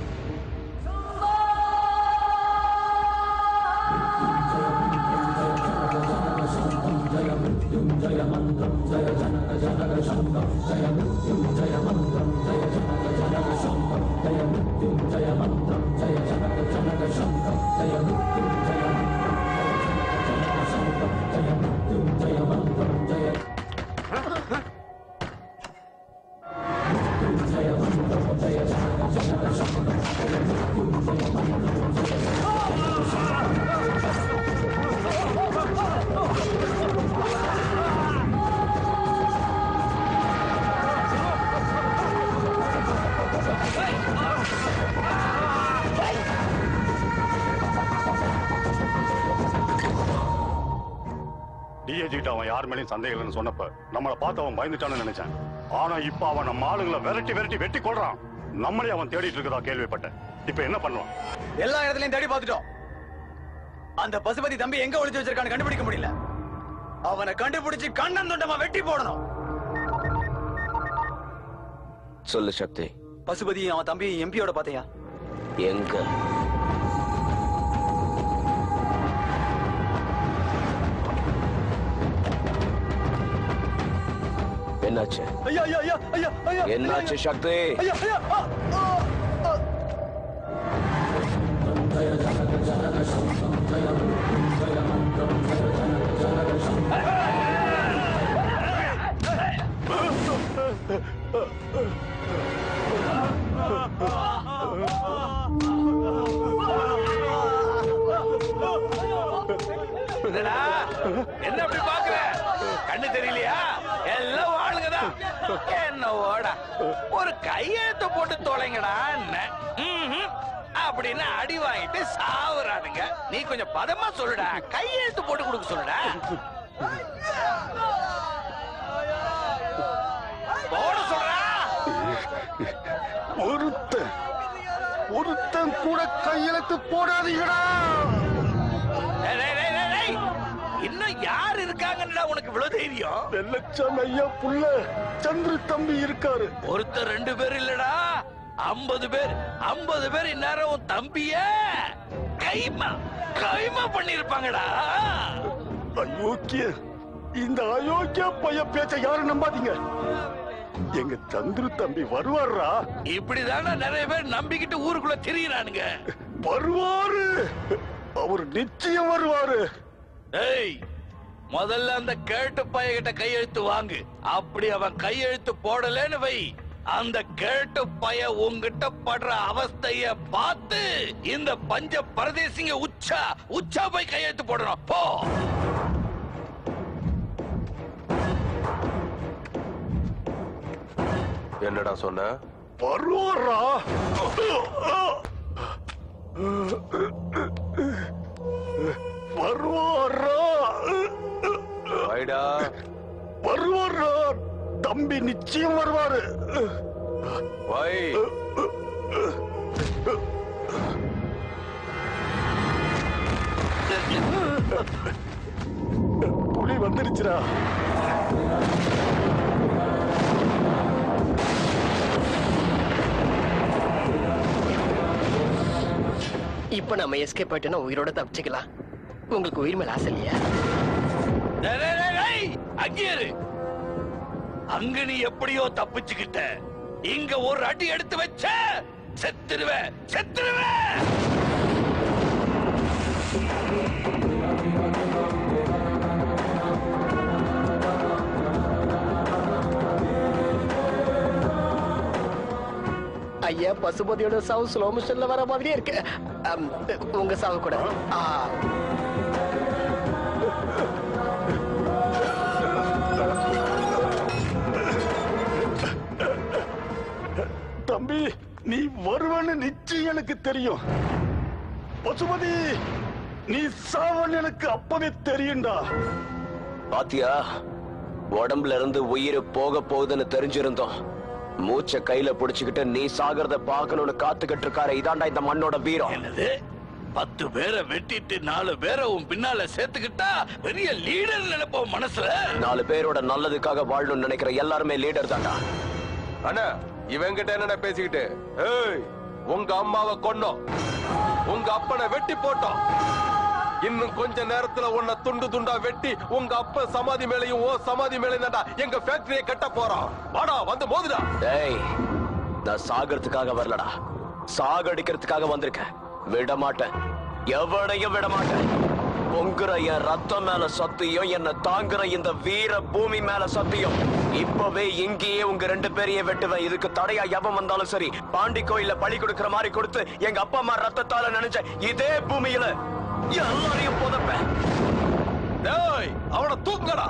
டிஏஜிட்ட அவன் யார் மேலேயும் சந்தேகம் இல்லைன்னு சொன்னப்ப நம்மளை பார்த்து அவன் பயந்துட்டான்னு நினைச்சேன். ஆனா இப்ப அவன் நம்ம ஆளுங்களை விரட்டி விரட்டி வெட்டி கொள்றான். நம்மளே அவன் தேடிட்டு இருக்கதா கேள்விப்பட்டேன். இப்ப என்ன பண்ணுவான்? எல்லா இடத்துலயும் தேடி பார்த்துட்டோம். அந்த பசுபதி தம்பி எங்க ஒளிச்சு வச்சிருக்கான்னு கண்டுபிடிக்க முடியல. அவனை கண்டுபிடிச்சு கண்ணன் துண்டமா வெட்டி போடணும். சொல்லு சக்தி. பசுபதி அவன் தம்பி எம்பியோட பாத்தியா? எங்க? என்னாச்சு? ஐயா ஐயா ஐயா ஐயா ஐயா என்னாச்சு சக்தி? ஐயா ஐயா என்ன அப்படி பாக்குற? கண்ணு தெரியலையா? எல்லாம் வாழுங்கதான். என்ன ஓடா ஒரு கையெழுத்து போட்டு தொலைங்கடா அப்படின்னு அடி வாங்கிட்டு சாவுறானுங்க. நீ கொஞ்சம் பதமா சொல்லுடா. கையெழுத்து போட்டு கொடுக்க சொல்லுடா. போட சொல்றா. ஒருத்தன் கூட கையெழுத்து போடாதீங்கடா. இன்னும் யார் இருக்காங்கன்னு உனக்கு இவ்வளவு தைரியம்? வெள்ளச்சாமி ஐயா புள்ள சந்திர தம்பி இருக்காரு. ஒருத்தர் 2 பேர் இல்லடா, 50 பேர். 50 பேர் இந்நேரம் உன் தம்பிய கைமா பண்ணிருப்பாங்கடா. அயோக்கிய, இந்த அயோக்கிய பைய பேச்ச யாரும் நம்பாதீங்க. எங்க சந்திர தம்பி வருவாரா? இப்படிதானே நிறைய பேர் நம்பிக்கிட்டு ஊருக்குள்ள திரியிறானுங்க. வருவாரு, அவர் நிச்சயம் வருவாரு. ஏய், முதல்ல அந்த கேட்டு பையகிட்ட கையெழுத்து வாங்கு. அப்படி அவன் கையெழுத்து போடலன்னு வை, அந்த கேட்டு பைய உங்ககிட்ட படுற அவஸ்தைய பார்த்து இந்த பஞ்ச பரதேசிங்க உச்சா போய் கையெழுத்து போடணும். போ. என்னடா சொன்ன? வருவாரா? வருவாரா? வைடா. வருவாரா? தம்பி நிச்சயம் வருவாரு. வை. வந்துருச்சுடா. இப்ப நம்ம எஸ்கேப் ஆயிட்டோம்னா உயிரோட தப்பிச்சுக்கலாம். உங்களுக்கு உயிர் மேல ஆசை இல்லையா? அங்கேரு அங்க நீ எப்படியோ தப்பிச்சுக்கிட்ட. இங்க ஒரு அடி எடுத்து வச்ச செத்துருவேன் செத்துருவேன். ஐயா, பசுபதியோட சாவு ஸ்லோ மோஷன்ல வர மாதிரியே இருக்கு. உங்க சாவு கூட. தம்பி, நீ வருவன்னு நிச்சயம் எனக்கு தெரியும். பசுபதி, நீ சாவன்னு எனக்கு அப்பவே தெரியும்டா. பாத்தியா, உடம்புல இருந்து உயிர் போக போகுதுன்னு தெரிஞ்சிருந்தோம். மூச்ச கையில புடிச்சுக்கிட்டு நீ சாகிறத பாக்கணும்னு காத்துக்கிட்டு இருக்காரு. இதாண்டா இந்த மண்ணோட வீரம். என்னது? 10 பேரை வெட்டிட்டு 4 பேரை உன் பின்னால சேர்த்துக்கிட்டா பெரிய லீடர் நினைப்போம் மனசுல. 4 பேரோட நல்லதுக்காக வாழணும்னு நினைக்கிற எல்லாருமே லீடர் தாண்டா. அண்ணா, இவங்கிட்ட என்ன பேசிக்கிட்டு? ஏய், உங்க அம்மாவை கொன்னோம், உங்க அப்பனை வெட்டி போட்டோம். இன்னும் கொஞ்ச நேரத்துல உன்னை துண்டு துண்டா வெட்டி உங்க அப்ப சமாதி மேலையும் ஓ சமாதி மேலையும் தாண்டா எங்க ஃபேக்டரியை கட்ட போறோம். வாடா, வந்து மோதுடா. டேய், நான் சாகிறதுக்காக வரலடா, சாகடிக்கிறதுக்காக வந்திருக்கேன். விட மாட்டேன், எவனையும் விட மாட்டேன். பொங்குற என் ரத்தம் மேல சத்தியம், என்ன தாங்குற இந்த வீர பூமி மேல சத்தியம். இப்பவே இங்கேயே உங்க 2 பேரையே வெட்டுவேன். இதுக்கு தடையா எவன் வந்தாலும் சரி, பாண்டி கோயில பலி கொடுக்கிற மாதிரி கொடுத்து எங்க அப்பா அம்மா ரத்தத்தால நினைச்ச இதே பூமியில எல்லாரையும் போதப்பேன். டேய், அவனை தூக்கடா.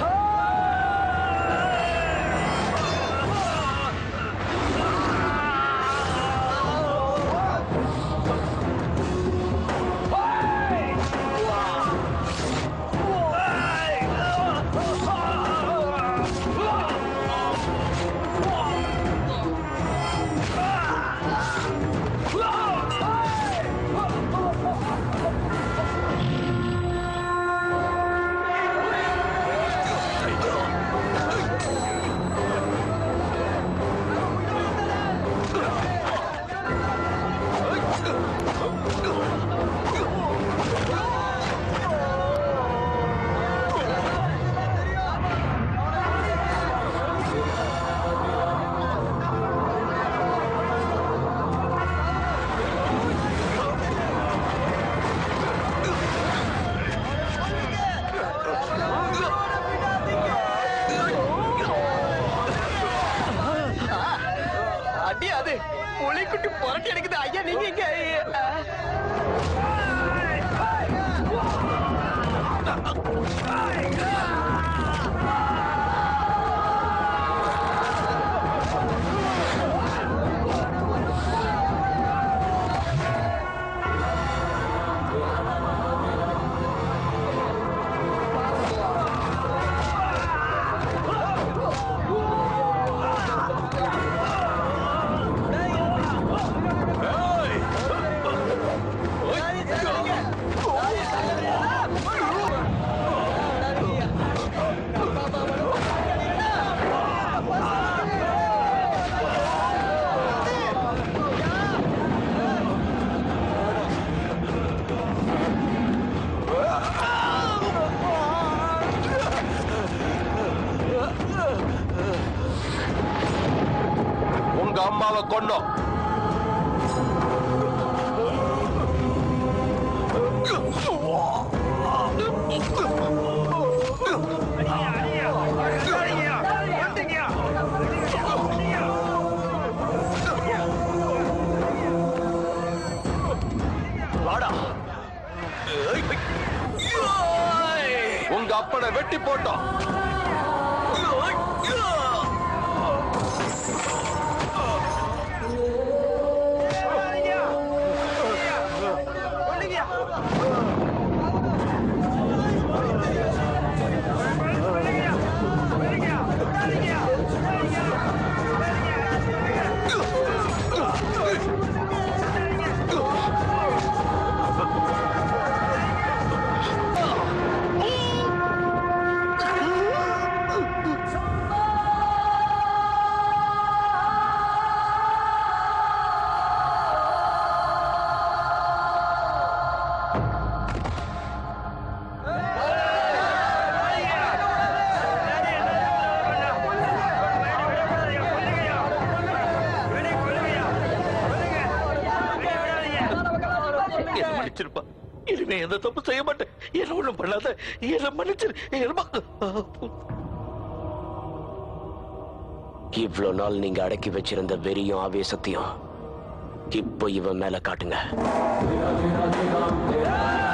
புலிக்குட்டி புரட்டி எடுக்குது. ஐயா, நீங்க இங்க உங்க அம்மாவை கொன்னோம். உங்க அப்பனை வெட்டி போட்டோம். நான் எந்த தப்பு செய்ய மாட்டேன். என்ன ஒண்ணும் பண்ணாத, என்ன மன்னிச்சிரு. இவ்வளவு நாள் நீங்க அடக்கி வச்சிருந்த வெறியும் ஆவேசத்தையும் இப்போ இவன் மேல காட்டுங்க.